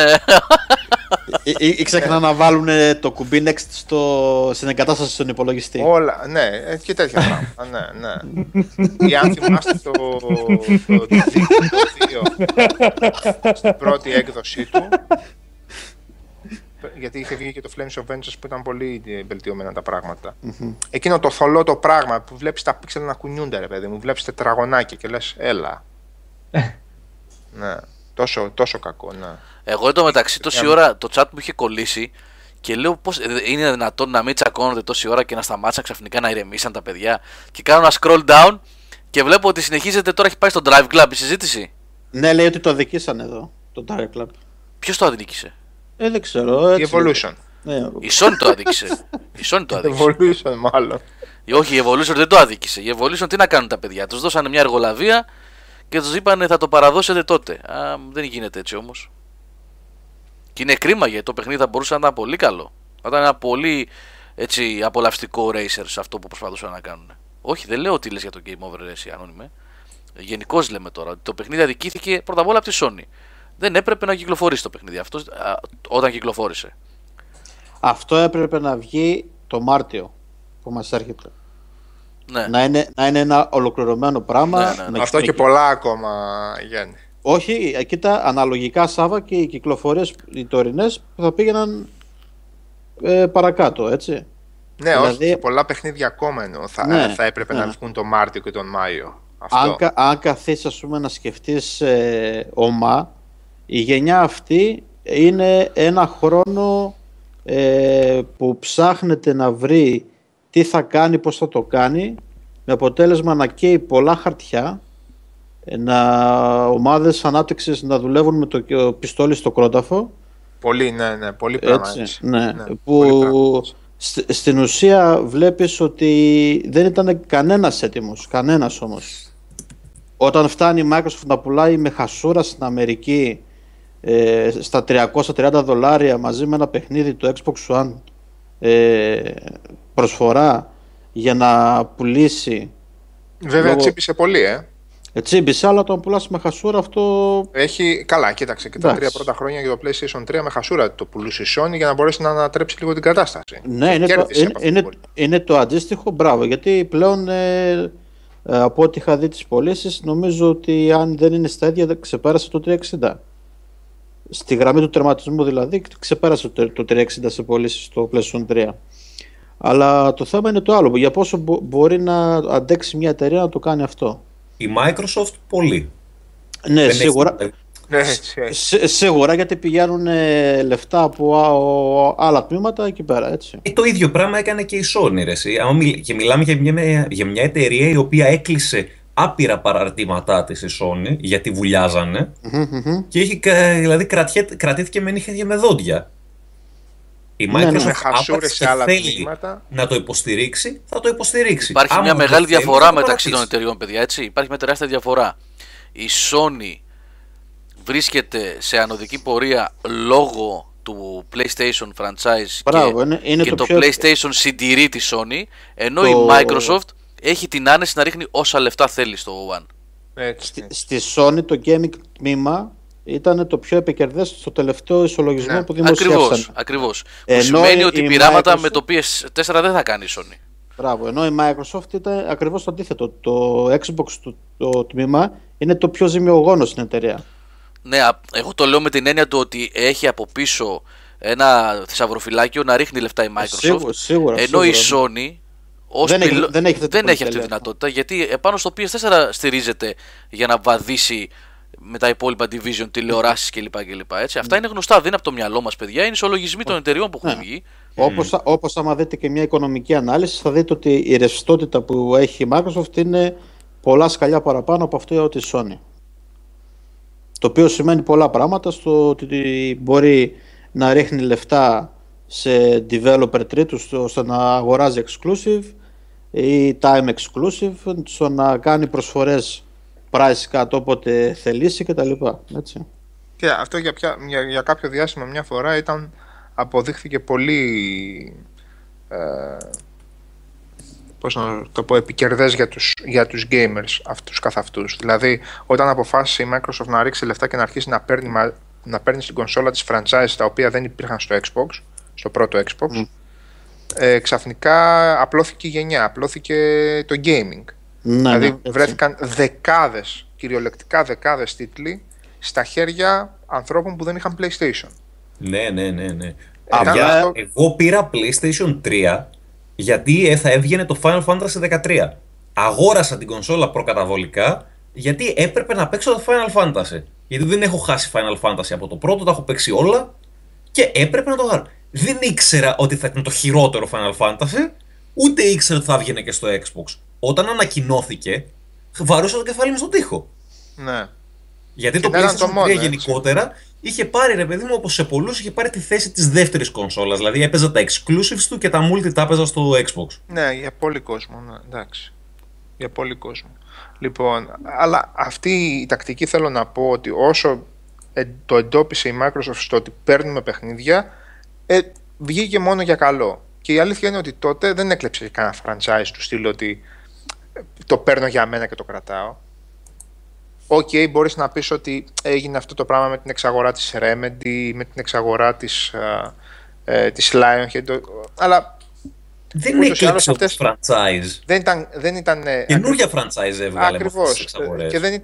Ή ξεχνά να βάλουν το κουμπί next στην εγκατάσταση στον υπολογιστή. Όλα, ναι, και τέτοια πράγματα. Ναι. Ή αν θυμάστε το 2 στην πρώτη έκδοσή του, γιατί είχε βγει και το Flames of Vengeance που ήταν πολύ βελτιωμένα τα πράγματα. Εκείνο το θολό το πράγμα που βλέπεις τα πίξελ να κουνιούνται, ρε παιδί μου, βλέπεις τετραγωνάκια και λες έλα. Ναι, τόσο κακό, ναι. Εγώ εντωμεταξύ τόση ώρα το chat μου είχε κολλήσει και λέω πώς είναι δυνατόν να μην τσακώνονται τόση ώρα και να σταμάτησαν ξαφνικά να ηρεμήσαν τα παιδιά. Και κάνω ένα scroll down και βλέπω ότι συνεχίζεται, τώρα έχει πάει στο Drive Club η συζήτηση. Ναι, λέει ότι το αδικήσαν εδώ, το Drive Club. Ποιος το αδίκησε? Δεν ξέρω. Η Evolution. Ναι. Η Sony το αδίκησε. Η Sony το αδίκησε. Evolution μάλλον. Όχι, η Evolution δεν το αδίκησε. Η Evolution τι να κάνουν τα παιδιά? Τους δώσανε μια εργολαβία και τους είπανε θα το παραδώσετε τότε. Δεν γίνεται έτσι όμως. Και είναι κρίμα γιατί το παιχνίδι θα μπορούσε να ήταν πολύ καλό. Θα ήταν ένα πολύ έτσι, απολαυστικό racer σε αυτό που προσπαθούσαν να κάνουν. Όχι, δεν λέω ότι λες για το Game Over εσύ, Ανώνυμε. Γενικώς λέμε τώρα ότι το παιχνίδι αδικήθηκε πρώτα απ' όλα από τη Sony. Δεν έπρεπε να κυκλοφορήσει το παιχνίδι αυτό όταν κυκλοφόρησε. Αυτό έπρεπε να βγει το Μάρτιο που μας έρχεται. Ναι. Να είναι ένα ολοκληρωμένο πράγμα. Ναι. Αυτό και πολλά ακόμα, Γιάννη. Όχι, κοίτα, αναλογικά Σάβα και οι κυκλοφορίες οι τωρινές που θα πήγαιναν παρακάτω, έτσι. Ναι, δηλαδή, όχι, πολλά παιχνίδια ακόμα εννοώ θα έπρεπε να βγουν τον Μάρτιο και τον Μάιο. Αν καθίσεις, ας πούμε, να σκεφτείς ομά, η γενιά αυτή είναι ένα χρόνο που ψάχνεται να βρει τι θα κάνει, πώς θα το κάνει, με αποτέλεσμα να καίει πολλά χαρτιά, ομάδες ανάπτυξης να δουλεύουν με το πιστόλι στο κρόταφο. Πολύ, ναι, πολύ πράγμα. Ναι, που στην ουσία βλέπεις ότι δεν ήταν κανένας έτοιμος, κανένας όμως. Όταν φτάνει η Microsoft να πουλάει με χασούρα στην Αμερική στα $330 μαζί με ένα παιχνίδι του Xbox One προσφορά για να πουλήσει. Βέβαια τσίπησε πολύ, Τσίπησε, αλλά όταν πουλάς με χασούρα αυτό. Έχει. Καλά, κοίταξε και τα 3 πρώτα χρόνια για το PlayStation 3 με χασούρα το πουλούσε η Sony για να μπορέσει να ανατρέψει λίγο την κατάσταση. Ναι, είναι το αντίστοιχο, μπράβο. Γιατί πλέον από ό,τι είχα δει τις πωλήσεις, νομίζω ότι αν δεν είναι στα ίδια, ξεπέρασε το 360. Στη γραμμή του τερματισμού δηλαδή, ξεπέρασε το 360 σε πωλήσεις στο PlayStation 3. Αλλά το θέμα είναι το άλλο. Για πόσο μπορεί να αντέξει μια εταιρεία να το κάνει αυτό. Η Microsoft πολύ. Ναι, σίγουρα. Σίγουρα, γιατί πηγαίνουν λεφτά από άλλα τμήματα εκεί πέρα, έτσι. Το ίδιο πράγμα έκανε και η Sony, ρε. Και μιλάμε για μια εταιρεία η οποία έκλεισε άπειρα παραρτήματά της η Sony, γιατί βουλιάζανε, και δηλαδή κρατήθηκε με νύχια και με δόντια. Η Microsoft θέλει να το υποστηρίξει, θα το υποστηρίξει. Υπάρχει μια μεγάλη διαφορά μεταξύ των εταιριών, παιδιά, έτσι. Υπάρχει μια τεράστια διαφορά. Η Sony βρίσκεται σε ανωδική πορεία λόγω του PlayStation franchise και το PlayStation συντηρεί τη Sony, ενώ η Microsoft έχει την άνεση να ρίχνει όσα λεφτά θέλει στο One. Στη Sony το gaming τμήμα ήταν το πιο επικερδές στο τελευταίο ισολογισμό που δημοσίευσαν. Ακριβώς. Που σημαίνει ότι πειράματα με το PS4 δεν θα κάνει η Sony. Μπράβο, ενώ η Microsoft ήταν ακριβώς το αντίθετο. Το Xbox το τμήμα είναι το πιο ζημιογόνο στην εταιρεία. Ναι, εγώ το λέω με την έννοια του ότι έχει από πίσω ένα θησαυροφυλάκιο να ρίχνει λεφτά η Microsoft. Σίγουρα, ενώ η Sony δεν έχει αυτή τη δυνατότητα, γιατί επάνω στο PS4 στηρίζεται για να βαδίσει με τα υπόλοιπα division, τηλεοράσεις κλπ. Αυτά είναι γνωστά, δεν είναι από το μυαλό μας, παιδιά. Είναι ισολογισμοί των εταιριών που έχουν βγει. Όπως άμα δείτε και μια οικονομική ανάλυση, θα δείτε ότι η ρευστότητα που έχει η Microsoft είναι πολλά σκαλιά παραπάνω από αυτό τη Sony. Το οποίο σημαίνει πολλά πράγματα στο ότι μπορεί να ρίχνει λεφτά σε developer τρίτους ώστε να αγοράζει exclusive ή time exclusive, στο να κάνει προσφορές price cut όποτε θελήσει κτλ. Και αυτό για κάποιο διάστημα μια φορά ήταν αποδείχθηκε πολύ πώς να το πω, επικερδές για τους gamers αυτούς καθ' αυτούς. Δηλαδή, όταν αποφάσισε η Microsoft να ρίξει λεφτά και να αρχίσει να παίρνει στην κονσόλα της franchise τα οποία δεν υπήρχαν στο Xbox, στο πρώτο Xbox, ξαφνικά απλώθηκε η γενιά, απλώθηκε το gaming. Δηλαδή βρέθηκαν δεκάδες, κυριολεκτικά δεκάδες τίτλοι στα χέρια ανθρώπων που δεν είχαν PlayStation. Ναι. Εγώ πήρα PlayStation 3 γιατί θα έβγαινε το Final Fantasy 13. Αγόρασα την κονσόλα προκαταβολικά γιατί έπρεπε να παίξω το Final Fantasy. Γιατί δεν έχω χάσει Final Fantasy από το πρώτο, τα έχω παίξει όλα και έπρεπε να το βγάλω. Δεν ήξερα ότι θα ήταν το χειρότερο Final Fantasy, ούτε ήξερα ότι θα έβγαινε και στο Xbox. Όταν ανακοινώθηκε, βαρούσα το κεφάλι μου στον τοίχο. Ναι. Γιατί το PlayStation 3 γενικότερα είχε πάρει, ρε παιδί μου, όπως σε πολλούς, είχε πάρει τη θέση της δεύτερης κονσόλας. Δηλαδή έπαιζα τα exclusives του και τα multi τα έπαιζα στο Xbox. Ναι, για πολύ κόσμο, ναι, εντάξει. Για πολύ κόσμο. Λοιπόν, αλλά αυτή η τακτική θέλω να πω ότι όσο το εντόπισε η Microsoft στο ότι παίρνουμε παιχνίδια, βγήκε μόνο για καλό. Και η αλήθεια είναι ότι τότε δεν έκλεψε κανένα franchise του στυλ ότι το παίρνω για μένα και το κρατάω. Οκ, μπορείς να πεις ότι έγινε αυτό το πράγμα με την εξαγορά της Remedy, με την εξαγορά της Lionhead, αλλά δεν έκλειψε το franchise. Δεν ήταν καινούργια franchise έβγαλε. Ακριβώς. Και δεν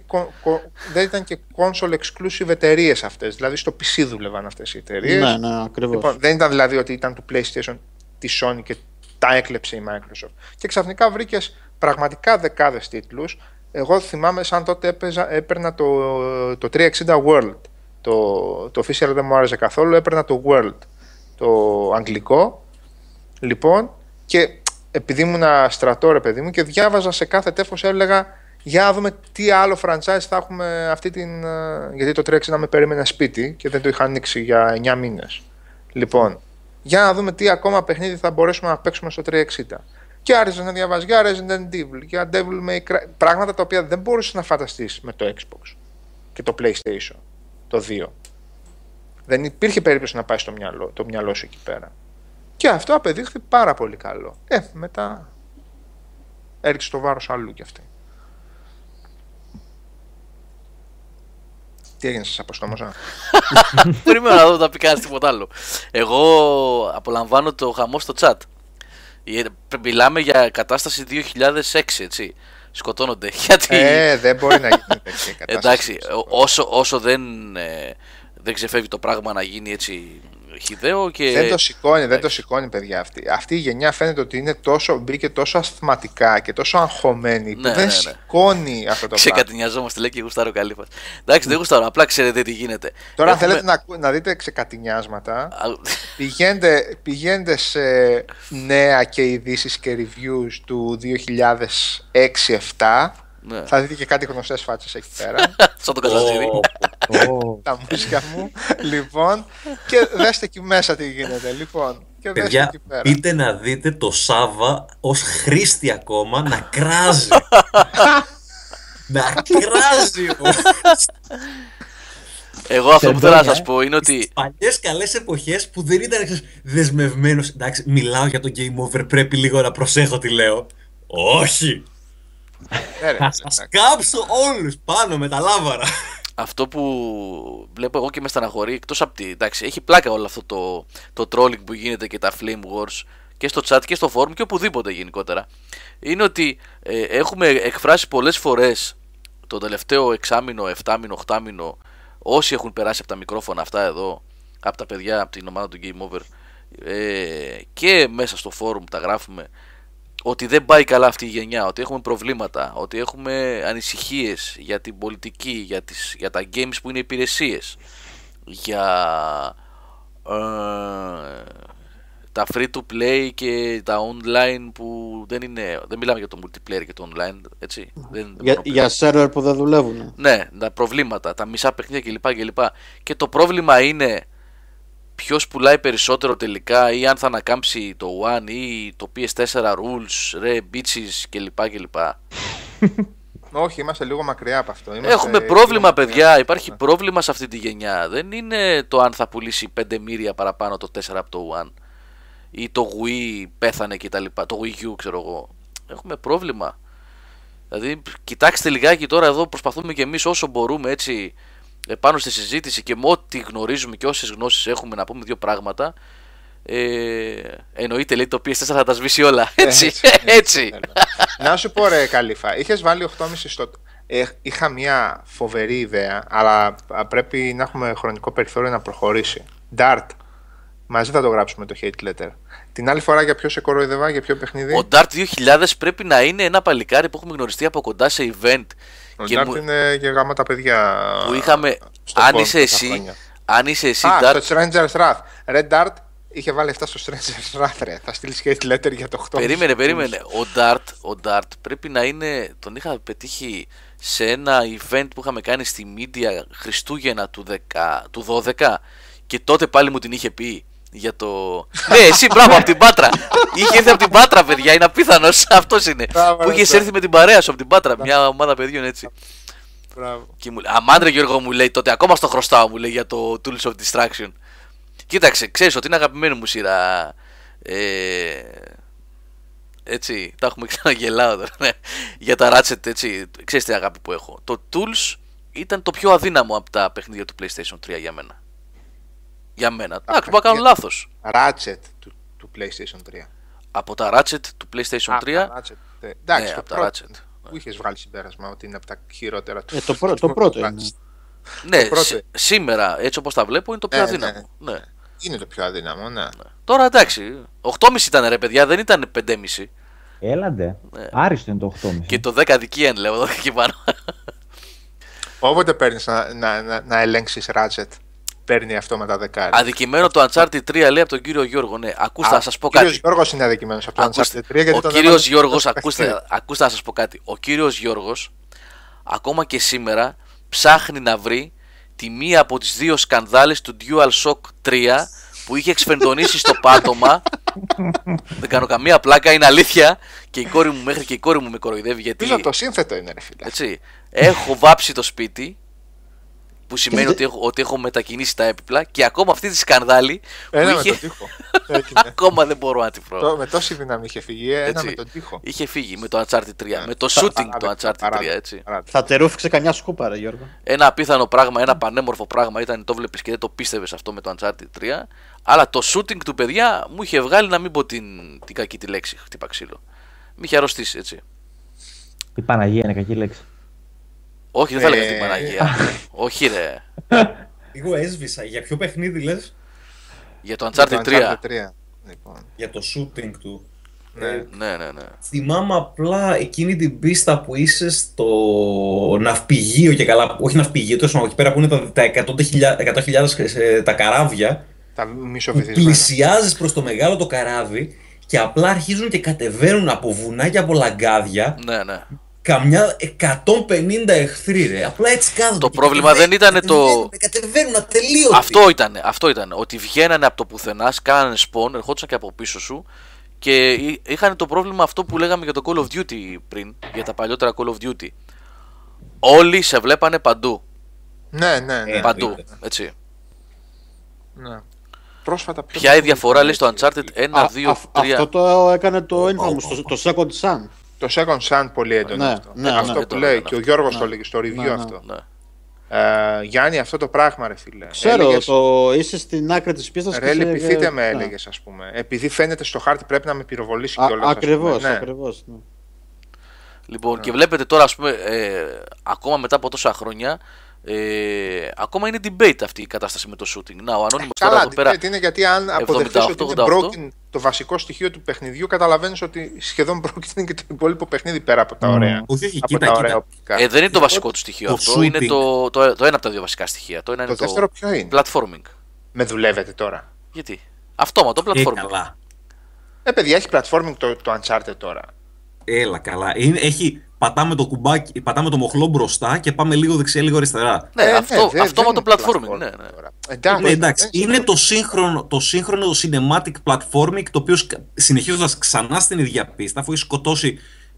ήταν και console exclusive εταιρείες αυτές. Δηλαδή στο PC δούλευαν αυτές οι εταιρείες. Ναι, ακριβώς. Λοιπόν, δεν ήταν δηλαδή ότι ήταν του PlayStation της Sony και τα έκλεψε η Microsoft. Και ξαφνικά βρήκες πραγματικά δεκάδες τίτλους. Εγώ θυμάμαι σαν τότε έπαιρνα το 360 World. Το official δεν μου άρεσε καθόλου, έπαιρνα το World, το αγγλικό. Λοιπόν, και επειδή ήμουν στρατό, ρε παιδί μου, και διάβαζα σε κάθε τεύχος, έλεγα για να δούμε τι άλλο franchise θα έχουμε αυτή την. Γιατί το 360 με περίμενε σπίτι και δεν το είχα ανοίξει για 9 μήνες. Λοιπόν, για να δούμε τι ακόμα παιχνίδι θα μπορέσουμε να παίξουμε στο 360. Και άρχισα να διαβάζει για Resident Evil, για Devil May Cry, πράγματα τα οποία δεν μπορούσες να φανταστείς με το Xbox και το PlayStation, το 2. Δεν υπήρχε περίπτωση να πάει το μυαλό σου εκεί πέρα. Και αυτό απεδείχθη πάρα πολύ καλό. Μετά έριξε το βάρος αλλού κι αυτή. Τι έγινε σας αποστόμωσα? Περιμένω να δω να πει κανείς τίποτα άλλο. Εγώ απολαμβάνω το χαμό στο chat. Μιλάμε για κατάσταση 2006, έτσι. Σκοτώνονται. Γιατί... δεν μπορεί να γίνει τέτοια κατάσταση. Εντάξει, όσο δεν ξεφεύγει το πράγμα να γίνει έτσι χυδαίο και... Δεν το σηκώνει, παιδιά, αυτή. Αυτή η γενιά φαίνεται ότι μπήκε τόσο ασθηματικά και τόσο αγχωμένη που δεν σηκώνει αυτό το πράγμα. Ξεκατηνιαζόμαστε, λέει, και γουστάρω Καλύφας. Εντάξει, δεν γουστάρω, απλά ξέρετε τι γίνεται. Τώρα αν θέλετε να δείτε ξεκατηνιάσματα, πηγαίνετε σε νέα και ειδήσεις και reviews του 2006-2007. Ναι. Θα δείτε και κάτι γνωστές φάτσες εκεί πέρα. Σαν το Καζατζήρι. Τα μουσικά μου. Λοιπόν, και δέστε εκεί μέσα τι γίνεται. Λοιπόν, και παιδιά, εκεί πέρα. Πείτε να δείτε το Σάβα ως χρήστη ακόμα να κράζει. Να κράζει. Εγώ αυτό που θέλω να σας πω είναι ότι στις παλιές καλές εποχές που δεν ήταν δεσμευμένος. Εντάξει, μιλάω για το Game Over, πρέπει λίγο να προσέχω τι λέω. Όχι. Θα σας κάψω όλους πάνω με τα λάβαρα. Αυτό που βλέπω εγώ και με στεναχωρεί, εκτός από εντάξει, έχει πλάκα όλο αυτό το trolling που γίνεται και τα flame wars και στο chat και στο forum και οπουδήποτε γενικότερα, είναι ότι έχουμε εκφράσει πολλές φορές το τελευταίο εξάμηνο, 7μηνο, 8μηνο, όσοι έχουν περάσει από τα μικρόφωνα αυτά εδώ, από τα παιδιά, από την ομάδα του Game Over, και μέσα στο forum τα γράφουμε, ότι δεν πάει καλά αυτή η γενιά, ότι έχουμε προβλήματα, ότι έχουμε ανησυχίες για την πολιτική, για τα games που είναι υπηρεσίες, για τα free to play και τα online που δεν μιλάμε για το multiplayer και το online, έτσι. Για server που δεν δουλεύουν. Ναι, τα προβλήματα, τα μισά παιχνίδια κλπ. Και το πρόβλημα είναι ποιος πουλάει περισσότερο τελικά, ή αν θα ανακάμψει το One ή το PS4 rules, ρε bitches κλπ. Όχι, είμαστε λίγο μακριά από αυτό. Έχουμε πρόβλημα, παιδιά. Υπάρχει πρόβλημα σε αυτή τη γενιά. Δεν είναι το αν θα πουλήσει 5 μοίρια παραπάνω το 4 από το One ή το Wii πέθανε κτλ. Το Wii U, ξέρω εγώ. Έχουμε πρόβλημα. Δηλαδή, κοιτάξτε λιγάκι τώρα εδώ, προσπαθούμε και εμείς όσο μπορούμε έτσι πάνω στη συζήτηση και με ό,τι γνωρίζουμε και όσες γνώσεις έχουμε να πούμε δύο πράγματα. Εννοείται, λέει, το PS4 θα τα σβήσει όλα. Έτσι. Να σου πω, ρε Καλύφα, είχες βάλει 8,5 στο. Είχα μια φοβερή ιδέα, αλλά πρέπει να έχουμε χρονικό περιθώριο να προχωρήσει. Dart. Μαζί θα το γράψουμε το hate letter. Την άλλη φορά για ποιο σε κοροϊδεύα, για ποιο παιχνίδι? Ο Dart 2000 πρέπει να είναι ένα παλικάρι που έχουμε γνωριστεί από κοντά σε event. Ο Dart είναι και γάμα τα παιδιά. Που είχαμε. Αν είσαι εσύ, Dart. Στο Stranger's Wrath. Red Dart είχε βάλει αυτά στο Stranger's Wrath, ρε. Θα στείλει hate letter για το 8. Περίμενε. Ο Dart πρέπει να είναι. Τον είχα πετύχει σε ένα event που είχαμε κάνει στη Media Χριστούγεννα του 12 και τότε πάλι μου την είχε πει. Για το. Ναι, εσύ, μπράβο, από την Πάτρα. Είχε έρθει από την Πάτρα, παιδιά, είναι απίθανος. Αυτός είναι. Που είχε έρθει με την παρέα σου από την Πάτρα, μια ομάδα παιδιών έτσι. Και μου λέει, αμάντρε Γιώργο, μου λέει, τότε ακόμα στο χρωστάω, μου λέει, για το Tools of Distraction. Κοίταξε, ξέρεις ότι είναι αγαπημένη μου σειρά. Έτσι, τα έχουμε ξαναγελάω τώρα. Ναι. Για τα Ratchet, έτσι, ξέρεις τι αγάπη που έχω. Το Tools ήταν το πιο αδύναμο από τα παιχνίδια του PlayStation 3 για μένα. Για μένα. Εντάξει, μπορώ να κάνω λάθος. Ratchet του PlayStation 3. Από τα Ratchet του PlayStation 3. Εντάξει, από τα Ratchet. Που είχες βγάλει συμπέρασμα ότι είναι από τα χειρότερα του. Το πρώτο είναι. Ναι, σήμερα έτσι όπως τα βλέπω είναι το πιο αδύναμο. Ναι. Είναι το πιο αδύναμο, ναι. Τώρα εντάξει, 8,5 ήταν ρε παιδιά, δεν ήταν 5,5. Έλαντε. Άριστο είναι το 8,5. Και το 10 δικαίαν λέω εδώ και πάνω. Όποτε παίρνεις να ελέγξεις Ratchet, παίρνει αυτό με τα δεκάρια. Αδικημένο το Uncharted 3 λέει από τον κύριο Γιώργο. Ναι, ακούστε να σας πω κάτι. Ο κύριος Γιώργος είναι αδικημένος από το Uncharted 3. Γιατί ο κύριος Γιώργος, ακούστε να σας πω κάτι. Ο κύριος Γιώργος ακόμα και σήμερα ψάχνει να βρει τη μία από τις δύο σκανδάλες του DualShock 3 που είχε εξφενδονήσει στο πάτωμα. Δεν κάνω καμία πλάκα, είναι αλήθεια. Και η κόρη μου, μέχρι και η κόρη μου με κοροϊδεύει γιατί. Πίσω το σύνθετο είναι, ρε φίλε. Έτσι. Έχω βάψει το σπίτι. Που σημαίνει ότι έχω μετακινήσει τα έπιπλα και ακόμα αυτή τη σκανδάλη που ένα είχε. Με τον τοίχο. Ακόμα δεν μπορώ να τη βρω. Με τόση δύναμη είχε φύγει, ένα με τον τοίχο. Είχε φύγει με το Uncharted 3. Με το shooting το Uncharted 3, έτσι. Θα τερούφηξε καμιά σκούπα, ρε Γιώργο. Ένα απίθανο πράγμα, ένα πανέμορφο πράγμα ήταν, το βλέπεις και δεν το πίστευες αυτό με το Uncharted 3. Αλλά το shooting του παιδιά μου είχε βγάλει, να μην πω την κακή τη λέξη, χτύπα ξύλο. Μη είχε αρρωστήσει, έτσι. Η Παναγία είναι κακή λέξη. Όχι, δεν θα έλεγα την Παναγία. Όχι, ρε. Εγώ έσβησα. Για ποιο παιχνίδι λες? Για το Uncharted 3. Για το shooting του. Ναι. Θυμάμαι απλά εκείνη την πίστα που είσαι στο ναυπηγείο και καλά. Όχι ναυπηγείο, τόσο εκεί πέρα που είναι τα 100.000 τα καράβια. Τα μισοβυθισμένα. Πλησιάζεις προς το μεγάλο το καράβι και απλά αρχίζουν και κατεβαίνουν από βουνά και από λαγκάδια. Ναι. Καμιά 150 εχθροί, ρε. Απλά έτσι κάθονται. Το πρόβλημα δεν ήταν το. Κατεβαίνουν ατελείωτοι. Αυτό ήταν. Ότι βγαίνανε από το πουθενά, κάνανε spawn, ερχόντουσαν και από πίσω σου και είχαν το πρόβλημα αυτό που λέγαμε για το Call of Duty πριν, για τα παλιότερα Call of Duty. Όλοι σε βλέπανε παντού. Ναι. Παντού, έτσι. Ναι. Πρόσφατα ποια η διαφορά λέει στο Uncharted 1, 2, 3. Αυτό το έκανε το Infamous, το Second Son. Το Second Son πολύ έντονο αυτό. Αυτό που λέει και ο Γιώργος το λέγει στο review αυτό. Γιάννη, αυτό το πράγμα, ρε φίλε. Ξέρω, είσαι στην άκρη της πίστας. Ρε, λυπηθείτε με, έλεγες, ας πούμε. Επειδή φαίνεται στο χάρτη πρέπει να με πυροβολήσει κιόλας. Ακριβώς. Λοιπόν, και βλέπετε τώρα, ας πούμε, ακόμα μετά από τόσα χρόνια, ακόμα είναι debate αυτή η κατάσταση με το shooting. Να, ο Ανώνυμος τώρα εδώ πέρα. Είναι γιατί αν αποδεχτείς ότι είναι broken το βασικό στοιχείο του παιχνιδιού, καταλαβαίνεις ότι σχεδόν broken είναι και το υπόλοιπο παιχνίδι πέρα από τα ωραία. Κοίτα. Δεν είναι το βασικό του στοιχείο αυτό. Είναι το ένα από τα δύο βασικά στοιχεία. Το δεύτερο ποιο είναι? Platforming. Με δουλεύετε τώρα? Γιατί? Αυτόματο platforming. Παιδιά, έχει platforming το Uncharted τώρα. Έλα καλά. Πατάμε το κουμπάκι, πατάμε το μοχλό μπροστά και πάμε λίγο δεξιά, λίγο αριστερά. Ναι, αυτόματο platforming. Ναι. Εντάξει, είναι το σύγχρονο cinematic platforming, το οποίο συνεχίζοντας ξανά στην ίδια πίστα, αφού έχει σκοτώσει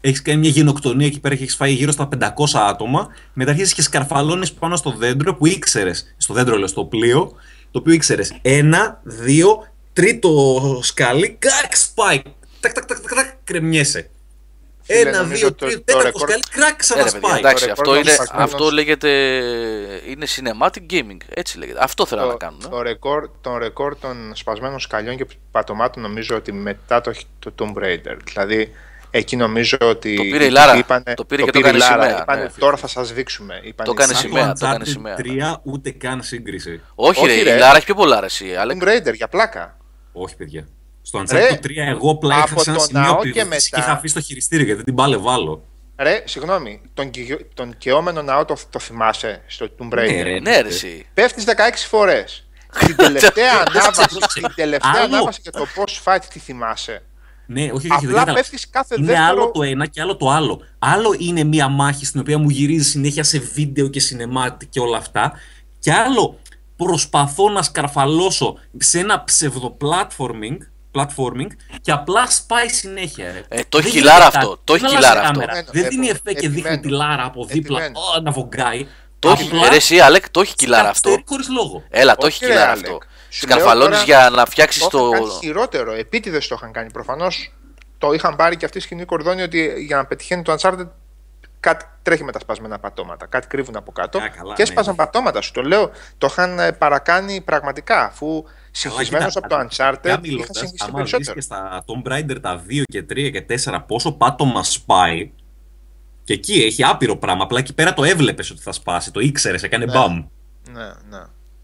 έχεις κάνει μια γενοκτονία εκεί πέρα και έχεις φάει γύρω στα 500 άτομα. Μετά αρχίζεις και σκαρφαλώνεις πάνω στο δέντρο που ήξερες. Στο δέντρο, λέω, στο πλοίο. Το οποίο ήξερες. 1, 2, τρίτο σκάλι. Κρακ, σπάει. Τακ, κρεμιέσαι. 1, 2, 3, τέταρτο σκάλι. Κρακ, ξανασπάει. Εντάξει, αυτό λέγεται. Είναι cinematic gaming. Έτσι λέγεται. Αυτό θέλω να κάνουν. Το ρεκόρ των σπασμένων σκαλιών και πατωμάτων νομίζω ότι μετά το Tomb Raider. Δηλαδή. Εκεί νομίζω ότι. Το πήρε η Λάρα. Το πήρε και το έκανε σημαία. Είπανε, τώρα θα σας δείξουμε. Το έκανε σημαία. Το Uncharted 3 ούτε καν σύγκριση. Όχι, ρε, η Λάρα έχει πιο πολλά αρέσει. Tomb Raider για πλάκα. Όχι, παιδιά. Στο Uncharted 3 εγώ απλά είχα σε ένα σημείο πυροβολής και είχα αφήσει το χειριστήριο γιατί την πάλε βάλω. Ρε, συγγνώμη, τον καιόμενο ναό το θυμάσαι στο Tomb Raider? Ναι, ρε, εσύ. Πέφτεις 16 φορές. Την τελευταία ανάβαση για το boss fight τη θυμάσαι? Ναι, όχι, απλά πέφτεις κάθε είναι δεύτερο. Άλλο το ένα και άλλο το άλλο. Άλλο είναι μία μάχη στην οποία μου γυρίζει συνέχεια σε βίντεο και cinematic και όλα αυτά. Και άλλο προσπαθώ να σκαρφαλώσω σε ένα platforming και απλά σπάει συνέχεια. Το έχει Λάρα αυτό. Το έχει Λάρα αυτό. Δεν δίνει εφέ και δείχνει τη Λάρα από δίπλα να βογκάει. Το έχει ρε, Αλέκ, το έχει Λάρα αυτό. Χωρίς λόγο. Έλα, το έχει Λάρα αυτό. Σκαρφαλώνεις για να φτιάξεις το. Το είχαν κάνει χειρότερο. Επίτηδες το είχαν κάνει. Προφανώς το είχαν πάρει και αυτή η σκηνή κορδόνι ότι για να πετυχαίνει το Uncharted κάτι τρέχει με τα σπασμένα πατώματα. Κάτι κρύβουν από κάτω. Και έσπασαν πατώματα. Σου το λέω. Το είχαν παρακάνει πραγματικά. Αφού συγχυσμένος από το Uncharted είχαν συγχυστεί περισσότερο. Και στα Tomb Raider τα 2 και 3 και 4 πόσο πάτωμα σπάει. Και εκεί έχει άπειρο πράγμα. Απλά εκεί πέρα το έβλεπες ότι θα σπάσει. Το ήξερες, έκανε μπαμ. Ναι.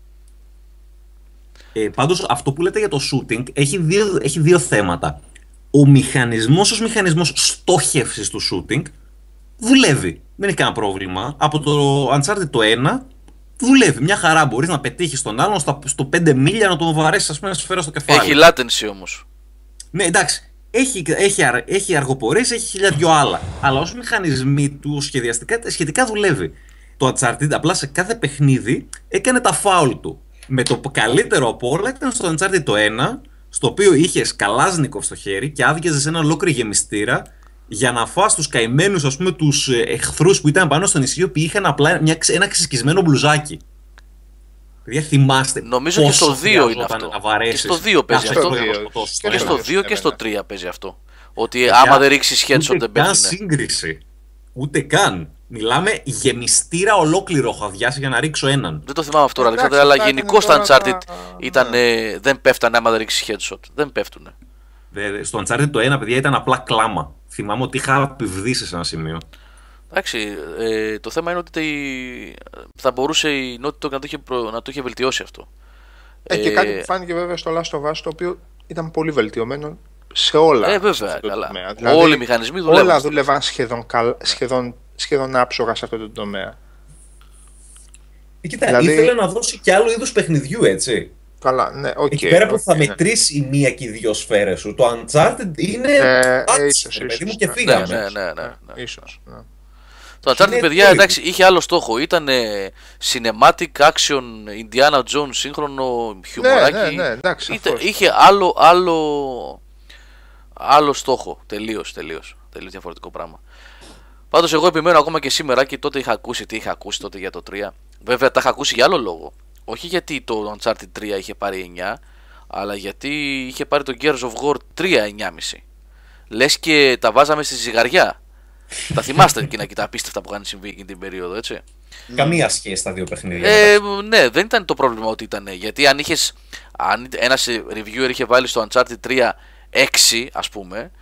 Πάντως αυτό που λέτε για το shooting έχει δύο θέματα. Ο μηχανισμός ως μηχανισμός στόχευσης του shooting δουλεύει. Δεν έχει κανένα πρόβλημα. Από το Uncharted το 1 δουλεύει. Μια χαρά μπορείς να πετύχεις τον άλλον στο 5 μίλια να τον βαρέσεις, ας πούμε, να σου φέρω στο κεφάλι. Έχει latency όμως. Ναι, εντάξει. Έχει αργοπορίες, έχει χίλια δυο άλλα. Αλλά ως μηχανισμοί του σχετικά δουλεύει. Το Uncharted απλά σε κάθε παιχνίδι έκανε τα φάουλ του. Με το καλύτερο από όλα ήταν στο Uncharted το 1, στο οποίο είχες Καλάζνικοφ στο χέρι και άδειαζες ένα ολόκληρο γεμιστήρα για να φας τους καημένους, ας πούμε, τους εχθρούς που ήταν πάνω στο νησί, που είχαν απλά ένα ξεσκισμένο μπλουζάκι. Παιδιά, θυμάστε. Νομίζω και στο 2 είναι αυτό. Και στο 2 παίζει αυτό. Και στο 2 και στο 3 παίζει αυτό. Ότι άμα δεν ρίξεις headshot δεν παίζει. Ούτε καν σύγκριση. Ούτε καν. Μιλάμε γεμιστήρα ολόκληρο έχω αδειάσει για να ρίξω έναν. Δεν το θυμάμαι αυτό, Αλεξάνδρε, αλλά γενικώς τα Uncharted δεν πέφτανε άμα δεν ρίξεις headshot. Δεν πέφτουνε. Στο Uncharted το 1, παιδιά, ήταν απλά κλάμα. Θυμάμαι ότι είχα επιβδίσει σε ένα σημείο. Εντάξει, το θέμα είναι ότι θα μπορούσε η Naughty Dog να το είχε βελτιώσει αυτό. Και κάτι που φάνηκε βέβαια στο Last of Us, το οποίο ήταν πολύ βελτιωμένο σε όλα. Βέβαια, καλά. Δηλαδή, όλοι οι μηχανισμοί δουλεύουν. Όλα δούλευαν σχεδόν άψογα σε αυτό το τομέα. Κοίτα, δηλαδή, ήθελε να δώσει και άλλο είδους παιχνιδιού, έτσι. Καλά, ναι, okay, εκεί πέρα που θα μετρήσει η μία και οι δύο σφαίρες σου. Το Uncharted είναι άτσο, παιδί μου, και φύγαμε. Ναι. Ίσως, ναι. Το Uncharted, παιδιά, εντάξει, είχε άλλο στόχο. Ήταν cinematic action, Indiana Jones, σύγχρονο χιουμοράκι. Ναι, εντάξει, είχε άλλο στόχο. Τελείως διαφορετικό πράγμα. Πάντως εγώ επιμένω ακόμα και σήμερα, και τότε είχα ακούσει τότε για το 3. Βέβαια τα είχα ακούσει για άλλο λόγο. Όχι γιατί το Uncharted 3 είχε πάρει 9, αλλά γιατί είχε πάρει το Gears of War 3 9,5. Λες και τα βάζαμε στη ζυγαριά. Τα θυμάστε εκείνα και τα απίστευτα που είχαν συμβεί εκείνη την περίοδο, έτσι. Καμία σχέση τα δύο παιχνίδια. Ναι, δεν ήταν το πρόβλημα ότι ήταν. Γιατί αν ένας reviewer είχε βάλει στο Uncharted 3 6, ας πούμε,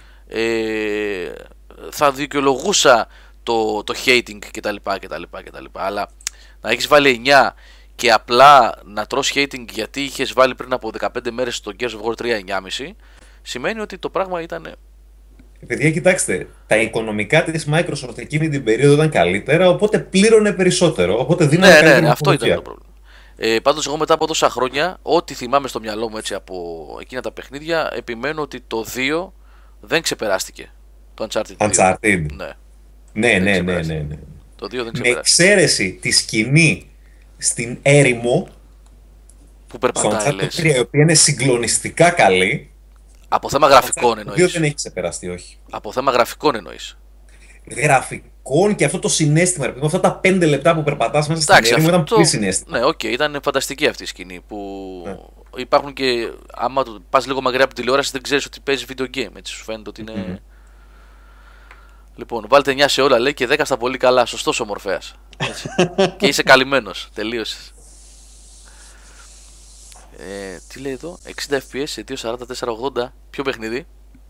θα δικαιολογούσα το hating κτλ. Αλλά να έχεις βάλει 9 και απλά να τρως hating γιατί είχες βάλει πριν από 15 μέρες στο Gears of War 3 9,5, σημαίνει ότι το πράγμα ήταν. Παιδιά, κοιτάξτε, τα οικονομικά της Microsoft εκείνη την περίοδο ήταν καλύτερα, οπότε πλήρωνε περισσότερο. Οπότε ναι, αυτό ήταν το πρόβλημα. Πάντως εγώ μετά από τόσα χρόνια, ό,τι θυμάμαι στο μυαλό μου έτσι από εκείνα τα παιχνίδια, επιμένω ότι το 2 δεν ξεπεράστηκε. Το Uncharted 2. Ναι. Το 2 δεν ξεπεράστηκε. Με εξαίρεση τη σκηνή στην έρημο που περπατάει, λες. Η οποία είναι συγκλονιστικά καλή. Από θέμα γραφικών εννοείς. Το 2 δεν έχει ξεπεραστεί, όχι. Από θέμα γραφικών εννοείς. γραφικών και αυτό το συναίσθημα. Με αυτά τα 5 λεπτά που περπατάς μέσα στην έρημο ήταν πολύ συναίσθημα. Ναι, οκ, ήταν φανταστική αυτή η σκηνή. Που υπάρχουν και. Άμα πας λίγο μακριά από τη τηλεόραση, δεν ξέρεις ότι παίζει video game. Έτσι σου φαίνεται ότι είναι. Λοιπόν, βάλτε 9 σε όλα λέει και 10 στα πολύ καλά. Σωστός ο Μορφέας. Και είσαι καλυμμένος. Τελείωσες. Τι λέει εδώ, 60 FPS σε 2.44.80. Ποιο παιχνίδι?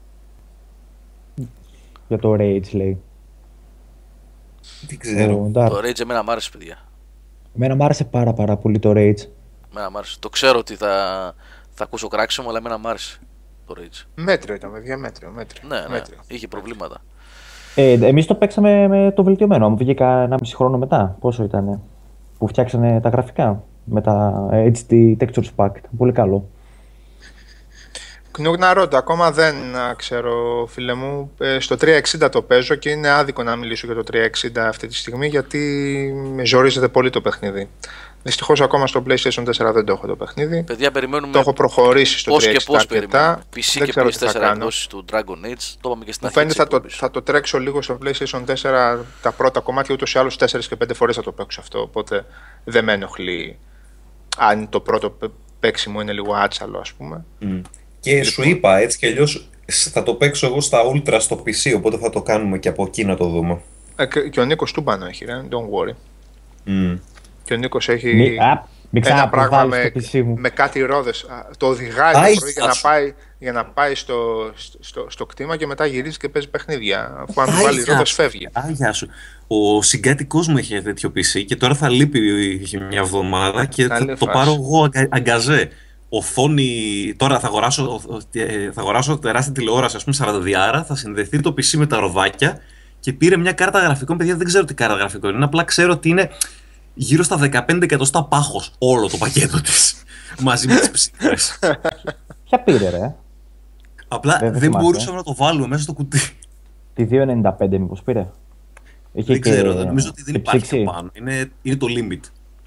Για το Rage λέει. Τι ξέρω. Το Rage εμένα μ' άρεσε, παιδιά. Εμένα μ' άρεσε πάρα πολύ το Rage. Εμένα μ' άρεσε. Το ξέρω ότι θα ακούσω κράξιμο, αλλά εμένα μ' άρεσε το Rage. Μέτριο ήταν, παιδιά, μέτριο. Ναι, είχε προβλήματα. Εμείς το παίξαμε με το βελτιωμένο. Μου βγήκα 1,5 χρόνο μετά. Πόσο ήταν που φτιάξανε τα γραφικά με τα HD Textures Pack. Πολύ καλό. Κνούγ να ρωτώ, ακόμα δεν ξέρω, φίλε μου. Στο 360 το παίζω και είναι άδικο να μιλήσω για το 360 αυτή τη στιγμή, γιατί με ζορίζεται πολύ το παιχνίδι. Δυστυχώς ακόμα στο PlayStation 4 δεν το έχω το παιχνίδι. Παιδιά, περιμένουμε. Το έχω προχωρήσει στο 360 και πώς περιμένουμε. PC και PS4 εκδόσεις του Dragon Age. Το είπαμε και στην αρχή. Μου φαίνεται θα το τρέξω λίγο στο PlayStation 4 τα πρώτα κομμάτια, ούτως ή άλλως 4 και 5 φορές θα το παίξω αυτό. Οπότε δεν με ενοχλεί αν το πρώτο παίξιμο είναι λίγο άτσαλο, ας πούμε. Και σου είπα, έτσι κι αλλιώς θα το παίξω εγώ στα Ultra στο PC, οπότε θα το κάνουμε και από εκεί να το δούμε. Και ο Νίκος τούμπανο έχει, don't worry. Και ο Νίκος έχει ένα πράγμα με κάτι ρόδες. Το οδηγάει το πρωί για να πάει στο κτήμα και μετά γυρίζει και παίζει παιχνίδια. Αφού αν βάλει ρόδες φεύγει. Γεια σου. Ο συγκάτοικός μου είχε τέτοιο PC και τώρα θα λείπει μια εβδομάδα και θα το πάρω εγώ αγκαζέ. Οθόνη, τώρα θα αγοράσω τεράστια τηλεόραση, ας πούμε 40 θα συνδεθεί το PC με τα ροδάκια και πήρε μια κάρτα γραφικών. Παιδιά, δεν ξέρω τι κάρτα γραφικών είναι, απλά ξέρω ότι είναι γύρω στα 15 εκατοστά πάχος όλο το πακέτο της, μαζί με τις ψήφιες. Ποια πήρε ρε? Απλά δεν μπορούσαμε να το βάλουμε μέσα στο κουτί. Τη 2.95 μήπως πήρε? Δεν ξέρω, νομίζω ότι δεν υπάρχει πάνω, είναι το limit.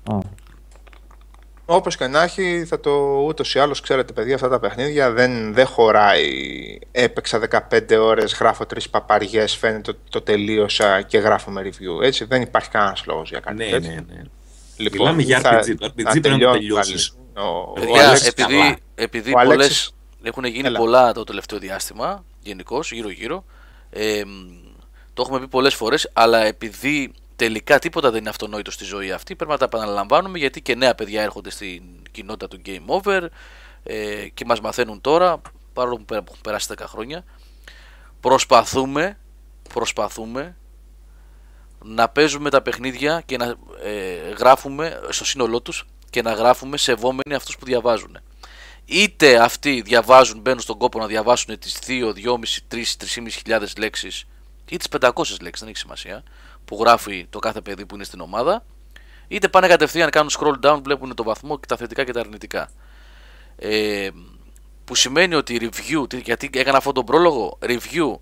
Όπως και να έχει, ούτως ή άλλως ξέρετε παιδιά, αυτά τα παιχνίδια δεν χωράει. Έπαιξα 15 ώρες, γράφω 3 παπαριές, φαίνεται ότι το τελείωσα και γράφω με review. Έτσι, δεν υπάρχει κανένας λόγος για κάτι τέτοιο. Ναι. Λοιπόν, μιλάμε για RPG, το RPG πρέπει να τελειώσεις. Επειδή πολλές έχουν γίνει πολλά το τελευταίο διάστημα, γενικώς, γύρω-γύρω, το έχουμε πει πολλές φορές, αλλά επειδή τελικά τίποτα δεν είναι αυτονόητο στη ζωή αυτή, πρέπει να τα επαναλαμβάνουμε, γιατί και νέα παιδιά έρχονται στην κοινότητα του Game Over και μας μαθαίνουν τώρα, παρόλο που έχουν περάσει 10 χρόνια. Προσπαθούμε να παίζουμε τα παιχνίδια και να γράφουμε στο σύνολό τους και να γράφουμε σεβόμενοι αυτούς που διαβάζουν. Είτε αυτοί διαβάζουν, μπαίνουν στον κόπο να διαβάσουν τις 2, 2,5, 3, 3.500 λέξεις ή τις 500 λέξεις, δεν έχει σημασία, που γράφει το κάθε παιδί που είναι στην ομάδα, είτε πάνε κατευθείαν, κάνουν scroll down, βλέπουν το βαθμό και τα θετικά και τα αρνητικά. Που σημαίνει ότι review, γιατί έκανα αυτόν τον πρόλογο, review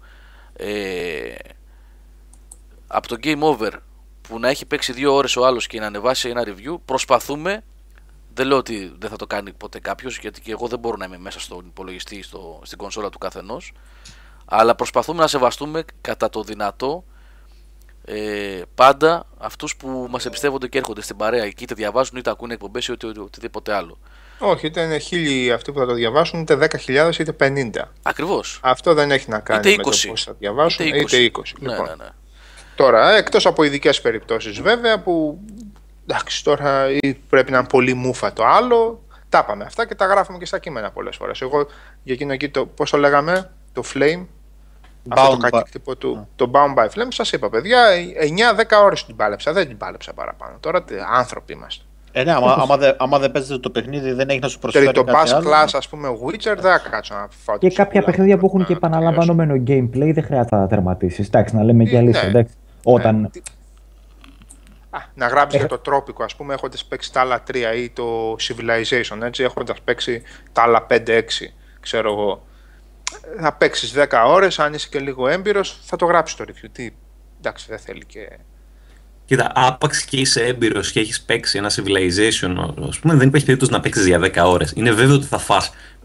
από το Game Over που να έχει παίξει 2 ώρες ο άλλος και να ανεβάσει ένα review, προσπαθούμε. Δεν λέω ότι δεν θα το κάνει ποτέ κάποιος, γιατί και εγώ δεν μπορώ να είμαι μέσα στον υπολογιστή, στην κονσόλα του καθενός, αλλά προσπαθούμε να σεβαστούμε κατά το δυνατό πάντα αυτούς που μας εμπιστεύονται και έρχονται στην παρέα και είτε διαβάζουν είτε ακούνε εκπομπές ή οτιδήποτε άλλο. Όχι, είτε είναι 1.000 αυτοί που θα το διαβάσουν, είτε 10.000 είτε 50. Ακριβώς. Αυτό δεν έχει να κάνει είτε 20. με το πώς θα διαβάσουν, είτε 20. Ναι, λοιπόν. ναι. Τώρα, εκτός από ειδικές περιπτώσεις βέβαια που εντάξει, τώρα πρέπει να είναι πολύ μούφα το άλλο, τα πάμε αυτά και τα γράφουμε και στα κείμενα πολλές φορές. Εγώ για εκείνο εκεί, πώς το λέγαμε, το Flame, αυτό το κακίκτυπο του, το Bound by Flame, σας είπα παιδιά, 9-10 ώρες την πάλεψα, δεν την πάλεψα παραπάνω. Τώρα άνθρωποι είμαστε. Ναι, άμα δεν παίζετε το παιχνίδι, δεν έχει να σου προσφέρει το κάτι άλλο. Bass Class, ας πούμε, Witcher, δεν θα κάτσω να φάω. Και κάποια παιχνίδια που έχουν και επαναλαμβανόμενο gameplay δεν χρειάζεται να τα τερματίσεις. Εντάξει, να λέμε και αλήθεια. Όταν... να γράψεις για το τρόπικο, ας πούμε, έχοντας παίξει τα άλλα 3 ή το Civilization, έτσι, έχοντας παίξει τα άλλα 5-6, ξέρω εγώ. Θα παίξεις 10 ώρες, αν είσαι και λίγο έμπειρος, θα το γράψεις το review. Εντάξει, δεν θέλει και... Κοίτα, άπαξ και είσαι έμπειρος και έχεις παίξει ένα Civilization, ας πούμε, δεν υπάρχει περίπτωση να παίξεις για 10 ώρες. Είναι βέβαιο ότι θα φας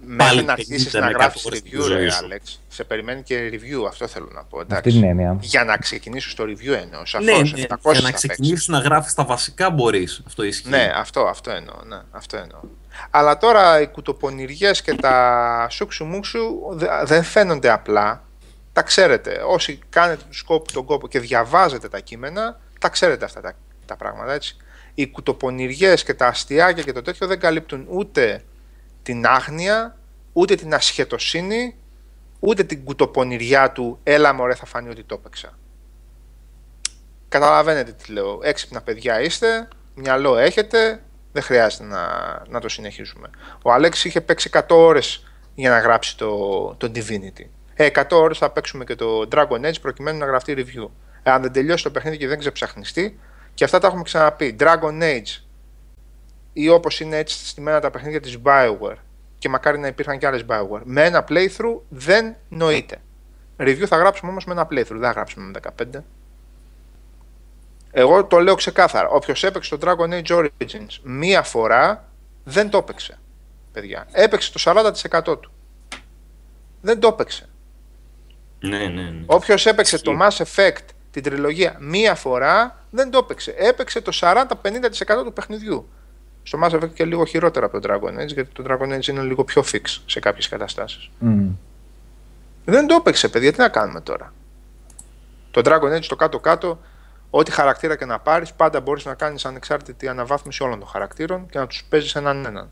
μέχρι να αρχίσεις να γράφεις review, ζωή σου. Άλεξ, σε περιμένει και review, αυτό θέλω να πω. Αυτή την έννοια. Για να ξεκινήσεις το review εννοώ. Ναι, για να ξεκινήσεις να γράφεις τα βασικά μπορείς. Αυτό ισχύει. Ναι, αυτό εννοώ. Ναι, αυτό εννοώ. Αλλά τώρα οι κουτοπονηριές και τα σούξου-μουξου δεν φαίνονται απλά. Τα ξέρετε. Όσοι κάνετε του σκόπου τον κόπο και διαβάζετε τα κείμενα, τα ξέρετε αυτά τα πράγματα, έτσι. Οι κουτοπονηριές και τα αστιάκια και το τέτοιο δεν καλύπτουν ούτε την άγνοια, ούτε την ασχετοσύνη, ούτε την κουτοπονηριά του «έλα μωρέ θα φανεί ότι το έπαιξα». Καταλαβαίνετε τι λέω. Έξυπνα παιδιά είστε, μυαλό έχετε, δεν χρειάζεται να το συνεχίσουμε. Ο Αλέξης είχε παίξει 100 ώρες για να γράψει το Divinity. 100 ώρες θα παίξουμε και το Dragon Age προκειμένου να γραφτεί review. Αν δεν τελειώσει το παιχνίδι και δεν ξεψαχνιστεί, και αυτά τα έχουμε ξαναπεί. Dragon Age ή όπως είναι έτσι στημένα τα παιχνίδια της BioWare, και μακάρι να υπήρχαν και άλλες BioWare, με ένα playthrough δεν νοείται. Review θα γράψουμε όμως με ένα playthrough, δεν θα γράψουμε με 15. Εγώ το λέω ξεκάθαρα. Όποιος έπαιξε το Dragon Age Origins μία φορά δεν το έπαιξε, παιδιά. Έπαιξε το 40% του. Δεν το έπαιξε. Ναι. Όποιος έπαιξε το Mass Effect την τριλογία μία φορά δεν το έπαιξε. Έπαιξε το 40-50% του παιχνιδιού. Στο Mass Effect και λίγο χειρότερα από το Dragon Age, γιατί το Dragon Age είναι λίγο πιο fix σε κάποιες καταστάσεις. Δεν το έπαιξε, παιδιά, τι να κάνουμε τώρα. Το Dragon Age στο κάτω-κάτω, ό,τι χαρακτήρα και να πάρεις, πάντα μπορείς να κάνεις ανεξάρτητη αναβάθμιση όλων των χαρακτήρων και να τους παίζεις έναν.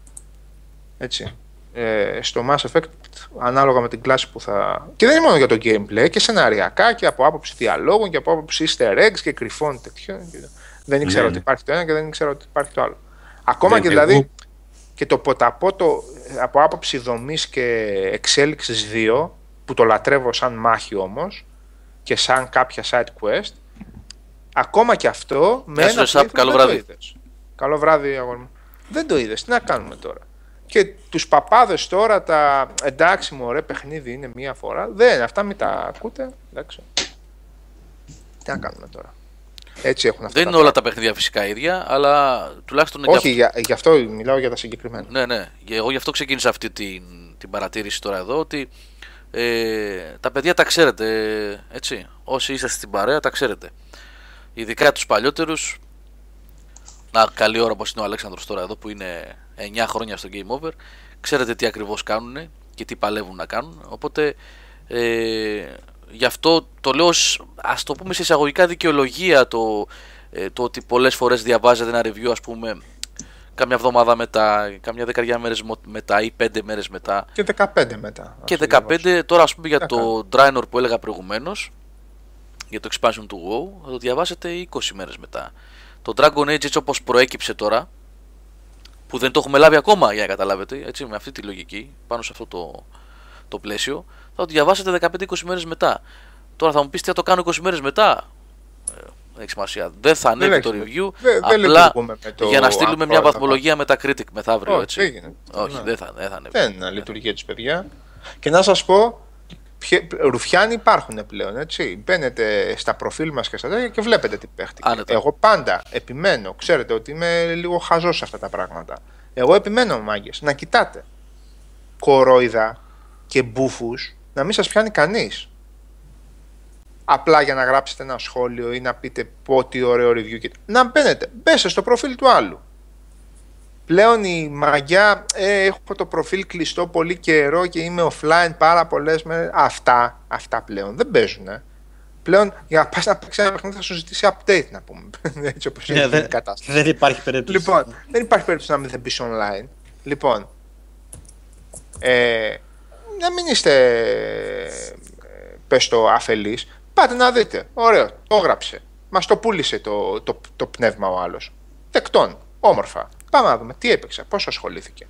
Έτσι. Στο Mass Effect, ανάλογα με την κλάση που θα. Και δεν είναι μόνο για το gameplay, και σεναριακά και από άποψη διαλόγων και από άποψη easter eggs και κρυφών τέτοιων. Δεν ήξερα ότι υπάρχει το ένα και δεν ήξερα ότι υπάρχει το άλλο. Ακόμα και δηλαδή και το ποταπότο από άποψη δομής και εξέλιξης 2, που το λατρεύω σαν μάχη όμως και σαν κάποια side quest, ακόμα και αυτό με ένα καλό βράδυ. Καλό βράδυ, αγόρι μου. Δεν το είδες, τι να κάνουμε τώρα. Και τους παπάδες τώρα τα εντάξει μωρέ παιχνίδι είναι μία φορά, δεν, αυτά μην τα ακούτε, εντάξει. Τι να κάνουμε τώρα. Έτσι έχουν αυτά. Δεν είναι όλα τα παιχνίδια φυσικά ίδια, αλλά τουλάχιστον. Όχι, γι' αυτό μιλάω για τα συγκεκριμένα. Ναι. Εγώ γι' αυτό ξεκίνησα αυτή την παρατήρηση τώρα εδώ, ότι τα παιδιά τα ξέρετε, έτσι. Όσοι είσαστε στην παρέα τα ξέρετε. Ειδικά τους παλιότερους. Καλή ώρα όπως είναι ο Αλέξανδρος τώρα εδώ που είναι 9 χρόνια στο Game Over. Ξέρετε τι ακριβώς κάνουν και τι παλεύουν να κάνουν. Οπότε γι' αυτό το λέω, ας το πούμε σε εισαγωγικά δικαιολογία, το ότι πολλές φορές διαβάζετε ένα review, ας πούμε, κάμια εβδομάδα μετά, κάμια 10 μέρες μετά ή 5 μέρες μετά. Και 15 μετά. Και 15, τώρα ας πούμε για το Draenor που έλεγα προηγουμένως, για το expansion του WoW, θα το διαβάσετε 20 μέρες μετά. Το Dragon Age έτσι όπως προέκυψε τώρα, που δεν το έχουμε λάβει ακόμα για να καταλάβετε, έτσι, με αυτή τη λογική, πάνω σε αυτό το πλαίσιο, θα το διαβάσετε 15-20 μέρες μετά. Τώρα θα μου πεις τι θα το κάνω 20 μέρες μετά. Δεν έχει σημασία. Δεν θα ανέβει το review. Απλά για να στείλουμε μια βαθμολογία με τα critic μεθαύριο. Έτσι. Όχι, δεν θα ανέβει. Δεν λειτουργεί έτσι, παιδιά. Και να σας πω, ρουφιάνοι υπάρχουν πλέον. Έτσι. Μπαίνετε στα προφίλ μας και στα τέτοια και βλέπετε τι παίχτηκε. Εγώ πάντα επιμένω. Ξέρετε ότι είμαι λίγο χαζός σε αυτά τα πράγματα. Εγώ επιμένω, μάγκες, να κοιτάτε κορόιδα και μπούφους να μην σας πιάνει κανείς. Απλά για να γράψετε ένα σχόλιο ή να πείτε πω τι ωραίο review. Να μπαίνετε, μπέστε στο προφίλ του άλλου. Πλέον η μαγιά, έχω το προφίλ κλειστό πολύ καιρό και είμαι offline πάρα πολλές μέρες. Αυτά πλέον δεν παίζουν. Πλέον για να πας να παίξεις ένα παιχνίδι θα σου ζητήσει update, να πούμε. Έτσι όπως είναι η κατάσταση. Δεν υπάρχει περίπτωση. Λοιπόν, δεν υπάρχει περίπτωση να μην δεν μπεις online. Λοιπόν, να μην είστε, πες το, αφελείς. Πάτε να δείτε. Ωραίο, το έγραψε. Μας το πούλησε το πνεύμα ο άλλος. Τεκτών, όμορφα. Πάμε να δούμε τι έπαιξε, πώς ασχολήθηκε.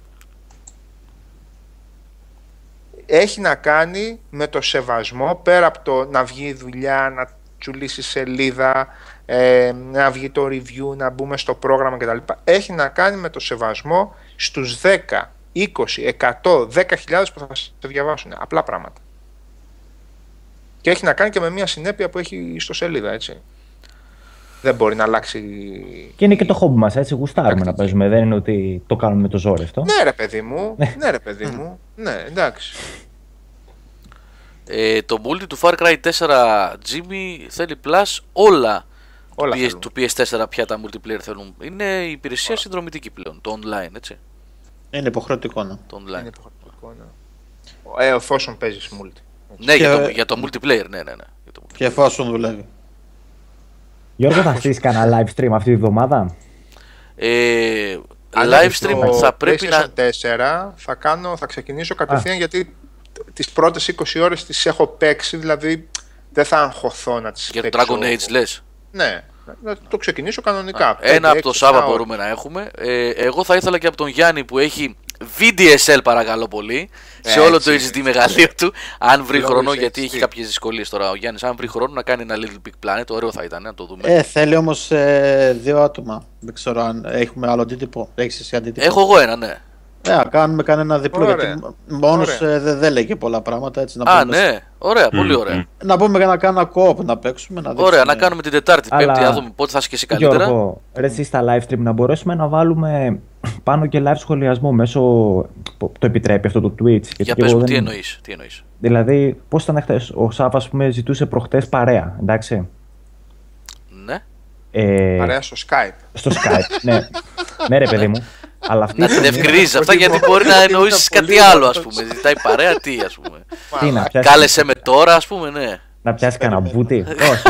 Έχει να κάνει με το σεβασμό, πέρα από το να βγει η δουλειά, να τσουλήσει σελίδα, να βγει το review, να μπούμε στο πρόγραμμα κτλ. Έχει να κάνει με το σεβασμό στους 10, 20, 100, 10.000 που θα σε διαβάσουν. Απλά πράγματα. Και έχει να κάνει και με μια συνέπεια που έχει στο σελίδα, έτσι. δεν μπορεί να αλλάξει. Και είναι και το χόμπι μας, έτσι. Γουστάρουμε να παίζουμε. Δεν είναι ότι το κάνουμε με το ζόρι αυτό. Ναι, ρε παιδί μου. Ναι, ρε παιδί μου. Ναι, εντάξει. Το multi του Far Cry 4 Jimmy θέλει plus όλα του PS4 πια τα multiplayer θέλουν. Είναι η υπηρεσία συνδρομητική πλέον, το online, έτσι. Είναι υποχρεωτικό, ναι. Το online. Είναι υποχρεωτικό, ναι. Εφόσον παίζεις multi. Ναι, για το multiplayer, ναι. Και εφόσον δουλεύει. Γιώργο, θα στήσεις κανένα live stream αυτή τη βδομάδα? Live stream θα πρέπει να... PlayStation 4 θα ξεκινήσω κατευθείαν γιατί τις πρώτες 20 ώρες τις έχω παίξει, δηλαδή δεν θα αγχωθώ να τις παίξω. Για το Dragon Age λες? Ναι, να το ξεκινήσω κανονικά. Ένα από το Σάββα μπορούμε να έχουμε. Εγώ θα ήθελα και από τον Γιάννη που έχει VDSL, παρακαλώ πολύ, σε όλο το HD μεγαλείο του, αν βρει χρόνο, γιατί έχει κάποιες δυσκολίες τώρα ο Γιάννης, αν βρει χρόνο να κάνει ένα Little Big Planet, ωραίο θα ήταν να το δούμε. Θέλει όμως 2 άτομα. Δεν ξέρω αν έχουμε άλλο αντίτυπο. Έχεις εσύ αντίτυπο? Έχω εγώ ένα, ναι. Κάνουμε κανένα διπλό, γιατί μόνος δεν λέει και πολλά πράγματα, έτσι να πούμε. Ναι, ωραία, πολύ ωραία. Να πούμε να κάνουμε co-op να παίξουμε. Να ωραία, να κάνουμε την Τετάρτη, Πέμπτη, να δούμε πότε θα είσαι και εσύ καλύτερα. Γιώργο, ρε εσύ στα live stream να μπορέσουμε να βάλουμε πάνω και live σχολιασμό μέσω. Το επιτρέπει αυτό το Twitch? Για πες μου, τι εννοείς? Δηλαδή, πώς ήταν χθες? Ο Σάββας ζητούσε προχτές παρέα, εντάξει. Ναι. Παρέα στο Skype. Στο Skype, ναι. Ναι, ρε παιδί μου. Αλλά αυτή να την ευκρινίζεις αυτά, γιατί μπορεί να εννοήσεις κάτι άλλο, ας πούμε. Ζητάει παρέα, τι, ας πούμε. Κάλεσε με τώρα, ας πούμε, ναι. Να πιάσει κανένα μπούτι? Όχι.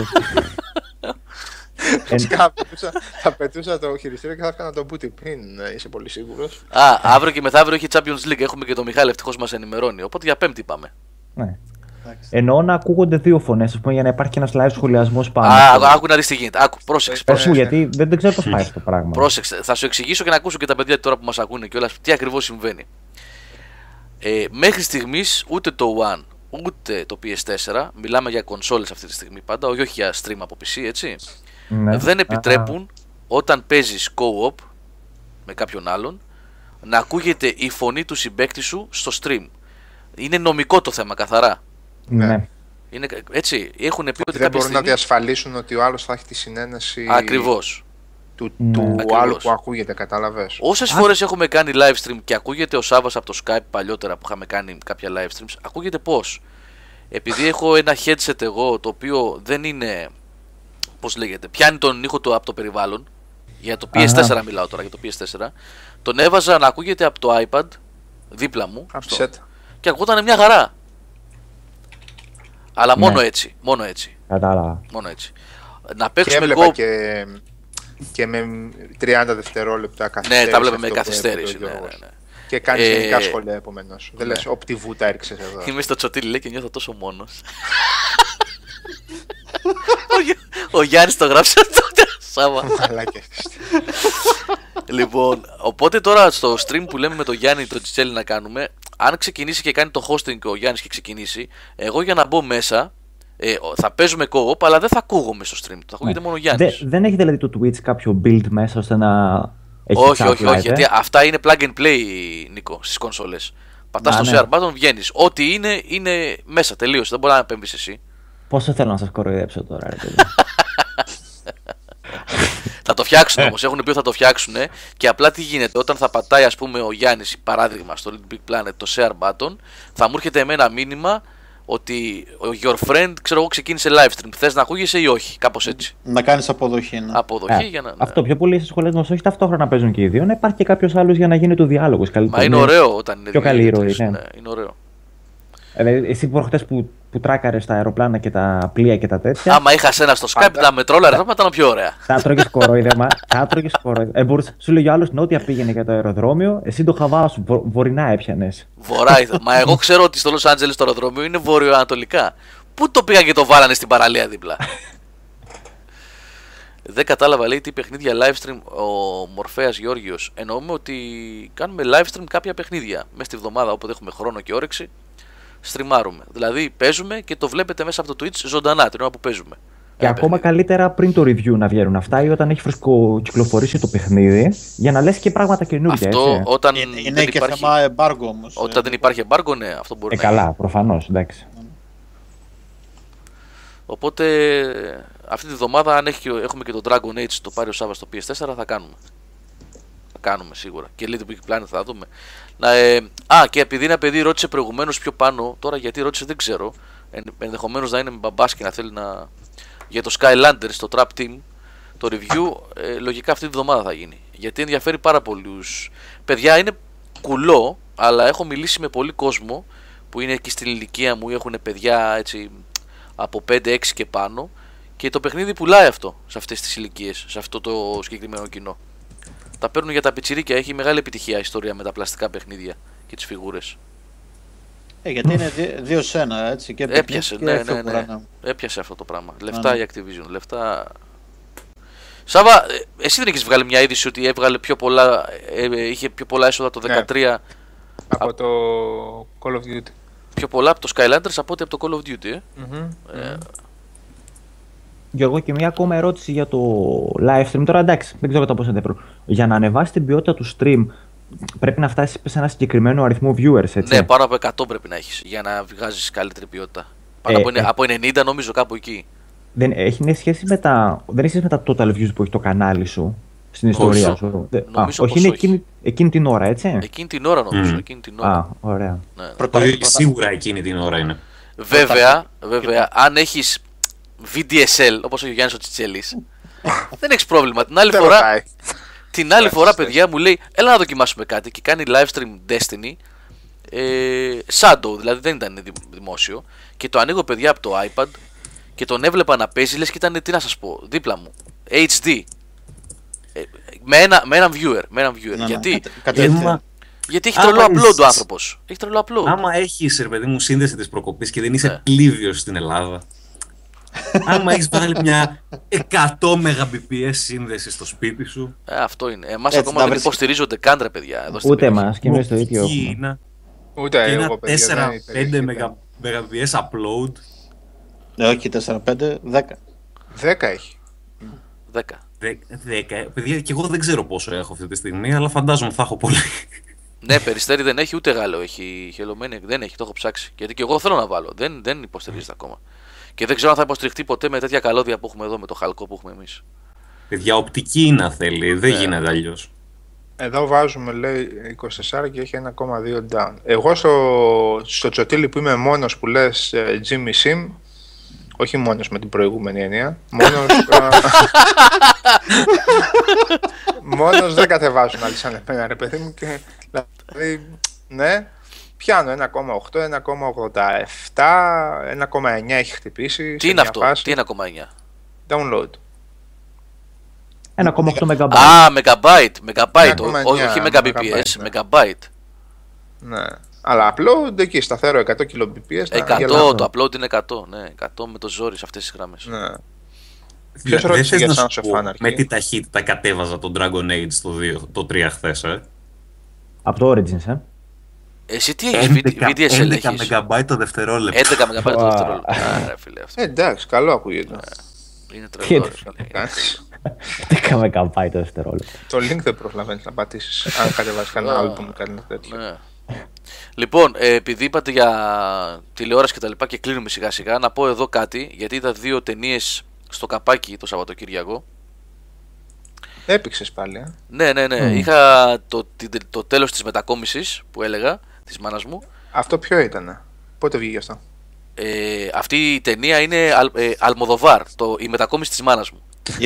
Θα πετούσα το χειριστήριο και θα έφτανα το μπούτι πριν, είσαι πολύ σίγουρος? Αύριο και μεθαύριο έχει Champions League, έχουμε και τον Μιχάλη, ευτυχώς μας ενημερώνει. Οπότε για Πέμπτη πάμε. Ναι. Εννοώ να ακούγονται δύο φωνές, για να υπάρχει ένας live σχολιασμός πάνω. Άκου να δεις τι γίνεται. Πρόσεξε. Γιατί δεν ξέρω πώς πάει αυτό το πράγμα. Πρόσεξε, θα σου εξηγήσω και να ακούσω και τα παιδιά τώρα που μας ακούνε και όλα τι ακριβώς συμβαίνει. Μέχρι στιγμής ούτε το One ούτε το PS4, μιλάμε για κονσόλες αυτή τη στιγμή πάντα, όχι για stream από PC, έτσι. Ναι. Δεν επιτρέπουν όταν παίζεις co-op με κάποιον άλλον να ακούγεται η φωνή του συμπαίκτη σου στο stream. Είναι νομικό το θέμα, καθαρά. Ναι. Είναι, έτσι, έχουν πει ότι δεν μπορούν να διασφαλίσουν ότι ο άλλος θα έχει τη συνένεση ακριβώς του άλλου που ακούγεται, κατάλαβες. Όσες φορές έχουμε κάνει live stream και ακούγεται ο Σάββας από το Skype παλιότερα που είχαμε κάνει κάποια live streams, ακούγεται πώς? Επειδή έχω ένα headset εγώ το οποίο δεν είναι, πώς λέγεται, πιάνει τον ήχο του από το περιβάλλον. Για το PS4 μιλάω τώρα, για το PS4. Τον έβαζα να ακούγεται από το iPad δίπλα μου και ακούγονταν μια χαρά. Αλλά μόνο έτσι. Μόνο έτσι. Κατάλαβα. Μόνο έτσι. Να παίξουμε και έβλεπα και με 30 δευτερόλεπτα καθυστέρηση. Ναι, τα βλέπουμε με καθυστέρηση. Ναι. Και κάνεις γενικά σχόλια, επομένως. Δεν λες όπ' τη βούτα έριξες εδώ. Είμαι στο Τσοτήλι, λέει, και νιώθω τόσο μόνος. Ο Γιάννης το γράψε τότε, Σάβα. Λοιπόν, οπότε τώρα στο stream που λέμε με τον Γιάννη το Τσιτσέλη να κάνουμε, αν ξεκινήσει και κάνει το hosting και ο Γιάννης και ξεκινήσει, εγώ για να μπω μέσα θα παίζουμε co-op, αλλά δεν θα ακούγομαι στο stream. Θα ακούγεται μόνο ο Γιάννης. Δεν έχει δηλαδή το Twitch κάποιο build μέσα ώστε να έχει όχι, γιατί αυτά είναι plug and play, Νίκο, στις κονσόλες. Πατάς το share button, βγαίνεις. Ό,τι είναι μέσα, τελείωσε. Δεν μπορεί να επέμβεις εσύ. Πόσο θέλω να σας κοροϊδέψω τώρα, ρε παιδί. Θα το φτιάξουν όμως, έχουν πει ότι θα το φτιάξουν και απλά τι γίνεται, όταν θα πατάει ας πούμε ο Γιάννης, παράδειγμα στο Little Big Planet το share button, θα μου έρχεται εμένα μήνυμα ότι your friend, ξέρω εγώ, ξεκίνησε live stream, θες να ακούγεσαι ή όχι, κάπως έτσι. Να κάνεις αποδοχή. Ναι. Αποδοχή για να... Αυτό πιο πολύ στις σχολές μας, όχι ταυτόχρονα παίζουν και οι δύο, να υπάρχει και κάποιος άλλος για να γίνει το διάλογος. Μα είναι ωραίο όταν είναι πιο καλή ροή. Ναι. Είναι ωραίο. Εσύ προχτές που τράκαρες τα αεροπλάνα και τα πλοία και τα τέτοια. Άμα είχα σένα στο Skype, τα μετρόλαρες, θα ήταν πιο ωραία. Θα τρώγες κορόιδεμα. Σου λέγει ο άλλος νότια πήγαινε για το αεροδρόμιο, εσύ το χαβά σου βορεινά έπιανες. Βορρά, μα εγώ ξέρω ότι στο Λος Άντζελες το αεροδρόμιο είναι βορειοανατολικά. Πού το πήγαν και το βάλανε στην παραλία δίπλα. Δεν κατάλαβα, λέει, τι παιχνίδια live stream ο Μορφέας Γεώργιος. Εννοούμε ότι κάνουμε live stream κάποια παιχνίδια μέσα στη βδομάδα όποτε έχουμε χρόνο και όρεξη. Στριμάρουμε. Δηλαδή παίζουμε και το βλέπετε μέσα από το Twitch ζωντανά την ώρα που παίζουμε. Και ακόμα καλύτερα πριν το review να βγαίνουν αυτά ή όταν έχει κυκλοφορήσει το παιχνίδι για να λες και πράγματα καινούργια. Αυτό έτσι. Όταν είναι δεν και υπάρχει... θέμα embargo όμως. Όταν δεν υπάρχει embargo, ναι, αυτό μπορεί να καλά, προφανώς, εντάξει. Οπότε αυτή τη βδομάδα, αν έχουμε και το Dragon Age το πάρει ο Σάββας στο PS4, θα κάνουμε. Θα κάνουμε σίγουρα. Και Little Big Planet θα δούμε. Και επειδή ένα παιδί ρώτησε προηγουμένως πιο πάνω, τώρα γιατί ρώτησε δεν ξέρω. Ενδεχομένως να είναι με μπαμπάς και να θέλει να. Για το Skylanders, το Trap Team, το review, λογικά αυτή τη βδομάδα θα γίνει. Γιατί ενδιαφέρει πάρα πολλούς. Παιδιά, είναι κουλό, αλλά έχω μιλήσει με πολύ κόσμο που είναι εκεί στην ηλικία μου ή έχουν παιδιά έτσι από 5-6 και πάνω. Και το παιχνίδι πουλάει αυτό σε αυτές τις ηλικίες, σε αυτό το συγκεκριμένο κοινό. Τα παίρνουν για τα πιτσιρίκια, έχει μεγάλη επιτυχία η ιστορία με τα πλαστικά παιχνίδια και τις φιγούρες. Γιατί είναι 2 σε 1, έτσι. Και έπιασε, και ναι. Έπιασε αυτό το πράγμα. Λεφτά η Activision, λεφτά. Σάβα, εσύ δεν έχεις βγάλει μια είδηση ότι έβγαλε πιο πολλά, είχε πιο πολλά έσοδα το 2013 από το Call of Duty. Πιο πολλά από το Skylanders από ότι από το Call of Duty, Γιώργο, και μια ακόμα ερώτηση για το live stream. Τώρα εντάξει, δεν ξέρω κατά πόσο ενδιαφέρον. Για να ανεβάσει την ποιότητα του stream, πρέπει να φτάσει σε ένα συγκεκριμένο αριθμό viewers, έτσι. Ναι, πάνω από 100 πρέπει να έχεις για να βγάζεις καλύτερη ποιότητα. Πάνω από 90 νομίζω, κάπου εκεί. Δεν έχει σχέση με τα total views που έχει το κανάλι σου στην ιστορία σου. Όχι, είναι εκείνη την ώρα, έτσι. Εκείνη την ώρα νομίζω. Ωραία. Σίγουρα εκείνη την ώρα είναι. Βέβαια, αν έχεις VDSL, όπως ο Γιάννης ο Τσιτσέλης, δεν έχεις πρόβλημα. Την άλλη φορά, παιδιά, μου λέει, έλα να δοκιμάσουμε κάτι και κάνει live stream Destiny, Shadow, δηλαδή δεν ήταν δημόσιο, και το ανοίγω, παιδιά, από το iPad και τον έβλεπα να παίζει, λες και ήταν, τι να σας πω, δίπλα μου, HD, με έναν viewer. Γιατί έχει τρελό upload ο άνθρωπος. Έχει τρελό upload. Άμα έχεις, ρε παιδί μου, σύνδεση της προκοπής και δεν είσαι πλήβιος στην Ελλάδα, άμα έχεις βάλει μια 100 Mbps σύνδεση στο σπίτι σου. Αυτό είναι. Εμάς ακόμα δεν υποστηρίζονται καν, ρε παιδιά. Ούτε εμάς και εμείς το ίδιο. Ούτε ένα εγώ, παιδιά. 4-5 Mbps upload. Όχι, 4-5, 10. 10 έχει. 10. Παιδιά, και εγώ δεν ξέρω πόσο έχω αυτή τη στιγμή, αλλά φαντάζομαι θα έχω πολύ. Ναι, Περιστέρι δεν έχει, ούτε Γάλλο έχει. Χελωμένη δεν έχει, το έχω ψάξει. Γιατί και εγώ θέλω να βάλω. Δεν υποστηρίζεται ακόμα. Και δεν ξέρω αν θα υποστηριχτεί ποτέ με τέτοια καλώδια που έχουμε εδώ, με το χαλκό που έχουμε εμείς. Παιδιά, οπτική να θέλει, δεν γίνεται αλλιώς. Εδώ βάζουμε, λέει, 24 και έχει 1,2 down. Εγώ στο τσοτήλι που είμαι μόνος που λες Jimmy Sim, όχι μόνος με την προηγούμενη έννοια, μόνος δεν κατεβάζουν άλλοι σαν εμένα, ρε παιδί μου, και δηλαδή, ναι, πιάνω 1,8, 1,87, 1,9 έχει χτυπήσει. Τι είναι αυτό, τι είναι 1,9? Download. 1,8 MB. Megabyte, όχι Mbps, Megabyte. Ναι, αλλά upload εκεί σταθερό 100 kbps. 100, το upload είναι 100, ναι, 100 με το ζόρι σε αυτές τις γραμμές. Ναι. Ποιος ρώτησε για Sons of Anarchy? Με τι ταχύτητα κατέβαζα το Dragon Age το 3 χθες, Από το Origins, Εσύ τι έχεις, VDSL έχεις? 11 MB το δευτερόλεπτο. 11 MB το δευτερόλεπτο. Άρα, φίλε, αυτό. Εντάξει, καλό ακούγεται. Είναι τρελό. 10 MB το δευτερόλεπτο. Το link δεν προλαβαίνεις να πατήσεις αν κατεβάσεις κανένα άλλο που μου κάνει τέτοιο. Λοιπόν, επειδή είπατε για τηλεόραση και τα λοιπά και κλείνουμε σιγά σιγά, να πω εδώ κάτι, γιατί είδα 2 ταινίες στο καπάκι το Σαββατοκύριακο. Έπαιξες πάλι, Ναι. Είχα το τέλος της μετακόμισης που έλεγα, της μάνας μου. Αυτό ποιο ήτανε? Πότε βγήκε αυτό? Αυτή η ταινία είναι Αλμοδοβάρ, η μετακόμιση της μάνας μου.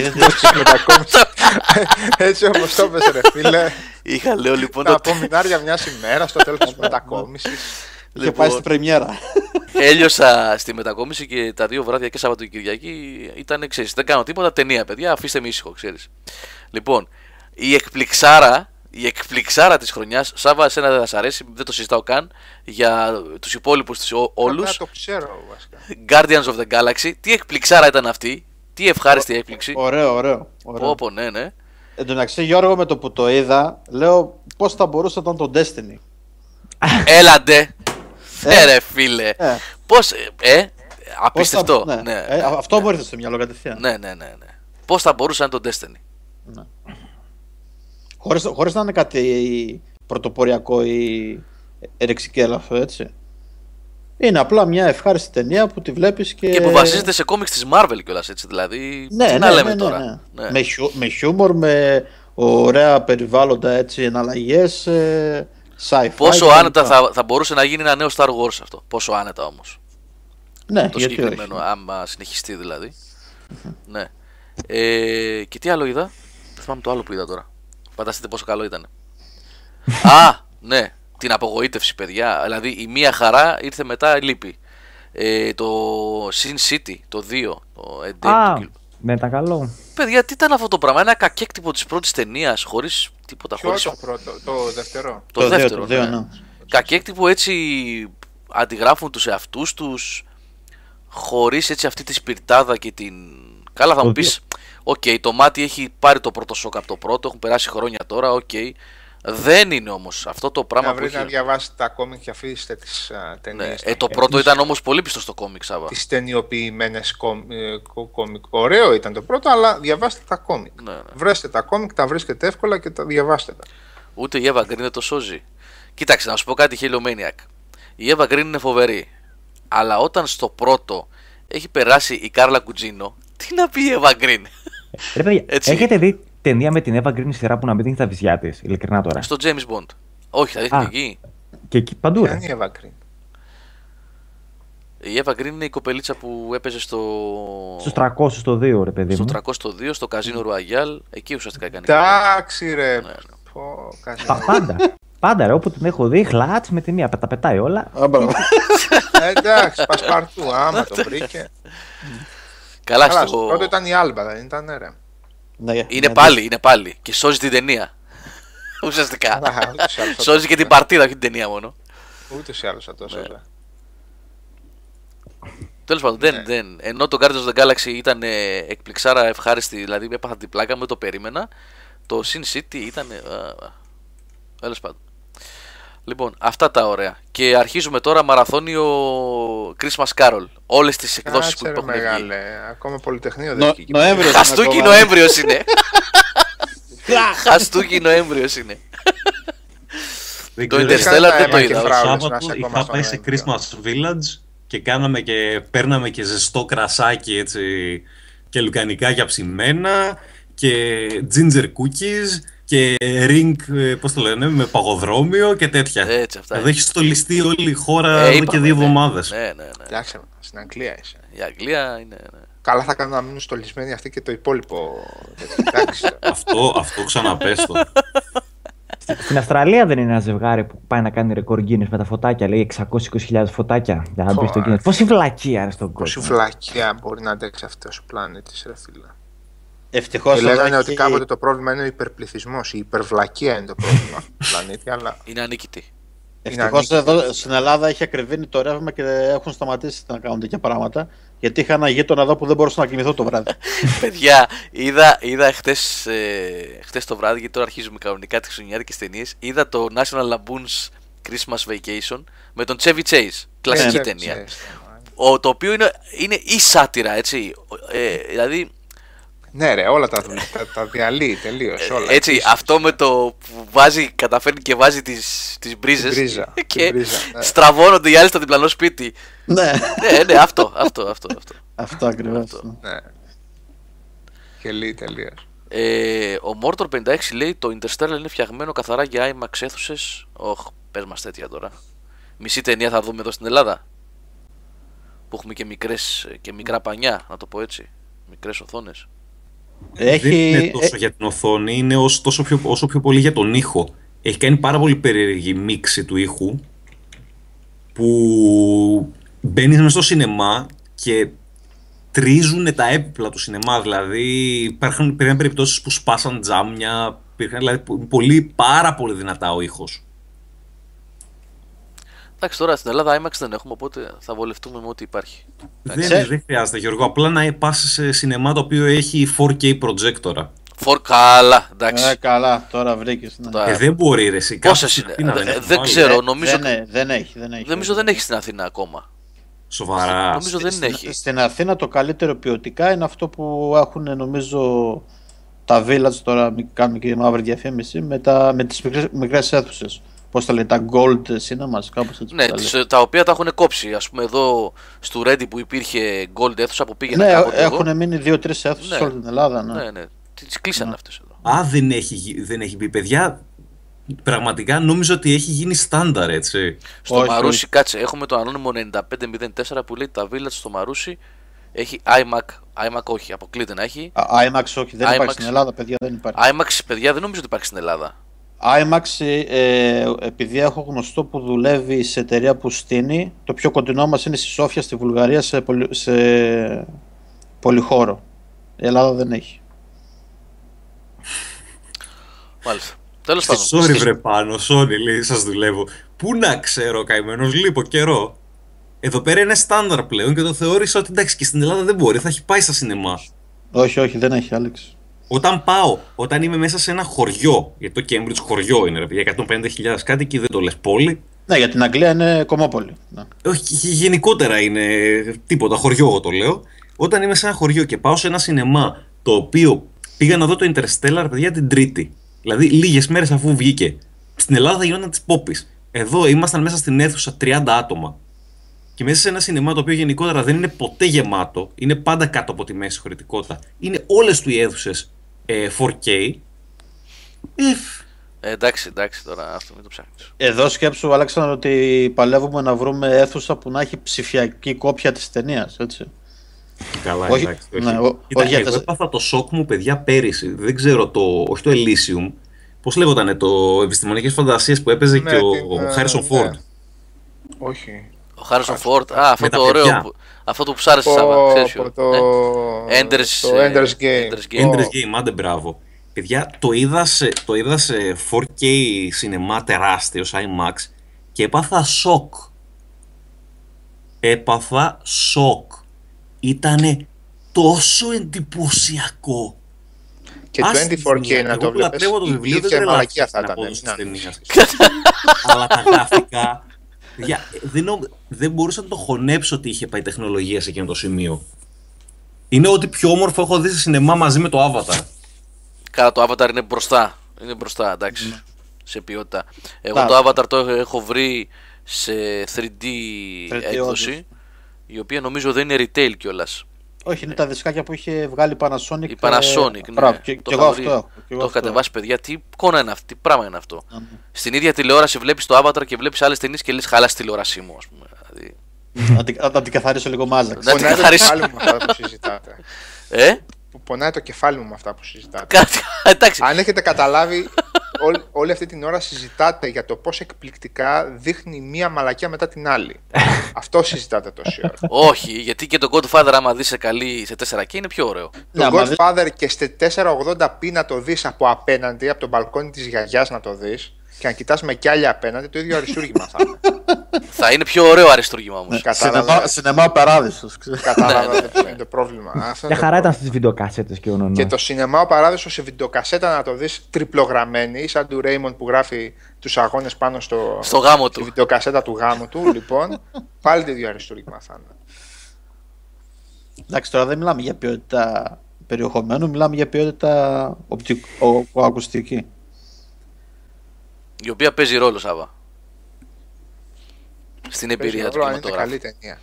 Έτσι όπως το έπαιζε, ρε φίλε. Είχα, λέω, λοιπόν, τα απομεινάρια μιας ημέρας στο τέλος της μετακόμισης. Είχε πάει στην πρεμιέρα. Έλειωσα στη μετακόμιση και τα 2 βράδια και Σαββατοκυριακή ήταν, ξέρεις, δεν κάνω τίποτα, ταινία, παιδιά, αφήστε με ήσυχο, ξέρεις. Λοιπόν, η εκπληξάρα της χρονιάς, Σάββα, εσένα δεν θα σ' αρέσει, δεν το συζητάω καν, για τους υπόλοιπους τους όλους. Το ξέρω, βασικά. Guardians of the Galaxy, τι εκπληξάρα ήταν αυτή, τι ευχάριστη έκπληξη. Ωραίο. Πω, ναι. Εν τω μεταξύ, Γιώργο, με το που το είδα, λέω πώς θα μπορούσε να ήταν το Destiny. Έλαντε. Ρε φίλε. Πώς, απίστευτο. Ναι. Αυτό μου ήρθε στο μυαλό κατευθείαν. Ναι. Πώς θα μπορούσε να είναι το Destiny. Ναι. Χωρίς να είναι κάτι πρωτοποριακό ή ερεξικέλαφο, έτσι. Είναι απλά μια ευχάριστη ταινία που τη βλέπεις Και που βασίζεται σε κόμιξ της Marvel κιόλας, έτσι, δηλαδή. Ναι, τι να λέμε τώρα. Ναι. Με χιούμορ, με ωραία περιβάλλοντα, έτσι, εναλλαγές, sci-fi. Πόσο άνετα θα μπορούσε να γίνει ένα νέο Star Wars αυτό. Πόσο άνετα όμως. Ναι, Το γιατί συγκεκριμένο, όχι. άμα συνεχιστεί δηλαδή. Ναι. Και τι άλλο είδα. Δεν θυμάμαι το άλλο που είδα τώρα. Φανταστείτε πόσο καλό ήταν. Α, ναι. Την απογοήτευση, παιδιά. Δηλαδή η μία χαρά ήρθε μετά λύπη. Το Sin City, το 2. Το Α, ναι, ήταν καλό. Παιδιά, τι ήταν αυτό το πράγμα. Ένα κακέκτυπο της πρώτης ταινίας, χωρίς τίποτα. Ποιο Χωρίς... το πρώτο, το δεύτερο. Το δεύτερο, το δύο, ναι. ναι. Κακέκτυπο, έτσι αντιγράφουν τους εαυτούς τους, χωρίς έτσι αυτή τη σπιρτάδα και την... Καλά, θα μου πεις, οκ, το μάτι έχει πάρει το πρώτο σοκ από το πρώτο, έχουν περάσει χρόνια τώρα, οκ. Δεν είναι όμως αυτό το πράγμα Να που βρείτε έχει... να διαβάσετε τα κόμικ και αφήσετε τις ταινίες. Ναι. Το πρώτο ήταν όμως πολύ πιστό στο κόμικ, Σάβα. Τις ταινιοποιημένες κόμικ. Ωραίο ήταν το πρώτο, αλλά διαβάστε τα κόμικ. Ναι. Βρέστε τα κόμικ, τα βρίσκετε εύκολα και τα διαβάστε τα. Ούτε η Εύα Γκριν δεν το σώζει. Κοίταξε, να σου πω κάτι, Halo Maniac. Η Εύα Γκριν είναι φοβερή. Αλλά όταν στο πρώτο έχει περάσει η Κάρλα Κουτζίνο, τι να πει η Εύα Γκριν. Ρε παιδιά, Έτσι. έχετε δει ταινία με την Εύα Γκριν σειρά που να μην δίνει τα βυζιά τη, ειλικρινά τώρα? Στο James Bond. Όχι, θα δείχνει Α. εκεί. Και εκεί παντού. Ποια Ρε. είναι η Εύα Γκριν? Η Εύα Γκριν είναι η κοπελίτσα που έπαιζε Στους 300 στο 2, ρε παιδί στο μου. 302, στο Καζίνο Ρουαγιάλ. Εκεί ουσιαστικά έκανε. Εντάξει ρε. Ναι. Πω, κάτι Πάντα. Πάντα, ρε, όπου την έχω δει, χλάτς με τη μία, τα πετάει όλα. Εντάξει, πασπαρτού, άμα το βρήκε. Καλά, Καλά, στο... στο πρώτο ήταν η Άλμπα, δεν ήταν ρε. Είναι πάλι. Και σώζει την ταινία. Ουσιαστικά. Α, ούτως ή άλλως θα Σώζει το- και την παρτίδα, όχι την ταινία μόνο. Ούτως ή άλλως θα το σώζα. Τέλος πάντων, δεν. Ενώ το Guardians of the Galaxy ήταν εκπληξάρα ευχάριστη, δηλαδή έπαθα την πλάκα μου, δεν το περίμενα. Το Sin City ήταν. Τέλος πάντων. Λοιπόν, αυτά τα ωραία. Και αρχίζουμε τώρα μαραθώνιο Christmas Carol. Όλες τις εκδόσεις που Κάτσε ρε έχουν βγει. μεγάλε, ακόμα Πολυτεχνείο δεν βγήκε. Νοέμβριος. Χαστούκι Νοέμβριος είναι. Χαστούκι Νοέμβριος είναι. Δεν Το ξέρω, Interstellar δεν το και είδα. Το φράουλες να Σάββατο σε ακόμα είχα στο πάει σε Νοέμβριο. Christmas Village και παίρναμε και ζεστό κρασάκι, έτσι, και λουκανικά ψημένα και ginger cookies και ring, πώς το λένε, με παγοδρόμιο και τέτοια. Έτσι, αυτά Εδώ έχει στολιστεί όλη η χώρα εδώ είπαμε, και 2 ναι. εβδομάδες. Ναι. Εντάξει, στην Αγγλία είσαι. Η Αγγλία είναι. Ναι. Καλά θα κάνουν να μείνουν στολισμένοι αυτοί και το υπόλοιπο. Εντάξει. Αυτό ξαναπες το. Στην Αυστραλία δεν είναι ένα ζευγάρι που πάει να κάνει ρεκόρ Guinness με τα φωτάκια, λέει 620.000 φωτάκια. Για να μπει στο Guinness. Πόση βλακεία ρε στον Πόση κόσμο. βλακιά μπορεί να αντέξει αυτός ο πλανήτης, ρε φίλε. Ευτυχώς Και εδώ λέγανε έχει- ότι κάποτε το πρόβλημα είναι ο υπερπληθυσμός. Η υπερβλακία είναι το πρόβλημα του πλανήτη, αλλά Είναι ανίκητη. Ευτυχώς εδώ στην Ελλάδα έχει ακριβήνει το ρεύμα και έχουν σταματήσει να κάνουν τέτοια πράγματα. Γιατί είχα ένα γείτονα εδώ που δεν μπορούσα να κοιμηθώ το βράδυ. Παιδιά, είδα χτες το βράδυ, γιατί τώρα αρχίζουμε κανονικά τις χριστουγεννιάτικες ταινίες. Είδα το National Lampoon's Christmas Vacation με τον Chevy Chase. Κλασική ναι, ταινία. ξέρεις. Το οποίο είναι η σάτυρα, έτσι. Δηλαδή, Ναι, ρε, όλα τα διαλύει τελείως. Όλα. έτσι, Επίσης, αυτό με το που καταφέρνει και βάζει τις μπρίζες Την πρίζα, και την πρίζα, ναι. στραβώνονται οι άλλοι στο διπλανό σπίτι. Ναι, Ναι, αυτό. αυτό ακριβώς. Ναι. Γελεί τελείως. Ο Mortor 56 λέει το Interstellar είναι φτιαγμένο καθαρά για IMAX αίθουσες. Οχ, πες μας τέτοια τώρα. Μισή ταινία θα δούμε εδώ στην Ελλάδα. Που έχουμε και μικρά πανιά, να το πω έτσι. Μικρές οθόνες. Δεν Έχει... είναι τόσο για την οθόνη, είναι όσο πιο πολύ για τον ήχο. Έχει κάνει πάρα πολύ περίεργη μίξη του ήχου που μπαίνεις μέσα στο σινεμά και τρίζουν τα έπιπλα του σινεμά. Δηλαδή υπήρχαν περιπτώσεις που σπάσαν τζάμια, δηλαδή πάρα πολύ δυνατά ο ήχος. Εντάξει, τώρα στην Ελλάδα IMAX δεν έχουμε, οπότε θα βολευτούμε με ό,τι υπάρχει. Δεν χρειάζεται, Γιώργο. Απλά να πας σε σινεμά το οποίο έχει 4K προτζέκτορα. Καλά, εντάξει. Καλά, τώρα βρήκες. Ναι. Τώρα- Δεν μπορεί ρε εσύ. Πόσες κάπου είναι? στην Αθήνα Δεν έχουν βάλει. ξέρω. νομίζω- Δεν έχει. Νομίζω δεν έχει στην Αθήνα ακόμα. Σοβαρά. Νομίζω δεν έχει. Στην Αθήνα το καλύτερο ποιοτικά είναι αυτό που έχουν νομίζω τα Village, τώρα κάνουμε και μαύρη διαφήμιση, με τις μικρές αίθουσες. πώς τα λέει, τα Gold Cinemas, κάπως έτσι. Ναι, τα οποία τα έχουν κόψει. Ας πούμε εδώ στο Ready που υπήρχε Gold αίθουσα που πήγαινε κάποτε εδώ. Έχουν μείνει 2-3 αίθουσες σε όλη την Ελλάδα. Ναι. Τις κλείσανε αυτές εδώ. Α, δεν έχει μπει, παιδιά. Πραγματικά νόμιζα ότι έχει γίνει στάνταρ, έτσι. Στο Μαρούσι, κάτσε, έχουμε το ανώνυμο 9504 που λέει τα Village στο Μαρούσι. Έχει iMac όχι, αποκλείται να έχει. IMAX όχι, δεν υπάρχει στην Ελλάδα, παιδιά, δεν υπάρχει. IMAX, παιδιά, δεν νομίζω ότι υπάρχει στην Ελλάδα. IMAX, επειδή έχω γνωστό που δουλεύει σε εταιρεία που στείνει, το πιο κοντινό μας είναι στη Σόφια, στη Βουλγαρία, σε πολυχώρο. Η Ελλάδα δεν έχει. Μάλιστα. Τέλος πάντων. Sorry βρε πάνω, sorry λέει, σας δουλεύω. Πού να ξέρω καημένος, λείπω καιρό. Εδώ πέρα είναι στάνταρ πλέον και το θεώρησα ότι εντάξει και στην Ελλάδα δεν μπορεί, θα έχει πάει στα σινεμά. Όχι, δεν έχει, Άλεξ. Όταν είμαι μέσα σε ένα χωριό, γιατί το Cambridge χωριό είναι, ρε παιδιά, 150.000 κάτοικοι, δεν το λες πόλη. Ναι, για την Αγγλία είναι κομμόπολη. Ναι. Όχι, γενικότερα είναι τίποτα, χωριό εγώ το λέω. Όταν είμαι σε ένα χωριό και πάω σε ένα σινεμά, το οποίο πήγα να δω το Interstellar, παιδιά, την Τρίτη. Δηλαδή, λίγες μέρες αφού βγήκε. Στην Ελλάδα γινόταν της πόπης. Εδώ ήμασταν μέσα στην αίθουσα 30 άτομα. Και μέσα σε ένα σινεμά το οποίο γενικότερα δεν είναι ποτέ γεμάτο, είναι πάντα κάτω από τη μέση χωρητικότητα. Είναι όλες του οι αίθουσες 4K. Εντάξει, τώρα αυτό μην το ψάχνεις. Εδώ σκέψου, Αλέξανδρο, ότι παλεύουμε να βρούμε αίθουσα που να έχει ψηφιακή κόπια της ταινίας, έτσι. Καλά, όχι, εντάξει. Ναι, εγώ έπαθα το σοκ μου, παιδιά, πέρυσι. Δεν ξέρω, όχι το Elysium. Πώς λέγοτανε, το Επιστημονικές Φαντασίες που έπαιζε και ο Harrison Ford. Όχι. Ο Harrison Ford, αυτό το ωραίο. Αυτό το που σ' άρεσε, Σάβα. Το Ender's Game. Ender's Game, άντε μπράβο. Παιδιά, το είδα σε 4K σινεμά τεράστιο, IMAX, και έπαθα σοκ. Ήτανε τόσο εντυπωσιακό. Και το 24K να το βλέπεις, η ίδια μαλακία θα ήταν. Αλλά τα γραφικά, δεν μπορούσα να το χωνέψω ότι είχε πάει τεχνολογία σε εκείνο το σημείο. Είναι ό,τι πιο όμορφο έχω δει σε σινεμά μαζί με το Avatar. Καλά, το Avatar είναι μπροστά, εντάξει, σε ποιότητα. Εγώ το Avatar το έχω βρει σε 3D έκδοση, η οποία νομίζω δεν είναι retail κιόλας. Όχι, είναι τα δισκάκια που είχε βγάλει η Panasonic. Η Panasonic, ναι. Και εγώ αυτό έχω. Το έχω κατεβάσει, παιδιά. Τι εικόνα είναι αυτή, τι πράγμα είναι αυτό. Στην ίδια τηλεόραση βλέπεις το Avatar και βλέπεις άλλες ταινίες και λες χαλάς τη τηλεόρασή μου, ας πούμε. Να την καθαρίσω λίγο μάζα. Πονάει το κεφάλι μου με αυτά που συζητάτε. Πονάει το κεφάλι μου με αυτά που συζητάτε. Αν έχετε καταλάβει, όλη αυτή την ώρα συζητάτε για το πώς εκπληκτικά δείχνει μία μαλακιά μετά την άλλη. Αυτό συζητάτε τόση ώρα. Όχι, γιατί και το Godfather άμα δεις σε 4K είναι πιο ωραίο. Το Godfather και σε 480p να το δεις από απέναντι, από τον μπαλκόνι της γιαγιάς να το δεις, και να κοιτάς με κι άλλη απέναντι, το ίδιο αριστούργημα θα είναι. Θα είναι πιο ωραίο αριστούργημα όμως. Σινεμά Παράδεισος. Κατάλαβα ποιο είναι το πρόβλημα. Μια χαρά ήταν στις βιντεοκασέτες και ονόνα. Και το Σινεμά ο Παράδεισος σε βιντεοκασέτα να το δεις τριπλογραμμένη, σαν του Ρέιμον που γράφει τους αγώνες πάνω στο γάμο του. Στη βιντεοκασέτα του γάμου του, λοιπόν, πάλι το ίδιο αριστούργημα θα είναι. Εντάξει, τώρα δεν μιλάμε για ποιότητα περιεχομένου, μιλάμε για ποιότητα ακουστική. Η οποία παίζει ρόλο, Σάβα. Στην εμπειρία του κινηματογράφου. Αν είναι καλή ταινία.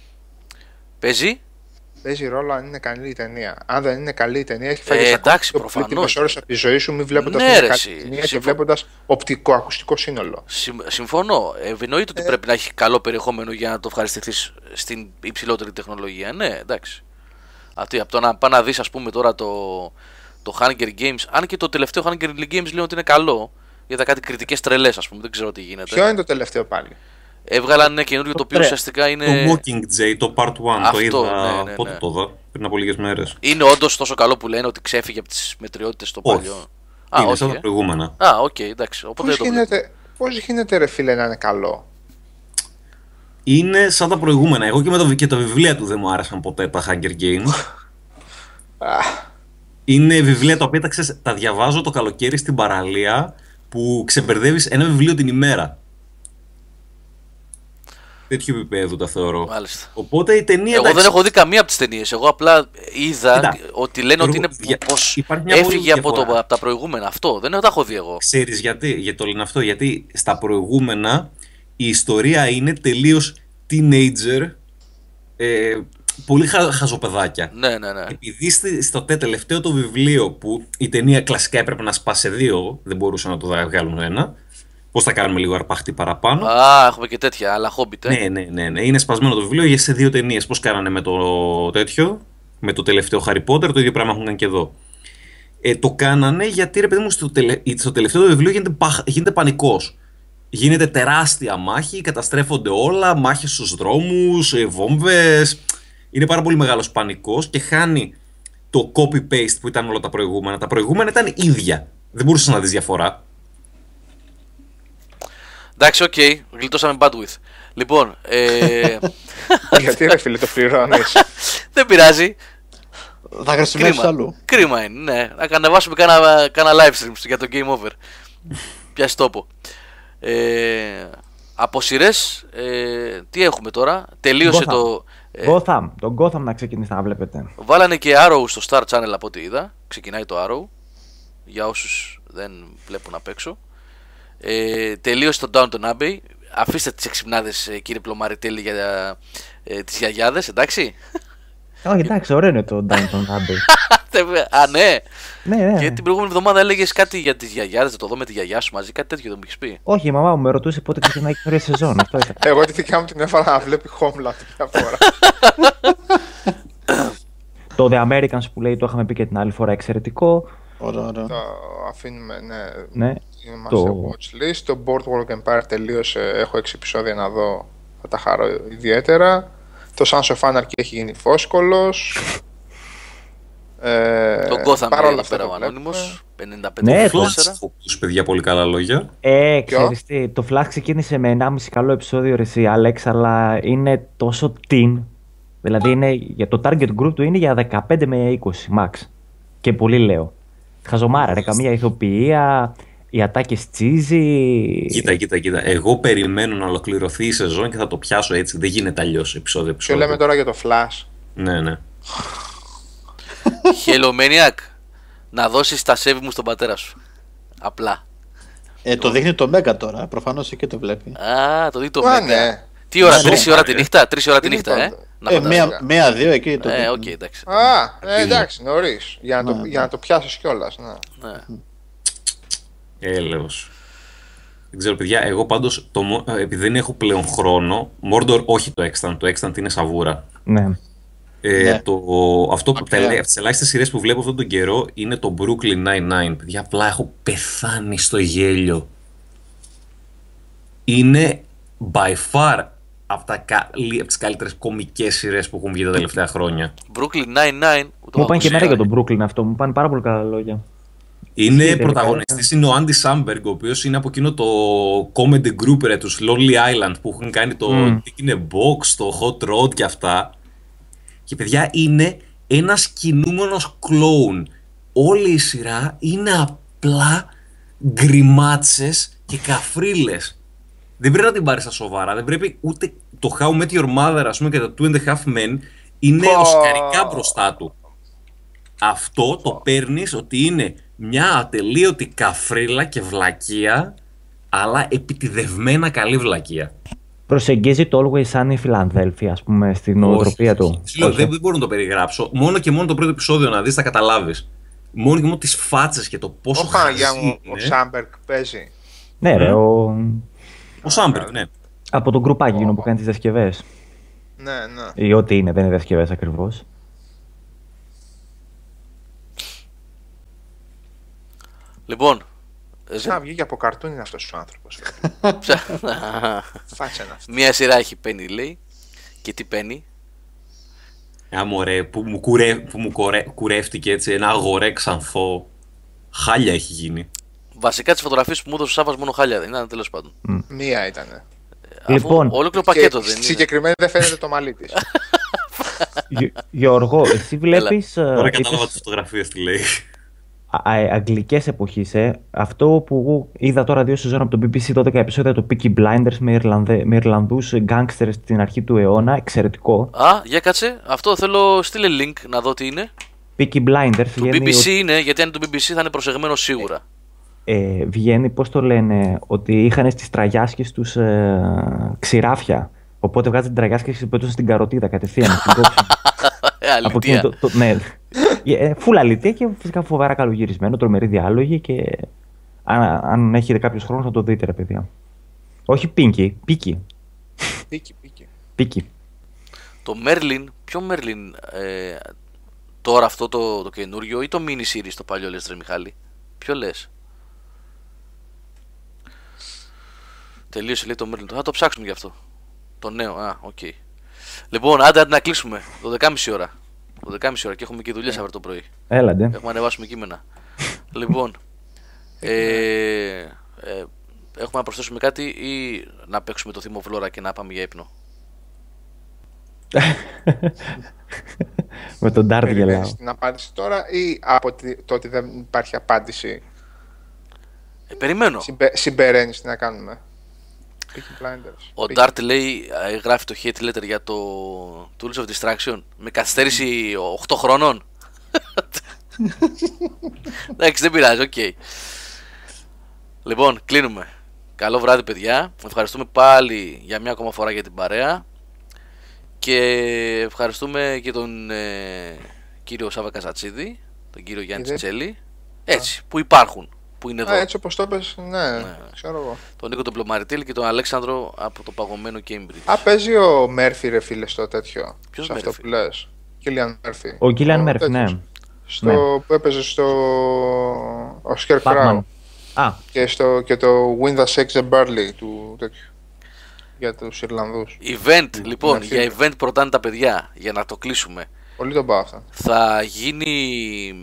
Παίζει ρόλο αν είναι καλή η ταινία. Αν δεν είναι καλή η ταινία, έχει φάει προφανώς ώρες από τη ζωή σου μη βλέποντας μια καλή ταινία και βλέποντας οπτικό-ακουστικό σύνολο. Συμφωνώ. Εννοείται ότι πρέπει να έχει καλό περιεχόμενο για να το ευχαριστηθείς στην υψηλότερη τεχνολογία. Ναι, εντάξει. Από το να πάει να δεις, ας πούμε, τώρα το Hunger Games, αν και το τελευταίο Hunger Games λέει ότι είναι καλό. Είδα κάτι κριτικές τρελές, ας πούμε, δεν ξέρω τι γίνεται. Ποιο είναι το τελευταίο πάλι? Έβγαλαν ένα καινούριο το οποίο ουσιαστικά είναι. Το Mockingjay, το Part 1. Αυτό, το είδα. Ναι. Πότε το είδα? Πριν από λίγες μέρες. Είναι όντως τόσο καλό που λένε ότι ξέφυγε από τις μετριότητες στο παλιό? Είναι σαν τα προηγούμενα. Οκ, εντάξει. Πώς γίνεται, ρε φίλε, να είναι καλό? Είναι σαν τα προηγούμενα. Εγώ και τα βιβλία του δεν μου άρεσαν ποτέ, τα Hunger Games. Είναι βιβλία τα οποία τα διαβάζω το καλοκαίρι στην παραλία, που ξεμπερδεύεις ένα βιβλίο την ημέρα. τέτοιου επίπεδου τα θεωρώ. Μάλιστα. Οπότε η ταινία. Εγώ δεν έχω δει καμία από τις ταινίες. Εγώ απλά είδα ότι λένε ότι είναι πως έφυγε από τα προηγούμενα. Αυτό δεν τα έχω δει εγώ. Ξέρεις γιατί το λένε αυτό? Γιατί στα προηγούμενα η ιστορία είναι τελείως teenager, πολύ χαζοπεδάκια. Ναι. Επειδή στο τελευταίο το βιβλίο, που η ταινία κλασικά έπρεπε να σπάσει σε 2, δεν μπορούσαν να το βγάλουν ένα. Πώς θα κάνουμε λίγο αρπαχτή παραπάνω. Έχουμε και τέτοια, αλλά Hobbit. Ναι. Είναι σπασμένο το βιβλίο για σε 2 ταινίες. Πώς κάνανε με το τέτοιο, με το τελευταίο Harry Potter, το ίδιο πράγμα έχουν κάνει και εδώ. Το κάνανε γιατί, ρε παιδί μου, στο τελευταίο το βιβλίο γίνεται πανικός. Γίνεται τεράστια μάχη, καταστρέφονται όλα, μάχες στους δρόμους, βόμβες. Είναι πάρα πολύ μεγάλος πανικός και χάνει το copy-paste που ήταν όλα τα προηγούμενα. Τα προηγούμενα ήταν ίδια. Δεν μπορούσες να δεις διαφορά. Εντάξει, οκ, γλιτώσαμε bandwidth. Λοιπόν, γιατί ρε φίλε το πληρώνεις? δεν πειράζει. Θα χρησιμεύσει αλλού. Κρίμα είναι, ναι. Να ανεβάσουμε κάνα live stream για το Game Over. Πιάσει τόπο. Από σειρές, τι έχουμε τώρα? Τελείωσε το τον Gotham να ξεκινήσει να βλέπετε. Βάλανε και Arrow στο Star Channel από ό,τι είδα. Ξεκινάει το Arrow, για όσους δεν βλέπουν απ' έξω. Τελείωσε το Downton Abbey. Αφήστε τις εξυπνάδες, κύριε Πλωμαριτέλη, για τις γιαγιάδες, εντάξει. Όχι, εντάξει, ωραίο είναι το Downton Abbey. Α, ναι. Ναι. Και την προηγούμενη εβδομάδα έλεγες κάτι για τις γιαγιάδες, θα το δω με τη γιαγιά σου μαζί, κάτι τέτοιο δεν μου έχεις πει. Όχι, η μαμά μου με ρωτούσε πότε ξεκινάει η καινούργια σεζόν. Αυτό ήταν. Εγώ τη δικιά μου την έφερα να βλέπει Homeland μια φορά. Το The Americans που λέει, το είχαμε πει και την άλλη φορά, εξαιρετικό. Ωραία. Το αφήνουμε, Ναι. Είμαστε watch list. Το Boardwalk Empire τελείωσε. Έχω 6 επεισόδια να δω. Θα τα χαρώ ιδιαίτερα. Το Sons of Anarchy έχει γίνει φόσκολος. Το Gotham λέει εδώ πέρα ο Ανώνυμος. 55 Ναι, τους παιδιά, πολύ καλά λόγια. Ξέρεις τι, το Flash ξεκίνησε με 1,5 καλό επεισόδιο, ρε εσύ, Άλεξ, αλλά είναι τόσο teen. Δηλαδή είναι, για το target group του είναι για 15 με 20 max. Και πολύ λέω. Χαζομάρα, ρε, καμία ηθοποιία, οι ατάκες cheesy. Κοίτα. Εγώ περιμένω να ολοκληρωθεί η σεζόν και θα το πιάσω έτσι. Δεν γίνεται αλλιώς επεισόδιο. Ποιο λέμε τώρα για το Flash? Ναι. Hello Maniac, να δώσεις τα save μου στον πατέρα σου. Απλά. Το δείχνει το Μέγκα τώρα, προφανώς εκεί το βλέπει. Το δει το Μέγκα. Ναι. Τι ώρα, 3 ώρα τη νύχτα, 3 ώρα τη νύχτα, Μία-δύο εκεί το δείχνει. Οκ, εντάξει. Εντάξει, νωρίς. Για να το πιάσεις κιόλας. Έλεος. Δεν ξέρω, παιδιά, εγώ πάντως, επειδή δεν έχω πλέον χρόνο, Mordor όχι το Extant, το Extant είναι σαβούρα. Ναι. Αυτό από τις ελάχιστες σειρές που βλέπω αυτόν τον καιρό είναι το Brooklyn Nine-Nine. Παιδιά, απλά έχω πεθάνει στο γέλιο. Είναι by far από τις καλύτερες κωμικές σειρές που έχουν βγει τα τελευταία χρόνια. Brooklyn Nine-Nine. Μου πάνε και εμένα για τον Brooklyn αυτό, μου πάνε πάρα πολύ καλά λόγια. Είναι πρωταγωνιστής, είναι ο Andy Samberg, ο οποίος είναι από εκείνο το comedy group, ρε, τους Lonely Island, που έχουν κάνει το είναι Box, το Hot Rod και αυτά. Και παιδιά, είναι ένας κινούμενος κλόουν. Όλη η σειρά είναι απλά γκριμάτσες και καφρίλες. Δεν πρέπει να την πάρεις στα σοβαρά. Δεν πρέπει ούτε το How Met Your Mother, ας πούμε, και τα Two and a Half Men είναι οσκαρικά μπροστά του. Αυτό το παίρνεις ότι είναι μια ατελείωτη καφρίλα και βλακεία, αλλά επιτιδευμένα καλή βλακεία. Προσεγγίζει το Always Sunny Philadelphia, ας πούμε, στην νοοτροπία του. Δεν μπορώ να το περιγράψω. Μόνο και μόνο το πρώτο επεισόδιο να δεις, θα καταλάβεις. Μόνο και μόνο τις φάτσες και το πόσο χαζί είναι. Ο Σάμπερκ παίζει. Ναι, ρε, ο Σάμπερκ, ναι. Από το γκρουπάκι εκείνο που κάνει τις διασκευές. Ναι. Ή ό,τι είναι, δεν είναι διασκευές ακριβώς. Λοιπόν. Σαν βγήκε από καρτούν είναι αυτός ο άνθρωπος. Φάτσε να αυτό. Μία σειρά έχει Penny, λέει. Και τι Penny? Μωρέ, που μου κουρεύτηκε έτσι, ένα αγορέ ξανθό. Χάλια έχει γίνει. Βασικά τις φωτογραφίες που μου έδωσε ο Σάββας μόνο χάλια δεν ήταν, τέλος πάντων. Μία ήτανε. Λοιπόν, ολόκληρο πακέτο δεν είναι. Συγκεκριμένα δεν φαίνεται το μαλλί της. Γιώργο, εσύ βλέπεις. Τώρα κατάλαβα τις φωτογραφίες τι λέει. αγγλικές εποχής. Αυτό που εγώ είδα τώρα 2 σεζόν από το BBC, 12 επεισόδια, το Peaky Blinders με Ιρλανδούς γκάνγκστερ στην αρχή του αιώνα. Εξαιρετικό. Για κάτσε. Αυτό θέλω, στείλε link να δω τι είναι. Peaky Blinders. Το BBC είναι, γιατί αν είναι το BBC θα είναι προσεγμένο σίγουρα. Βγαίνει, πώς το λένε, ότι είχαν στις τραγιάσκες τους ξηράφια. Οπότε βγάζουν την τραγιάσκη και πετούσαν στην καροτίδα κατευθείαν. Στην κόψη. Αλήθεια. Ναι. Φουλ αλήθεια και φυσικά φοβερά καλογυρισμένο, τρομερή διάλογη και αν έχετε κάποιος χρόνος να το δείτε, ρε παιδιά. Όχι Πίκι. Πίκι. Το Merlin, ποιο Merlin τώρα αυτό το καινούριο ή το mini series το παλιό λες ρε Μιχάλη? Ποιο λες? Τελείωσε λέει το Merlin, θα το ψάξουμε γι' αυτό. Το νέο, οκ. Λοιπόν, άντε να κλείσουμε. 12.30 ώρα. 12.30 ώρα και έχουμε και δουλειές αύριο το πρωί. Έλαντε. Έχουμε ανεβάσουμε κείμενα. Λοιπόν, έχουμε να προσθέσουμε κάτι ή να παίξουμε το θύμο Βλόρα και να πάμε για ύπνο? Με τον Ντάρτ γελάω. Περιμένεις την απάντηση τώρα ή από το ότι δεν υπάρχει απάντηση περιμένω. Συμπεραίνεις τι να κάνουμε? Ο Ντάρτ λέει, γράφει το hate letter για το Tools of Distraction με καθυστέρηση 8 χρόνων. Εντάξει, δεν πειράζει, οκ. Λοιπόν, κλείνουμε. Καλό βράδυ παιδιά. Ευχαριστούμε πάλι για μια ακόμα φορά για την παρέα. Και ευχαριστούμε και τον κύριο Σάβα Καζατσίδη, τον κύριο Γιάννη Τσιτσέλη. Έτσι, που υπάρχουν, που είναι εδώ. Έτσι όπως το πες, ναι, ξέρω εγώ. Τον Νίκο τον Πλωμαριτήλ και τον Αλέξανδρο από το παγωμένο Cambridge. Παίζει ο Μέρφυ ρε φίλε στο τέτοιο. Ποιος σε Μέρφυ? αυτό που λες. Κίλιαν Μέρφυ. Ο Κίλιαν Μέρφυ, ναι. Που έπαιζε στο ο Scarecrow. Και το Win the Sex and Barley του τέτοιου. Για τους Ιρλανδούς. Event, λοιπόν, για event προτάνε τα παιδιά, για να το κλείσουμε. Πολύ τον πάω αυτά. Θα γίνει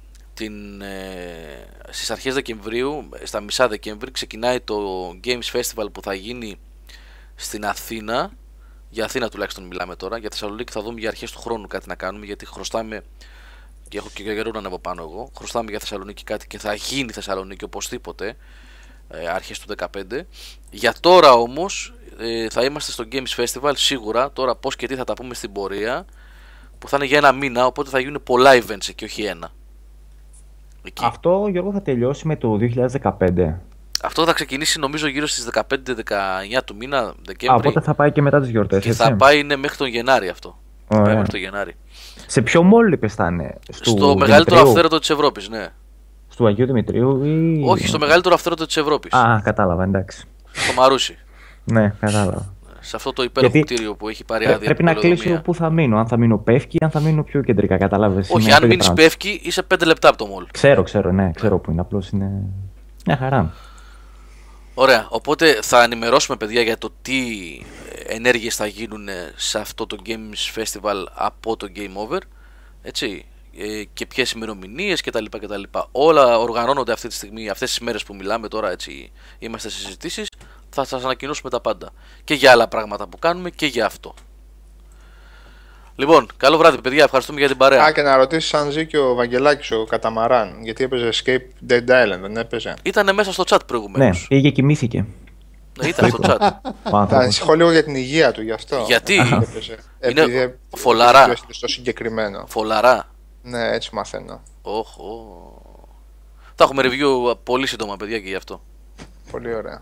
στις αρχές Δεκεμβρίου, στα μισά Δεκέμβρη, ξεκινάει το Games Festival που θα γίνει στην Αθήνα. Για Αθήνα τουλάχιστον μιλάμε τώρα. Για Θεσσαλονίκη θα δούμε για αρχές του χρόνου κάτι να κάνουμε, γιατί χρωστάμε, και έχω και καιρό να ανέβω πάνω εγώ, χρωστάμε για Θεσσαλονίκη κάτι και θα γίνει Θεσσαλονίκη οπωσδήποτε αρχές του 2015. Για τώρα όμως θα είμαστε στο Games Festival σίγουρα. Τώρα πώς και τι θα τα πούμε στην πορεία, που θα είναι για ένα μήνα, οπότε θα γίνουν πολλά events και όχι ένα. Εκεί. Αυτό, Γιώργο, θα τελειώσει με το 2015. Αυτό θα ξεκινήσει νομίζω γύρω στις 15-19 του μήνα Δεκέμβρη. Οπότε θα πάει και μετά τις γιορτές. Και θα πάει μέχρι τον Γενάρη αυτό. Θα πάει μέχρι τον Γενάρη. Σε ποιο μόλ είπες θα είναι? Στο μεγαλύτερο αυθαίρετο της Ευρώπης, ναι. Του Αγίου Δημητρίου ή... Όχι, στο μεγαλύτερο αυθαίρετο της Ευρώπης. Κατάλαβα, εντάξει. Στο Μαρούσι. Ναι, κατάλαβα. Σε αυτό το υπέροχο κτίριο που έχει πάρει άδεια. Πρέπει να κλείσω πού θα μείνω. Αν θα μείνω Πεύκη ή αν θα μείνω πιο κεντρικά, κατάλαβες. Όχι, αν μείνεις Πεύκη είσαι 5 λεπτά από το μόλ. Ξέρω που είναι. Απλώς είναι μια χαρά. Ωραία, οπότε θα ενημερώσουμε παιδιά για το τι ενέργειες θα γίνουν σε αυτό το Games Festival από το Game Over. Έτσι. Και ποιες ημερομηνίες κτλ. Όλα οργανώνονται αυτή τη στιγμή, αυτές τις μέρες που μιλάμε τώρα, έτσι είμαστε σε συζητήσεις. Θα σας ανακοινώσουμε τα πάντα. Και για άλλα πράγματα που κάνουμε και για αυτό. Λοιπόν, καλό βράδυ παιδιά, ευχαριστούμε για την παρέα. Και να ρωτήσεις αν ζει και ο Βαγγελάκης ο Καταμαράν, γιατί έπαιζε Escape Dead Island, δεν έπαιζε? Ήτανε μέσα στο chat προηγουμένως. Ναι, πήγε κοιμήθηκε. Ναι, ήταν στο chat. Θα ανησυχώ λίγο για την υγεία του γι' αυτό. Γιατί? Είναι φολαρά. Στο συγκεκριμένο. Φολαρά. Ναι, έτσι μαθαίνω. Θα έχουμε review πολύ σύντομα παιδιά και γι' αυτό. Πολύ ωραία.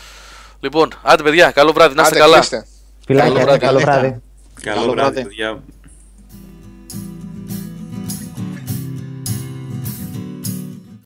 Λοιπόν, άντε παιδιά, καλό βράδυ, να είστε καλά. Φιλάκια, καλό βράδυ. Καλό βράδυ, παιδιά.